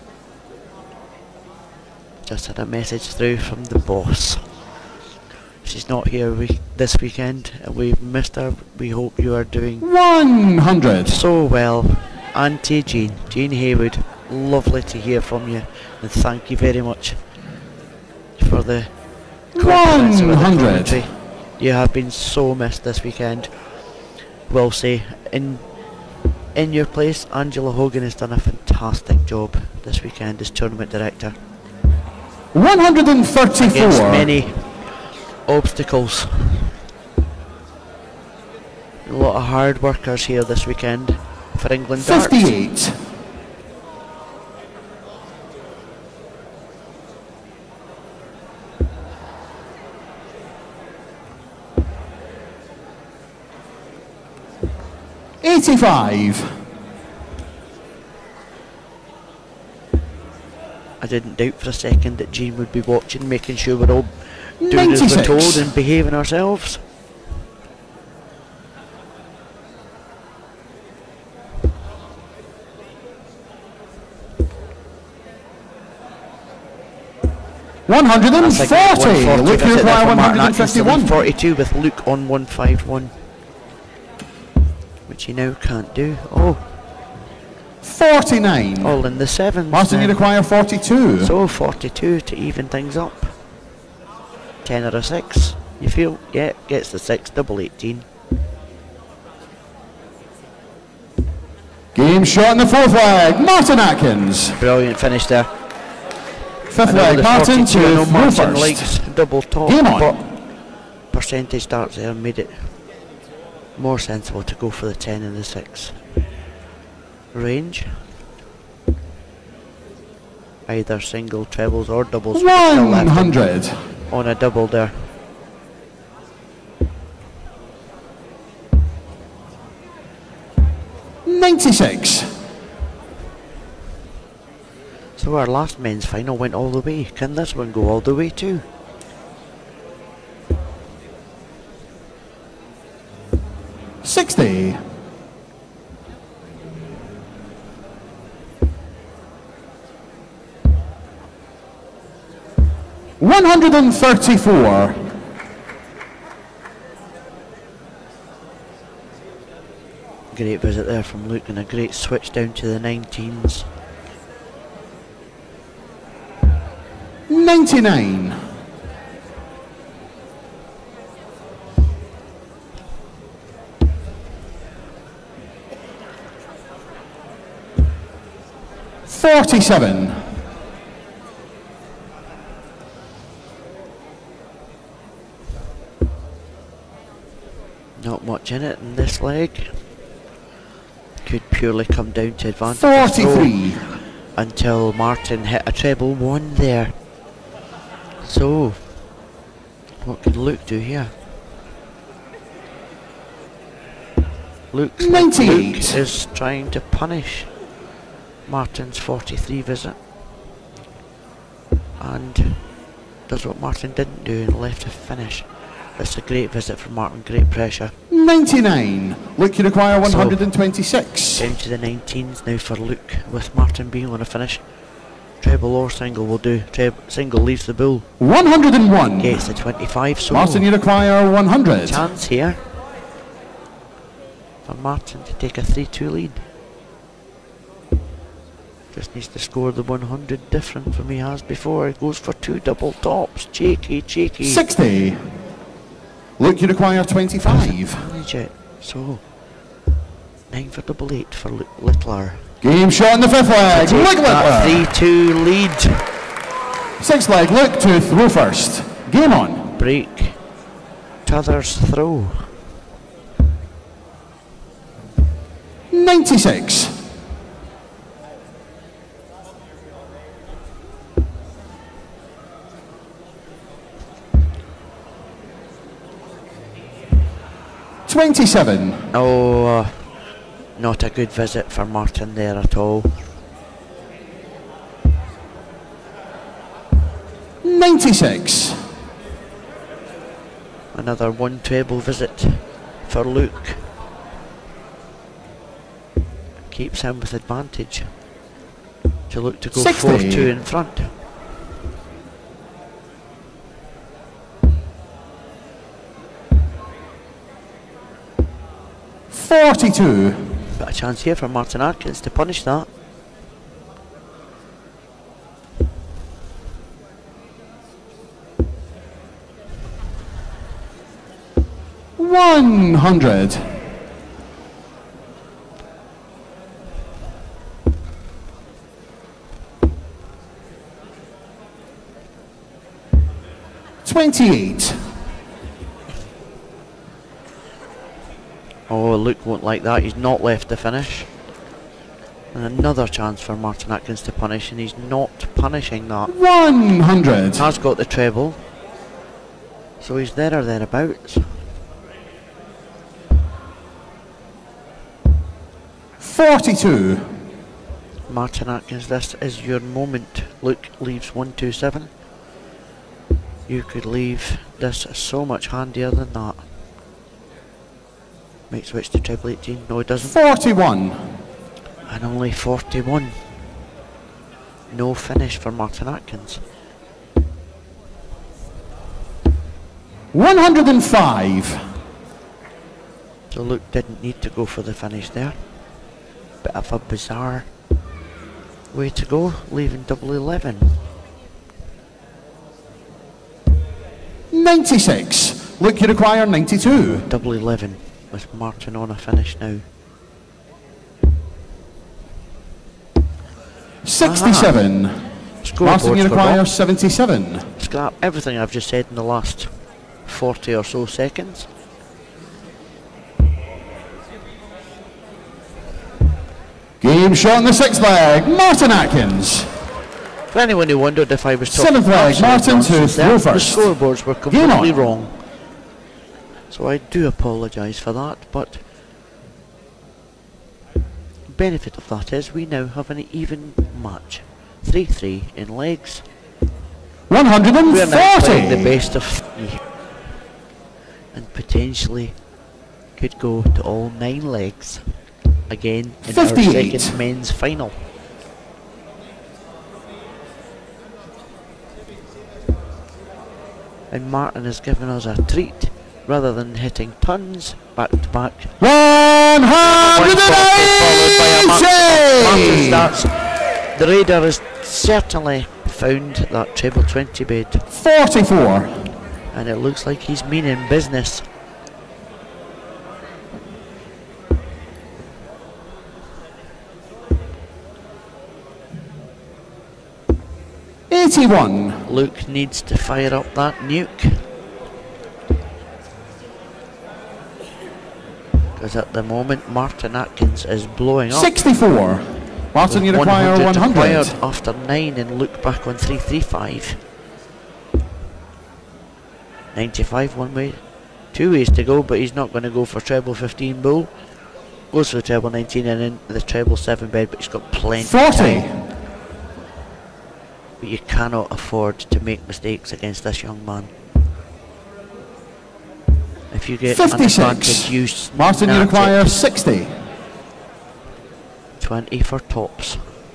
Just had a message through from the boss. She's not here we this weekend. We've missed her. We hope you are doing one hundred. so well. Auntie Jean, Jean Haywood, lovely to hear from you, and thank you very much for the confidence with the one hundred. commentary. You have been so missed this weekend. Will say, in in your place, Angela Hogan has done a fantastic job this weekend as tournament director. one hundred thirty-four. Against many obstacles. A lot of hard workers here this weekend for England darts. fifty-eight. eighty-five. I didn't doubt for a second that Jean would be watching, making sure we're all doing as we're ninety-six. told and behaving ourselves. one hundred That's a great forty. one forty Luke, you visit there require from one Martin hundred Atkinson, fifty-one. one forty-two with Luke on one fifty-one, which he now can't do. Oh, forty-nine. all in the sevens. Martin, you then. require forty-two. So forty-two to even things up. ten or a six. You feel? Yeah, gets the six, double eighteen. Game shot in the fourth leg. Martin Atkins. Brilliant finish there. Fifth I know leg, the Martin forty-two, I know to throw Martin first. likes double top, Game on. but percentage starts there made it more sensible to go for the ten and the six. Range. Either single, trebles or doubles. but still one left him hundred. on a double there. ninety-six. So our last men's final went all the way. Can this one go all the way too? sixty. one hundred thirty-four. Great visit there from Luke and a great switch down to the nineteens. ninety-nine. forty-seven. Not much in it in this leg. Could purely come down to advantage. forty-three. Until Martin hit a treble one there. So, what can Luke do here? Luke ninety-eight. is trying to punish Martin's forty-three visit. And does what Martin didn't do and left to finish. That's a great visit from Martin, great pressure. ninety-nine. Luke, you require one hundred twenty-six. So, down to the nineteens now for Luke, with Martin being on a finish. Treble or single will do. Treble, single leaves the bull. one hundred and one. Gets the twenty-five. So Martin, you require one hundred. Chance here for Martin to take a three two lead. Just needs to score the one hundred different from he has before. He goes for two double tops. Cheeky, cheeky. sixty. Luke, you require twenty-five. Manage it. So, nine for double eight for Luke Littler. Game shot in the fifth leg. Luke Littler. three two lead. Sixth leg, Luke to throw first. Game on. Break. T'other's throw. ninety-six. twenty-seven. Oh, uh, not a good visit for Martin there at all. ninety-six. Another one treble visit for Luke. Keeps him with advantage. To look to go four two in front. forty-two. Got a chance here for Martin Atkins to punish that. one hundred. twenty-eight. Oh, Luke won't like that. He's not left to finish. And another chance for Martin Atkins to punish, and he's not punishing that. one hundred. Has got the treble. So he's there or thereabouts. forty-two. Martin Atkins, this is your moment. Luke leaves one two seven. You could leave this so much handier than that. Make switch to treble eighteen. No, he doesn't. forty-one. And only forty-one. No finish for Martin Atkins. one hundred and five. So Luke didn't need to go for the finish there. Bit of a bizarre way to go, leaving double eleven. ninety-six. Luke, you require ninety-two. Double eleven with Martin on a finish now. sixty-seven. Martin, you require seventy-seven. Scrap everything I've just said in the last forty or so seconds. Game shot in the sixth leg. Martin Atkins. For anyone who wondered if I was talking Seventh leg, Martin to throw first. The scoreboards were completely wrong. So I do apologise for that, but benefit of that is we now have an even match. three three in legs. one hundred forty. We're now playing the best of three. And potentially could go to all nine legs again in fifty-eight. our second men's final. And Martin has given us a treat. Rather than hitting tons back to back. one hundred eighty! Martin starts. The Raider has certainly found that treble twenty bed. forty-four. And it looks like he's meaning business. eighty-one. Luke needs to fire up that nuke. Because at the moment Martin Atkins is blowing up. sixty-four. Martin, you require one hundred. Required after nine and Luke back on three thirty-five. ninety-five one way. Two ways to go, but he's not going to go for treble fifteen bull. Goes for the treble nineteen and then the treble seven bed, but he's got plenty forty. of time. But you cannot afford to make mistakes against this young man. If you get fifty-six. an advantage, you Martin, you require it. sixty. twenty for tops.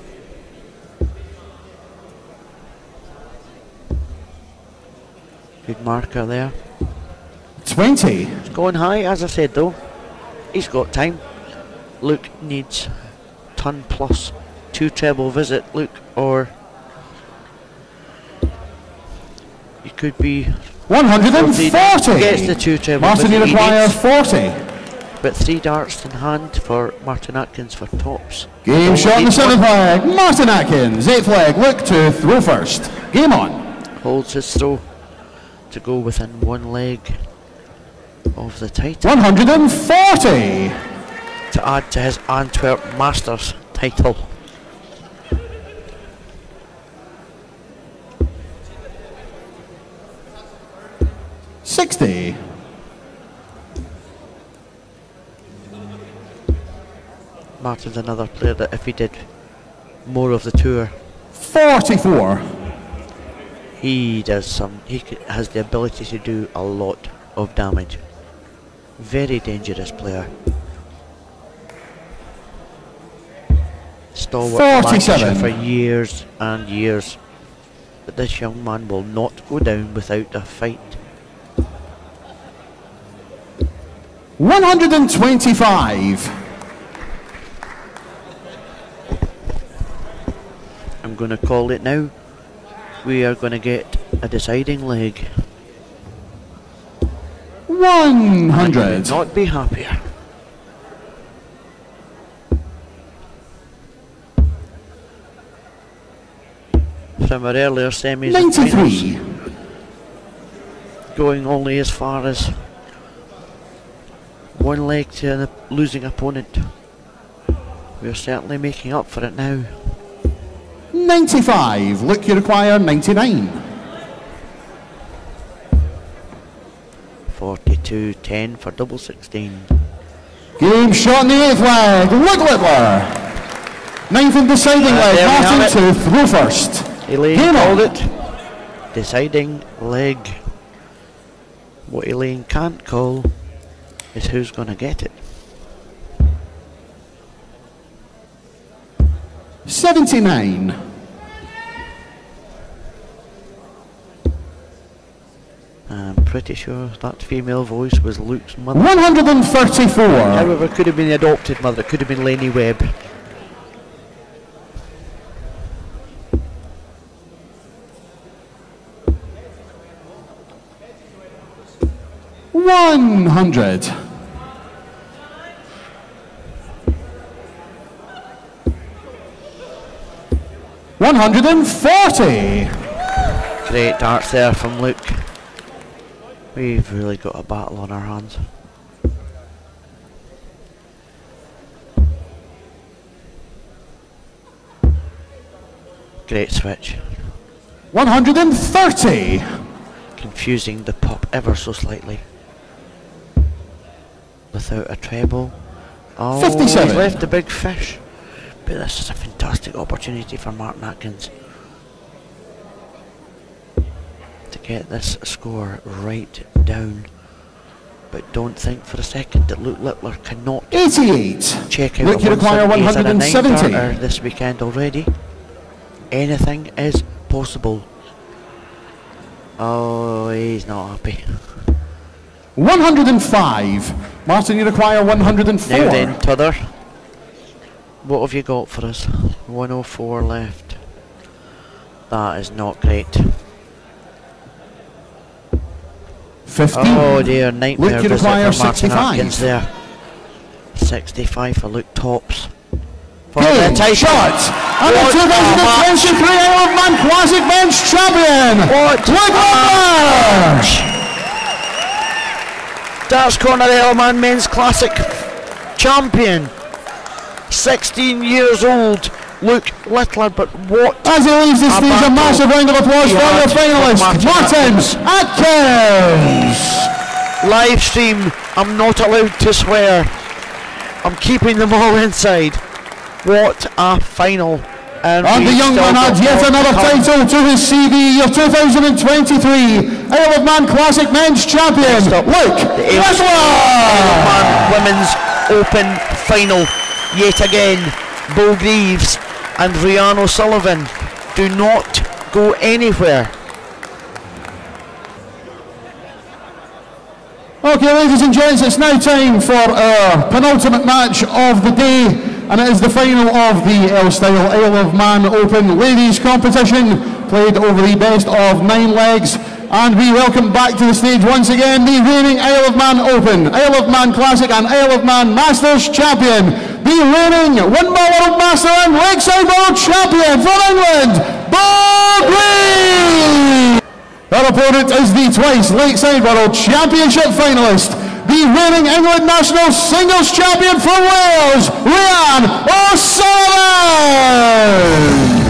Good marker there. twenty. It's going high, as I said though. He's got time. Luke needs ton plus. Two treble visit, Luke, or you could be one hundred forty. Gets the two treble Martin, visit. you require forty. But three darts in hand for Martin Atkins for tops. Game Oh, shot in the eighth seventh one. leg. Martin Atkins, eighth leg. Luke to throw first. Game on. Holds his throw to go within one leg of the title. one hundred forty. To add to his Antwerp Masters title. sixty. Martin's another player that if he did more of the tour, forty-four. he does some, he c has the ability to do a lot of damage. Very dangerous player. Stalwart forty-seven. Lancashire for years and years. But this young man will not go down without a fight. one hundred twenty-five. I'm going to call it now. We are going to get a deciding leg. one I hundred. could not be happier. From our earlier semis and ninety-three. finals, going only as far as one leg to an op losing opponent. We are certainly making up for it now. ninety-five. Look, you require ninety-nine. forty-two ten for double sixteen. Game shot in the eighth leg. Luke Littler. Ninth and deciding Uh, leg. there we have Martin to throw first. Elaine Game called on. it. Deciding leg. What Elaine can't call is who's going to get it. seventy-nine. I'm pretty sure that female voice was Luke's mother. one hundred thirty-four. However, it could have been the adopted mother. It could have been Lainey Webb. one hundred. one hundred forty. Great darts there from Luke. We've really got a battle on our hands. Great switch. one hundred thirty. Confusing the pop ever so slightly. Without a treble. Oh, fifty-seven. he's left the big fish. But this is a fantastic opportunity for Martin Atkins to get this score right down. But don't think for a second that Luke Littler cannot eighty-eight. check out. Luke, you require one hundred seventy. This weekend already. Anything is possible. Oh, he's not happy. one hundred five. Martin, you require one hundred four. Now then, Tuther, what have you got for us? one oh four left. That is not great. fifteen. Oh dear, nightmare Luke, you visit require for Martin sixty-five. Atkins there. sixty-five for Luke Tops. For Game the title. shot. And the What two thousand twenty-three a Isle of Man Classic Bench Champion. What Luke a Littler. Darts Corner Isle of Man Men's Classic champion. sixteen years old. Look littler, but what? As he leaves the stage, a massive round of applause for our finalist, Martin Atkins. Live stream, I'm not allowed to swear. I'm keeping them all inside. What a final. And, and the young man adds yet another title to his C V, your two thousand twenty-three Isle of Man Classic Men's Champion, Luke Whistler! Isle of Man Women's Open Final. Yet again, Bo Greaves and Rhian O'Sullivan. Do not go anywhere. Okay, ladies and gents, it's now time for our penultimate match of the day, and it is the final of the L-Style Isle of Man Open Ladies Competition, played over the best of nine legs. And we welcome back to the stage once again the reigning Isle of Man Open, Isle of Man Classic and Isle of Man Masters Champion, the reigning Winmore World Master and Lakeside World Champion from England, Bo Greaves! Our opponent is the twice Lakeside World Championship finalist, the reigning England National Singles Champion from Wales, Rhian O'Sullivan!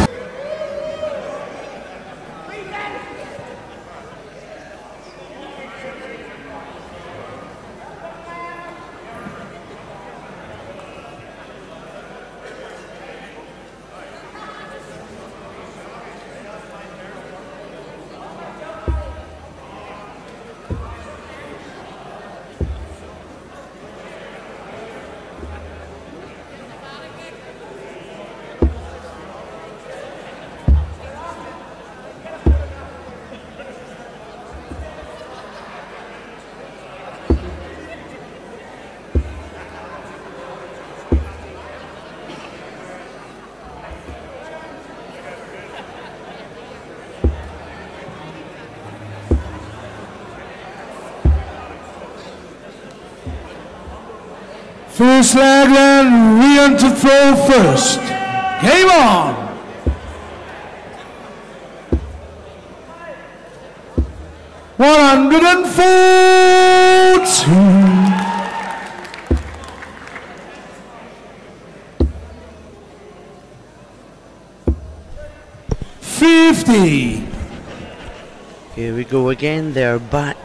First leg then, Rhian to throw first. Game on! one hundred fourteen. fifty. Here we go again, they're back.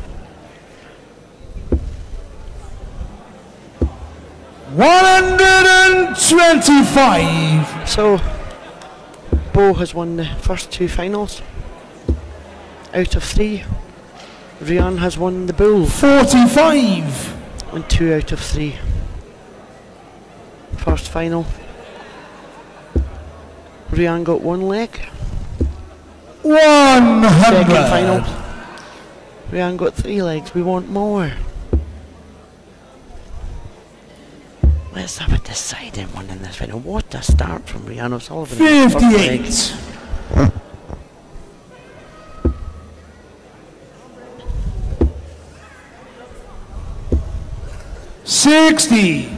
one hundred twenty-five. So, Bo has won the first two finals out of three. Rhian has won the bull. forty-five. And two out of three. First final. Rhian got one leg. one hundred. Second final. Rhian got three legs. We want more. Let's have a deciding one in this final. What a start from Rhian O'Sullivan. fifty-eight. sixty.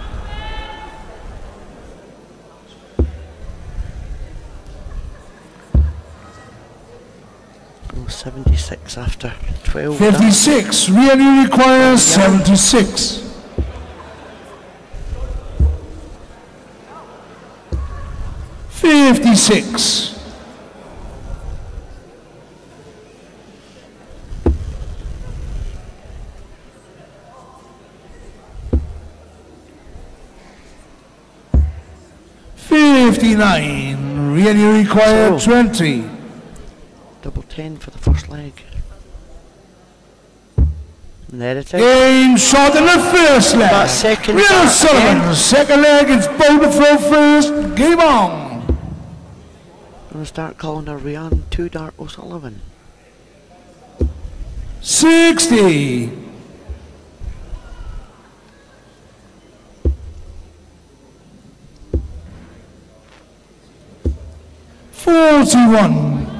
Oh, seventy-six after twelve. fifty-six. Really requires seventy-six. fifty-six. fifty-nine. Really required So, twenty. double ten for the first leg. And there it is. Game shot in the first leg. That second Rhian back O'Sullivan. again. Second leg, it's Bo to throw first. Game on. I'm going to start calling her Rhian Two Dart O'Sullivan. sixty. forty-one.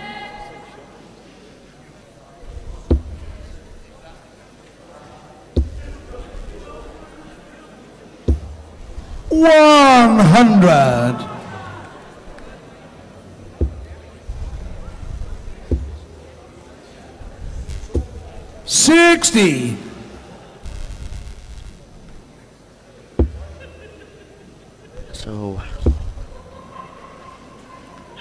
one hundred. sixty.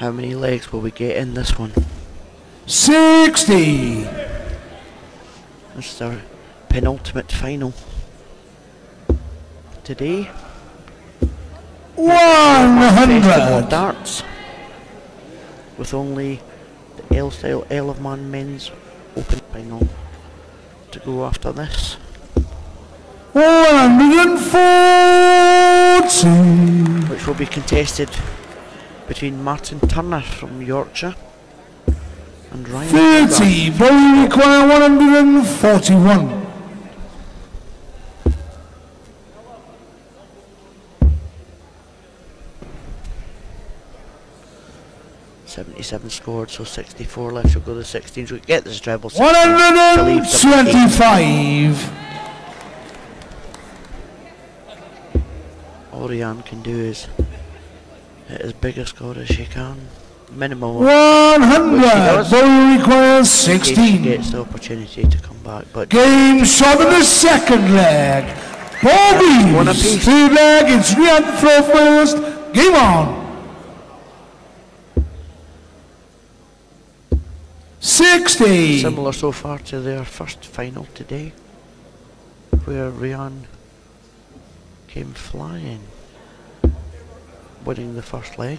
How many legs will we get in this one? sixty. This is our penultimate final today. one Festival hundred. darts, with only the L-Style Isle of Man Men's Open final to go after this. one hundred forty. Which will be contested between Martin Turner from Yorkshire and Ryan thirty. Bowling require one hundred forty-one. seventy-seven scored, so sixty-four left. She'll go to sixteen. So we get this treble. one hundred twenty-five. All Rian can do is hit as big a score as she can. Minimum. one hundred. Bowling requires She sixteen. gets the opportunity to come back, but Game shot in the second leg. One Bobbies. apiece. Third leg. It's Rian throw first. Game on. sixty. similar so far to their first final today, where Rian came flying, winning the first leg.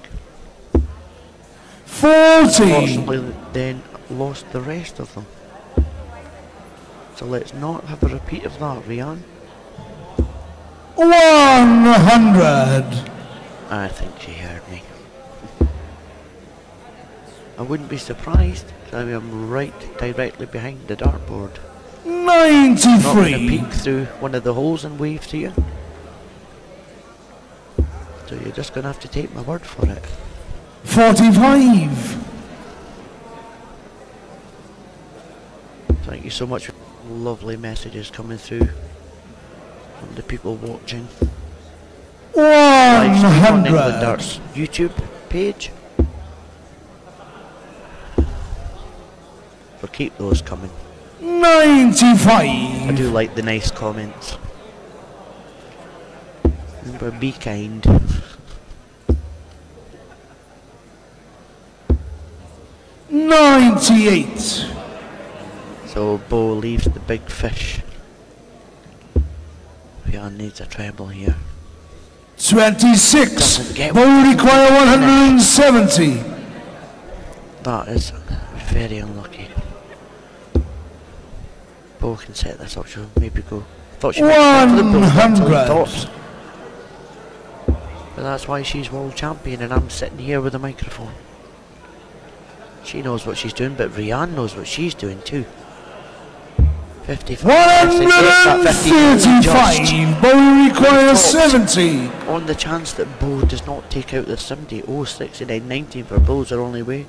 forty. Unfortunately, then lost the rest of them. So let's not have a repeat of that, Rian. one hundred. I think she heard me. I wouldn't be surprised, because I am right directly behind the dartboard. Not going to ninety-three. peek through one of the holes and wave to you. So you're just going to have to take my word for it. forty-five. Thank you so much. Lovely messages coming through from the people watching. Live stream on England one hundred. Darts YouTube page. So keep those coming. I ninety-five. do like the nice comments. Remember, be kind. ninety-eight. So Bo leaves the big fish. Rian needs a treble here. twenty-six. Doesn't get Bowl require one hundred seventy. That is very unlucky. Bo can set this up, she'll maybe go. Thought she might go for the bull until the one hundred. tops. But that's why she's world champion and I'm sitting here with a microphone. She knows what she's doing, but Rian knows what she's doing too. fifty-five. one hundred thirty-five. Bowl require seventy. On the chance that Bo does not take out the seventy. Oh, sixty-nine nineteen for Bo's her only way.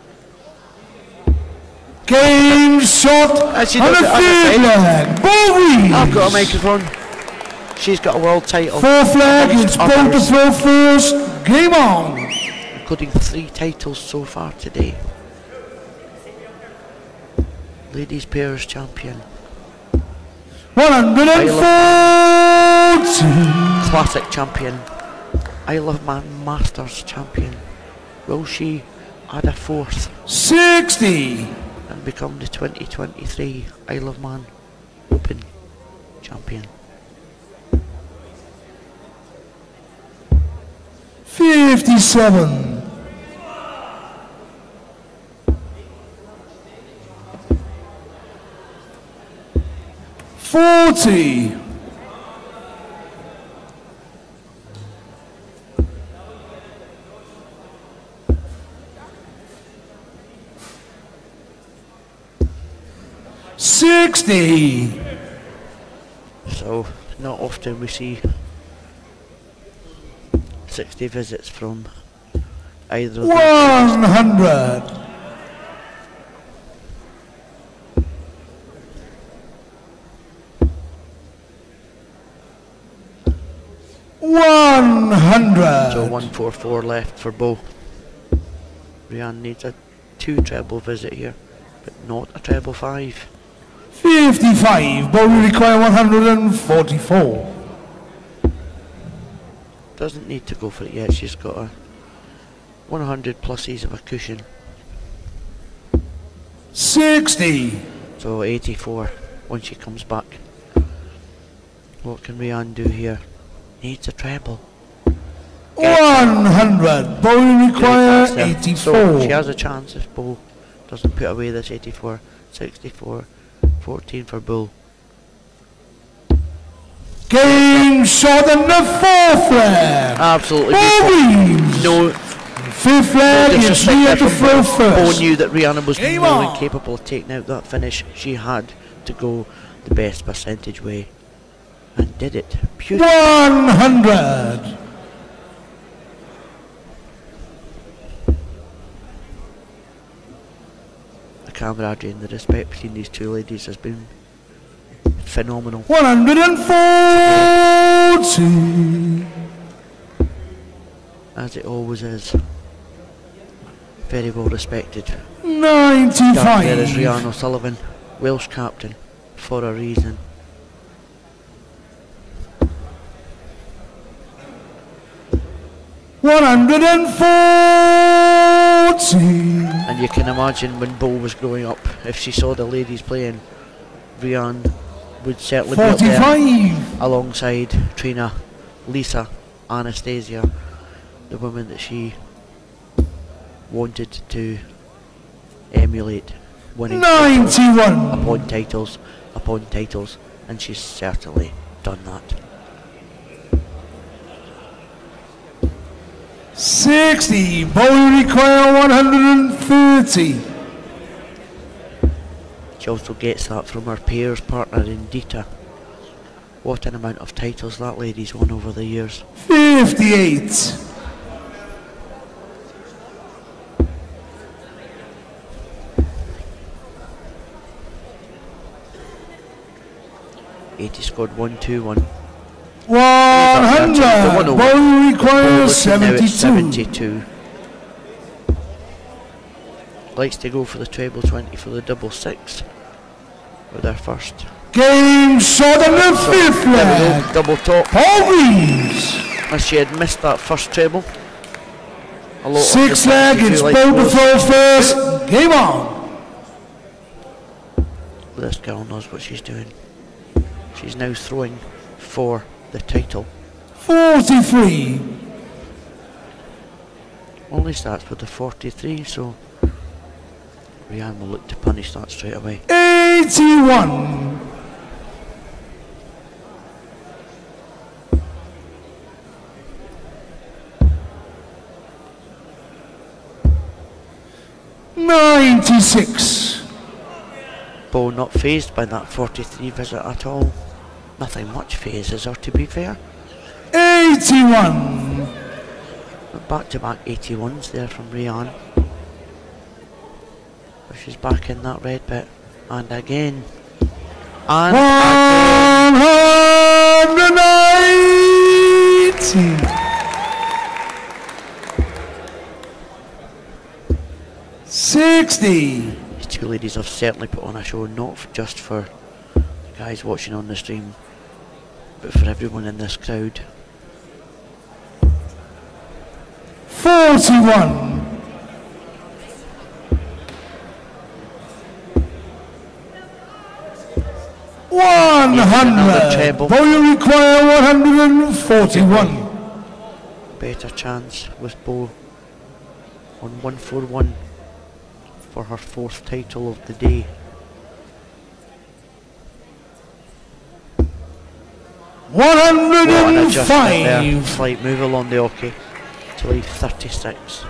Game shot on As she the does it, as I third said. leg. Bowie. I've got a microphone. She's got a world title. Fourth leg. Amongst It's Bowl to others, throw first. Game on. including three titles so far today. Ladies pairs champion. one hundred forty. Classic champion. Isle of Man Masters champion. Will she add a fourth sixty. and become the twenty twenty-three Isle of Man Open champion? fifty-seven. forty. sixty. So, not often we see sixty visits from either of them. one hundred. one hundred. So one four four left for Bo. Rian needs a two treble visit here, but not a treble five. fifty-five. Bowl will require one hundred one hundred pluses of a cushion. sixty. So eighty-four when she comes back. What can Rian do here? Needs a treble. one hundred. Bow require So eighty-four. she has a chance if Bull doesn't put away this eighty-four. sixty-four. fourteen for Bull. Game shot in the fourth flag. Absolutely Bobbies. no Fifth flag is disrespect me there at the from throw Bull. first. Bull knew that Rihanna was Game more on. than capable of taking out that finish. She had to go the best percentage way. And did it. Beautiful. one hundred. The camaraderie and the respect between these two ladies has been phenomenal. one hundred forty. As it always is. Very well respected. Dark there is ninety-five. Rian O'Sullivan, Welsh captain, for a reason. one hundred forty. And you can imagine when Bull was growing up, if she saw the ladies playing, Rian would certainly be up there forty-five. alongside Trina, Lisa, Anastasia, the women that she wanted to emulate, winning titles ninety-one. upon titles upon titles, and she's certainly done that. sixty. Bow require one hundred thirty. She also gets that from her peers partner in Dita. What an amount of titles that lady's won over the years. fifty-eight. eighty scored one two one. one hundred. Bow Now requires it's seventy-two. seventy-two. Likes to go for the treble twenty for the double six with her first. Game shot in the fifth There we flag. go, double top. Bobbies. As she had missed that first treble. A lot of Six the leg. seventy-two It's like bow to those. throw first. Game on. This girl knows what she's doing. She's now throwing for the title. forty-three. Only starts with the forty-three, so Rian will look to punish that straight away. eighty-one. ninety-six. Bo not phased by that forty-three visit at all. Nothing much phases her, to be fair. eighty-one. Back to back eighty-ones there from Rian. But she's back in that red bit. And again. And again. one hundred ninety. sixty. These two ladies have certainly put on a show, not f- just for the guys watching on the stream, but for everyone in this crowd. forty-one. one Another hundred. treble. Bow you require one hundred forty-one. Better chance with Bo on one forty-one for her fourth title of the day. one What an hundred adjustment there. five. Slight move along the hockey to leave thirty-six.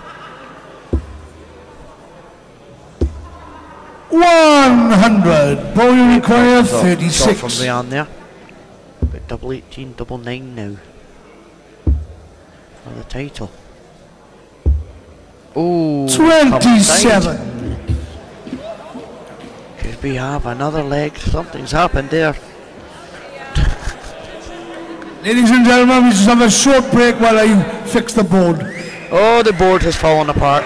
one hundred. Bow you require Shot- shot thirty-six. from Rian there. But double eighteen, double nine now for the title. Oh, twenty-seven. Could we have another leg? Something's happened there. Ladies and gentlemen, we just have a short break while I fix the board. Oh, the board has fallen apart.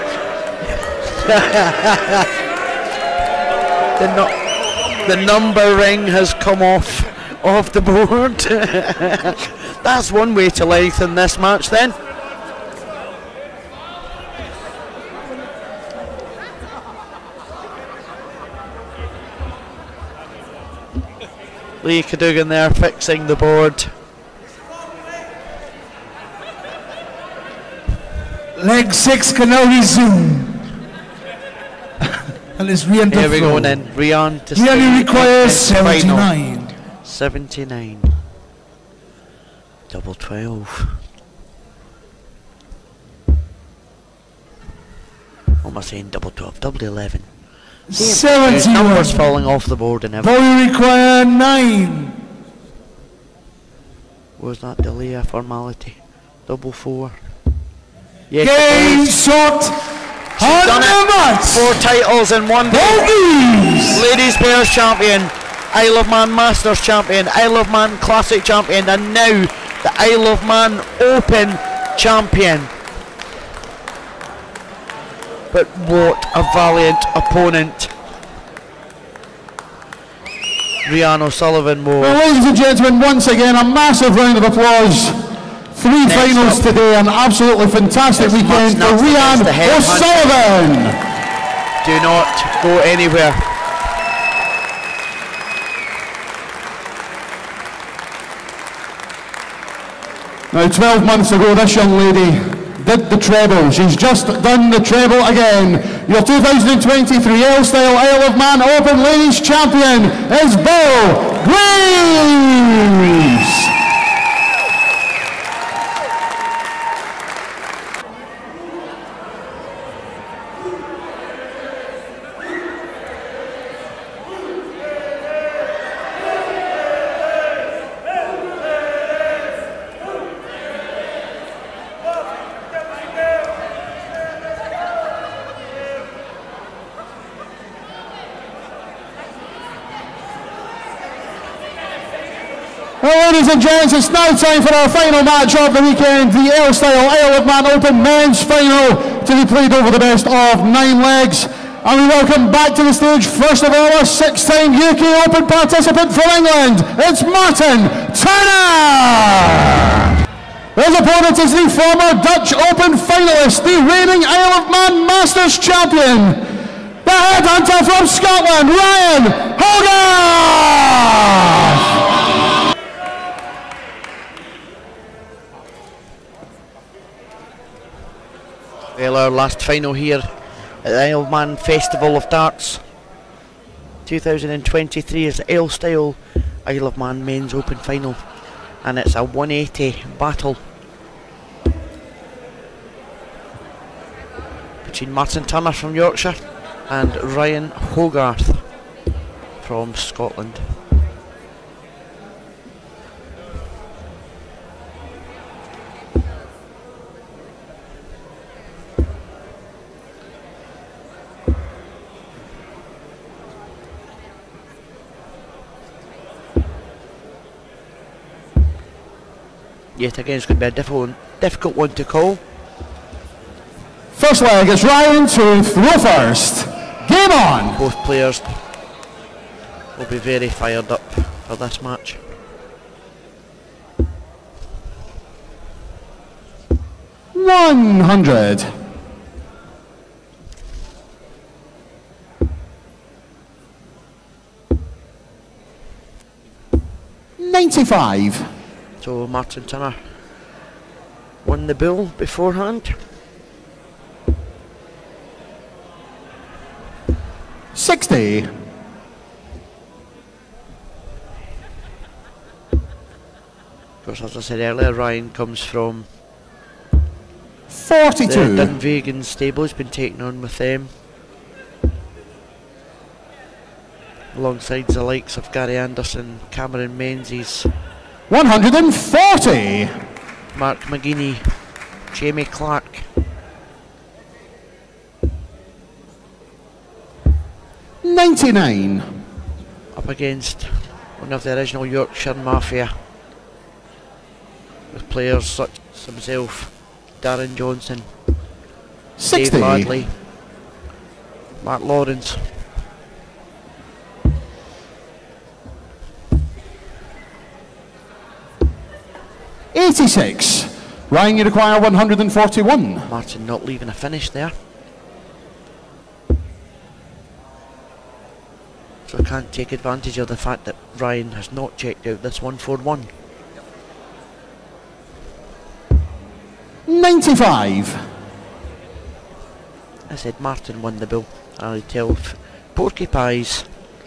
the, no the number ring has come off of the board. That's one way to lengthen this match then. Lee Cadogan there fixing the board. Leg six can now resume. And it's re Here we go then. Rian to he only requires seventy-nine. seventy-nine. Double twelve. What am I saying? Double twelve. Double eleven. seventy-one. Numbers falling off the board and everything. Boy require nine. Was that delay a formality? Double four. Yes, Game shot. On done the it. mat. Four titles in one day. Bogies. Ladies Players Champion, Isle of Man Masters Champion, Isle of Man Classic Champion, and now the Isle of Man Open Champion. But what a valiant opponent. Rian O'Sullivan Moore. Well, ladies and gentlemen, once again, a massive round of applause. Three Next finals up. today, an absolutely fantastic It's weekend much for nothing Rian against the head O'Sullivan. Do not go anywhere. Now, twelve months ago, this young lady did the treble. She's just done the treble again. Your two thousand twenty-three L-Style Isle of Man Open Ladies Champion is Bill Graves. Well, ladies and gents, it's now time for our final match of the weekend, the L-Style Isle of Man Open Men's Final, to be played over the best of nine legs. And we welcome back to the stage, first of all, a six-time U K Open participant from England. It's Martin Turner! His opponent is the former Dutch Open finalist, the reigning Isle of Man Masters champion, the headhunter from Scotland, Ryan Hogarth! Well, our last final here at the Isle of Man Festival of Darts two thousand twenty-three is the L-Style Isle of Man Men's Open Final, and it's a one eighty battle between Martin Turner from Yorkshire and Ryan Hogarth from Scotland. Yet again, it's going to be a difficult, difficult one to call. First leg, it's Ryan to throw first. Game on! Both players will be very fired up for this match. one hundred. ninety-five. So Martin Turner won the bull beforehand. sixty. Of course, as I said earlier, Ryan comes from the forty-two. Dunvegan stable. He's been taken on with them, alongside the likes of Gary Anderson, Cameron Menzies, one hundred forty. Mark McGuinney, Jamie Clark. ninety-nine. Up against one of the original Yorkshire Mafia, with players such as himself, Darren Johnson, sixty. Dave Bradley, Mark Lawrence. eighty-six. Ryan, you require one hundred forty-one. Martin not leaving a finish there. So I can't take advantage of the fact that Ryan has not checked out this one four one. ninety-five. I said Martin won the bill. I'll tell Porcupines.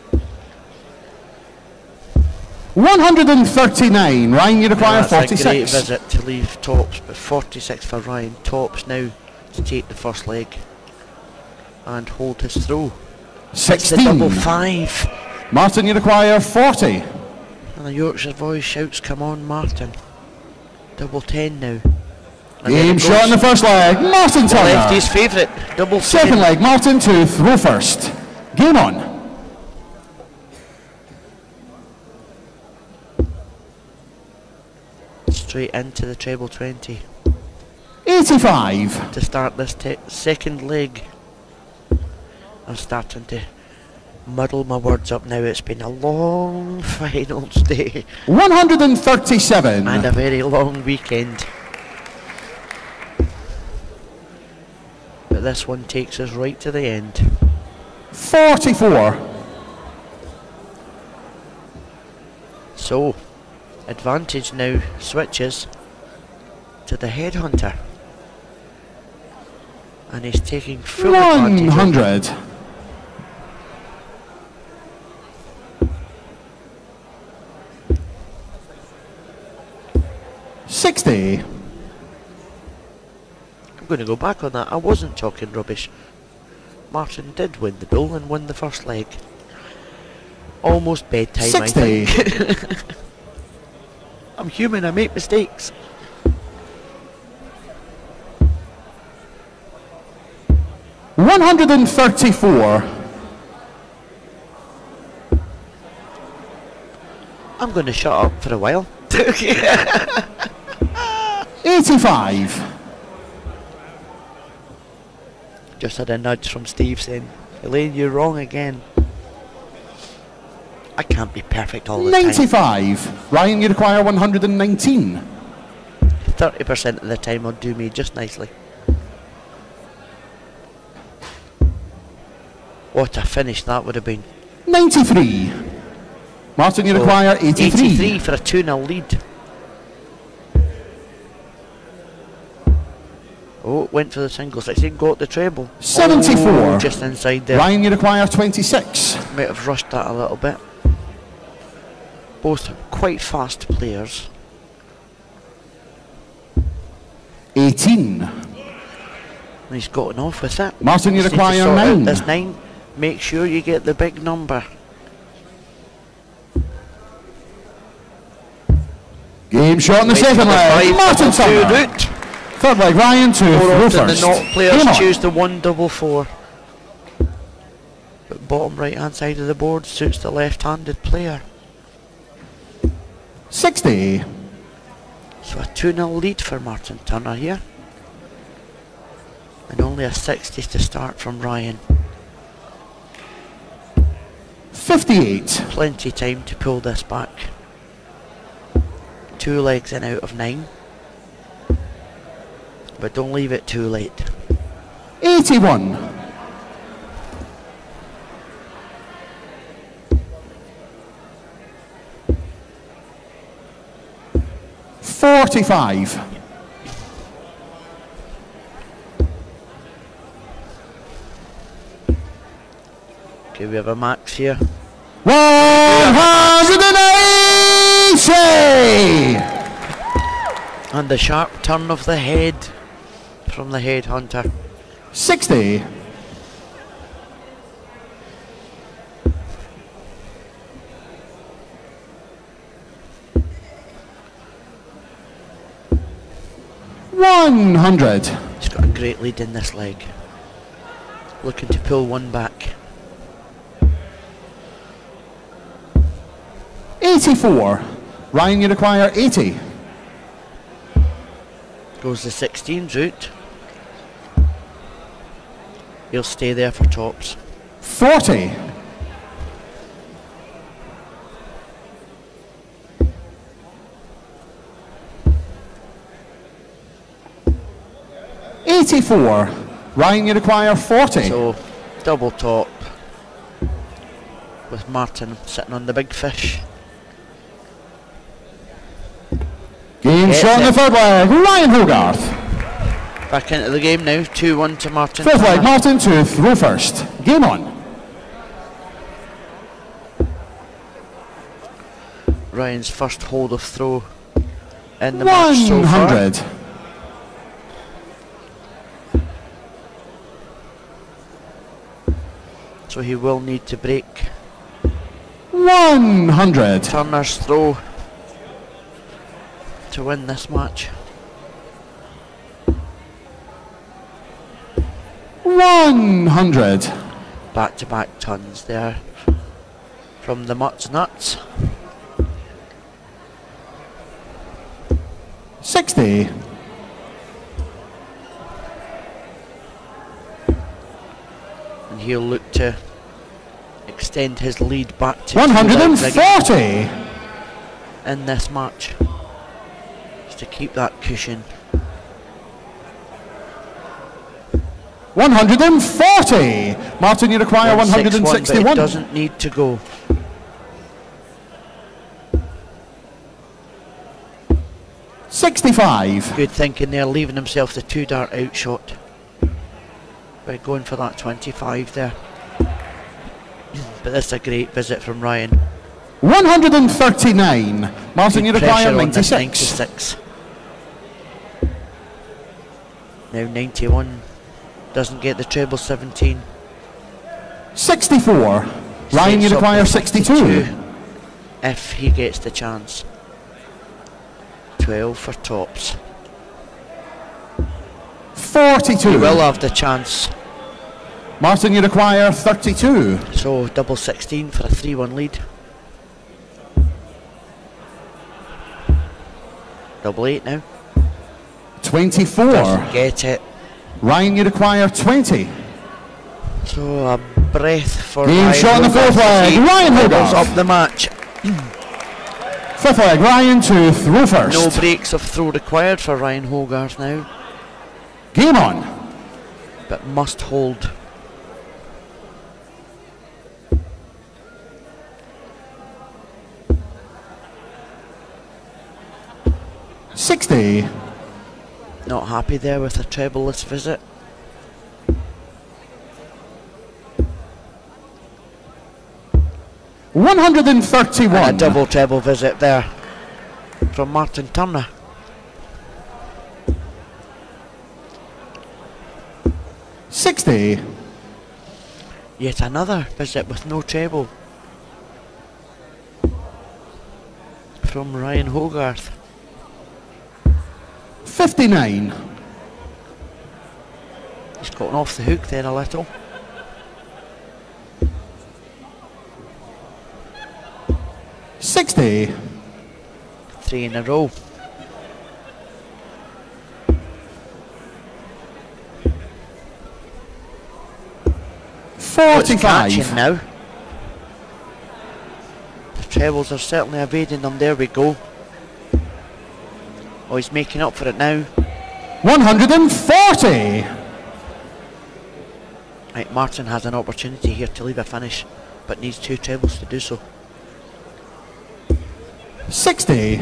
one hundred thirty-nine. Ryan, you require That's forty-six. a great visit to leave tops, but forty-six for Ryan. Tops now to take the first leg and hold his throw. sixteen. It's the double five. Martin, you require forty. And the Yorkshire voice shouts, come on Martin. Double ten now. And Game shot in the first leg. Martin the Turner. lefty's favourite. Double Second ten. leg, Martin to throw first. Game on. Straight into the treble twenty eighty-five. to start this te second leg. I'm starting to muddle my words up now. It's been a long finals day one hundred thirty-seven. and a very long weekend. But this one takes us right to the end. forty-four. So, advantage now switches to the headhunter. And he's taking full advantage. one hundred. sixty. I'm going to go back on that. I wasn't talking rubbish. Martin did win the bill and won the first leg. Almost bedtime, sixty. I think. I'm human, I make mistakes. one hundred thirty-four. I'm going to shut up for a while. eighty-five. Just had a nudge from Steve saying, Elaine, you're wrong again. I can't be perfect all the time. ninety-five. Ryan, you require one hundred nineteen. thirty percent of the time will do me just nicely. What a finish that would have been. ninety-three. Martin, you So, require eighty-three. eighty-three for a two nil lead. Oh, went for the single sixteen, got the treble. seventy-four. Oh, just inside there. Ryan, you require twenty-six. Might have rushed that a little bit. Both quite fast players. eighteen. And he's gotten off with it. Martin, you Just need to require sort out nine. this nine. Make sure you get the big number. Game shot in the Wait second for the leg. five Martin double two Turner. route. Third leg, Ryan to More throw often first. than not, players Game on. choose the one double four. But bottom right hand side of the board suits the left-handed player. sixty. So a two nil lead for Martin Turner here. And only a sixty to start from Ryan. fifty-eight. Plenty time to pull this back. Two legs in out of nine. But don't leave it too late. eighty-one. forty-five. Okay, we have a max here. one hundred eighty. And the sharp turn of the head from the headhunter. sixty. one hundred. He's got a great lead in this leg. Looking to pull one back. eighty-four. Ryan, you require eighty. Goes the sixteen route. He'll stay there for tops. forty. eighty-four. Ryan, you require forty. So, double top. with Martin sitting on the big fish. Game Gets shot in the it. third leg, Ryan Hogarth. Back into the game now, two one to Martin. Fifth leg, Turner. Martin to throw first. Game on. Ryan's first hold of throw in the match so one far. hundred. So he will need to break one hundred. Turner's throw to win this match. one hundred. Back to back tons there from the Mutts Nuts. sixty. And he'll look to extend his lead back to one two hundred legs again forty. in this match, just to keep that cushion. one hundred forty. Martin, you require one hundred six one, but sixty-one. it doesn't need to go. sixty-five. Good thinking there, leaving himself the two dart out shot by going for that twenty-five there. But that's a great visit from Ryan. one hundred thirty-nine. Martin, you Good require pressure on this ninety-six. ninety-six. Now ninety-one doesn't get the treble. Seventeen. sixty-four. Ryan, you Sets up require the sixty-two. if he gets the chance. twelve for tops. forty-two. He will have the chance. Martin, you require thirty-two. So double sixteen for a three one lead. Double eight now. twenty-four. Doesn't get it. Ryan, you require twenty. So a breath for Game Ryan shot in the Hogarth fourth as leg. he Ryan doubles Hogarth. up the match. Fifth leg, Ryan to throw first. No breaks of throw required for Ryan Hogarth now, Game on. but must hold. sixty. Not happy there with a treble-less visit. one hundred thirty-one. And a double treble visit there from Martin Turner. sixty. Yet another visit with no treble from Ryan Hogarth. fifty-nine. He's gotten off the hook there a little. sixty. Three in a row. It's catching forty-five. now. The trebles are certainly evading them. There we go. Oh, he's making up for it now. one hundred forty. Right, Martin has an opportunity here to leave a finish, but needs two trebles to do so. sixty.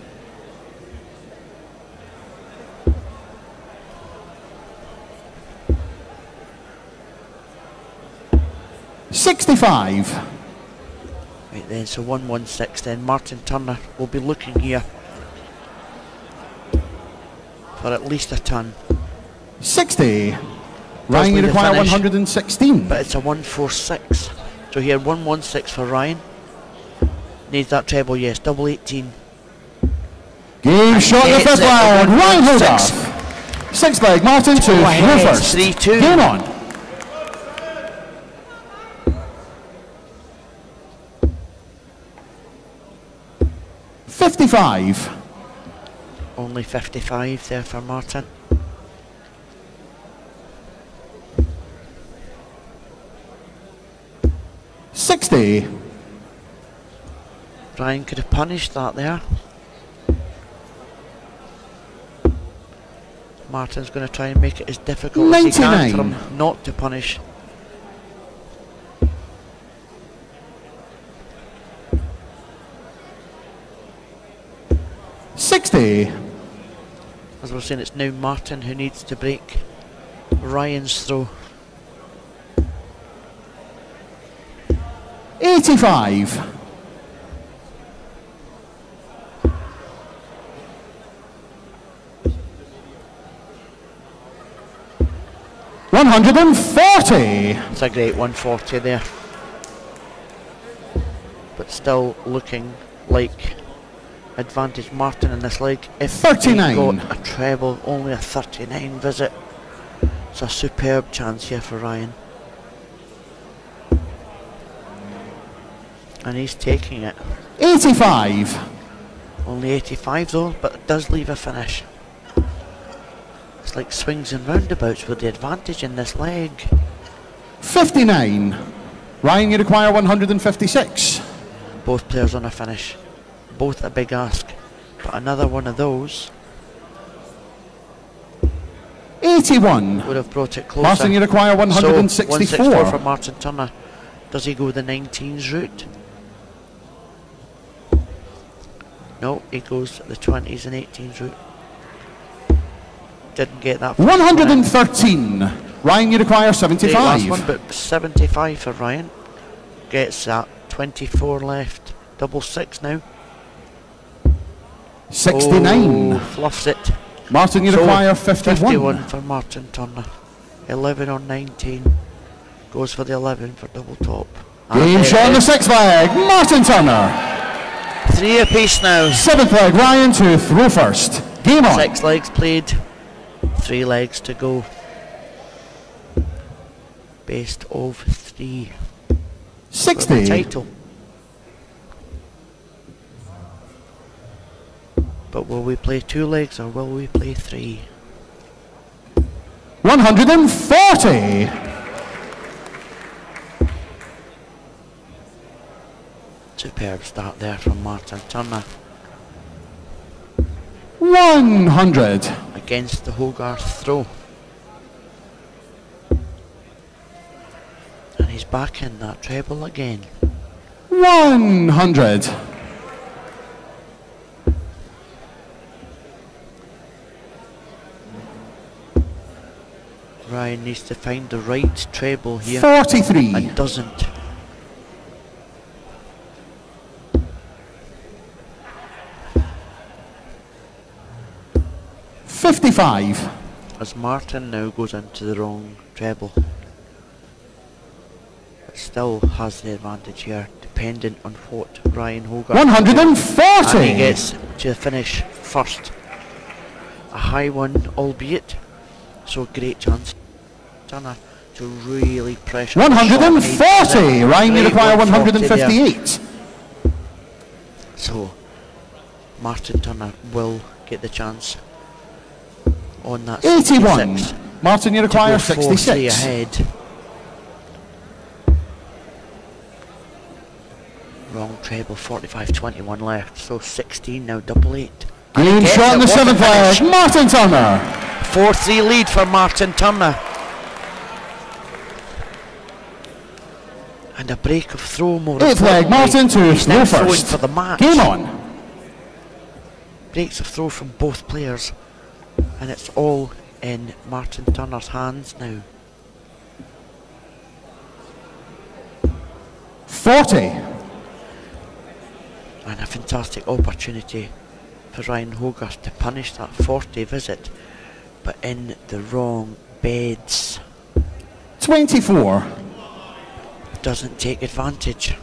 sixty-five. Right then, so one one six then. Martin Turner will be looking here for at least a ton, sixty. Ryan, you leave the require finish. one hundred sixteen. but it's a one four six. So here, one one six for Ryan. Needs that treble, yes, double eighteen. Game shot in the gets fifth it, leg. one Ryan one Hogarth. Sixth leg, Martin to Go throw ahead, first. three two. Game on. fifty-five. Only fifty-five there for Martin. sixty. Ryan could have punished that there. Martin's going to try and make it as difficult as he can for ninety-nine. him not to punish. sixty. As we're saying, it's now Martin who needs to break Ryan's throw. eighty-five. one hundred forty. It's a great one forty there. But still looking like advantage Martin in this leg. If thirty-nine. he got a treble, only a thirty-nine visit. It's a superb chance here for Ryan. And he's taking it. eighty-five. Only eighty-five though, but it does leave a finish. It's like swings and roundabouts with the advantage in this leg. fifty-nine. Ryan, you require one hundred fifty-six. Both players on a finish. Both a big ask. But another one of those eighty-one. would have brought it closer. Martin, you require one hundred sixty-four. So, one sixty-four for Martin Turner. Does he go the nineteens route? No, he goes the twenties and eighteens route. Didn't get that. one hundred thirteen. Ryan, you require Great seventy-five. last one, but seventy-five for Ryan. Gets that. twenty-four left. Double six now. sixty-nine. Oh, fluffs it. Martin, you So, require fifty-one. fifty-one for Martin Turner. eleven on nineteen. Goes for the eleven for double top. And Game there shot it on the is. sixth leg. Martin Turner. Three apiece now. Seventh leg. Ryan to throw first. Game on. Six legs played. Three legs to go. Best of three. For the sixty. title. But will we play two legs or will we play three? one hundred forty. Superb start there from Martin Turner one hundred. against the Hogarth throw. And he's back in that treble again. one hundred. Ryan needs to find the right treble here forty-three. and doesn't. fifty-five. As Martin now goes into the wrong treble. But still has the advantage here, dependent on what Ryan Hogarth one hundred does. forty. And he gets to finish first. A high one, albeit, so great chance. Turner to really pressure. the one hundred shot, and he does forty. it. Ryan, you Great require one one hundred forty there. fifty-eight. So, Martin Turner will get the chance on that eighty-one. sixty-six. Martin, you To require go four three sixty-six. ahead. Wrong treble, forty-five twenty-one left, so sixteen now, double eight. And he Game gets shot in it. the What a seventh leg. finish. Martin Turner. four three lead for Martin Turner. And a break of throw more Eighth leg. importantly. Martin to He's throw now throwing first. for the match. Game on. Breaks of throw from both players. And it's all in Martin Turner's hands now. forty. And a fantastic opportunity for Ryan Hogarth to punish that forty visit, but in the wrong beds. twenty-four. Doesn't take advantage.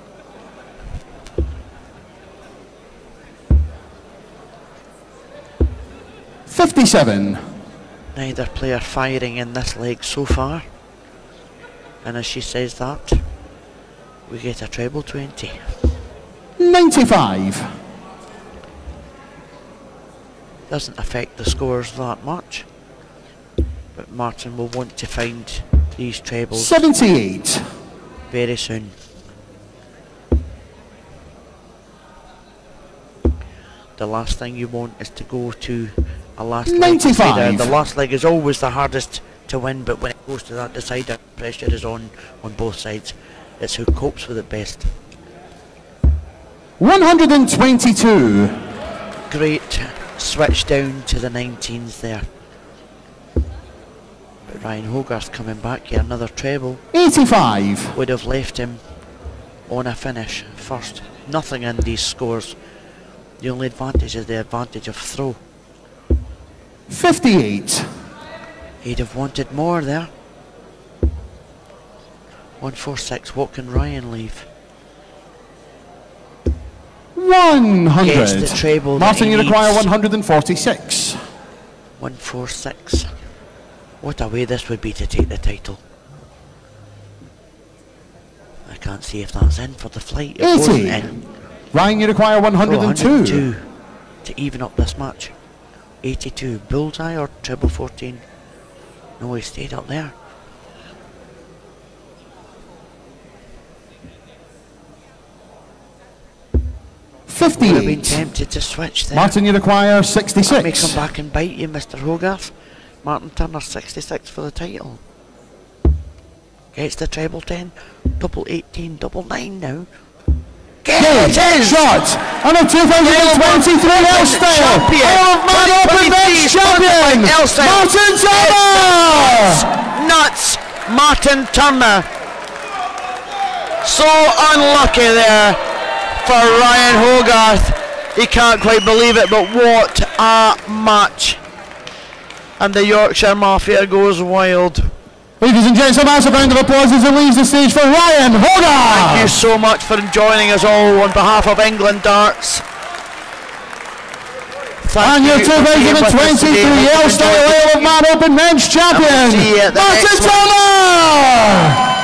fifty-seven. Neither player firing in this leg so far. And as she says that, we get a treble twenty. ninety-five. Doesn't affect the scores that much. But Martin will want to find these trebles seventy-eight. very soon. The last thing you want is to go to a last leg ninety-five. decider. The last leg is always the hardest to win, but when it goes to that decider, pressure is on on both sides. It's who copes with it best. one hundred twenty-two. great switch down to the nineteens there. But Ryan Hogarth coming back here, another treble. eighty-five. Would have left him on a finish first. Nothing in these scores. The only advantage is the advantage of throw. fifty-eight. He'd have wanted more there. one forty-six, what can Ryan leave? one hundred. Gets the treble. Martin, you require needs. one hundred forty-six. one forty-six. What a way this would be to take the title. I can't see if that's in for the flight. It wasn't eighty. in. Ryan, you require one hundred two. Oh, one hundred two to even up this match. eighty-two. Bullseye or treble fourteen? No, he stayed up there. Would have been fifty-eight. tempted to switch there. Martin, you require That may sixty-six. come back and bite you, Mister Hogarth. Martin Turner, sixty-six for the title. Gets the treble ten. Double eighteen, double nine now. Game, shot, and a two thousand twenty-three L-Style Isle of Man Open Bench champion, Martin Turner! Nuts, Martin Turner. So unlucky there for Ryan Hogarth. He can't quite believe it, but what a match. And the Yorkshire Mafia goes wild. Ladies and gents, a massive round of applause as he leaves the stage for Ryan Hogarth! Thank you so much for joining us all on behalf of England Darts. Thank And your you for being with us twenty twenty-three today. Hope you L-Style enjoyed the Isle of Man Open Men's champion, see you at the Martin next one. Turner!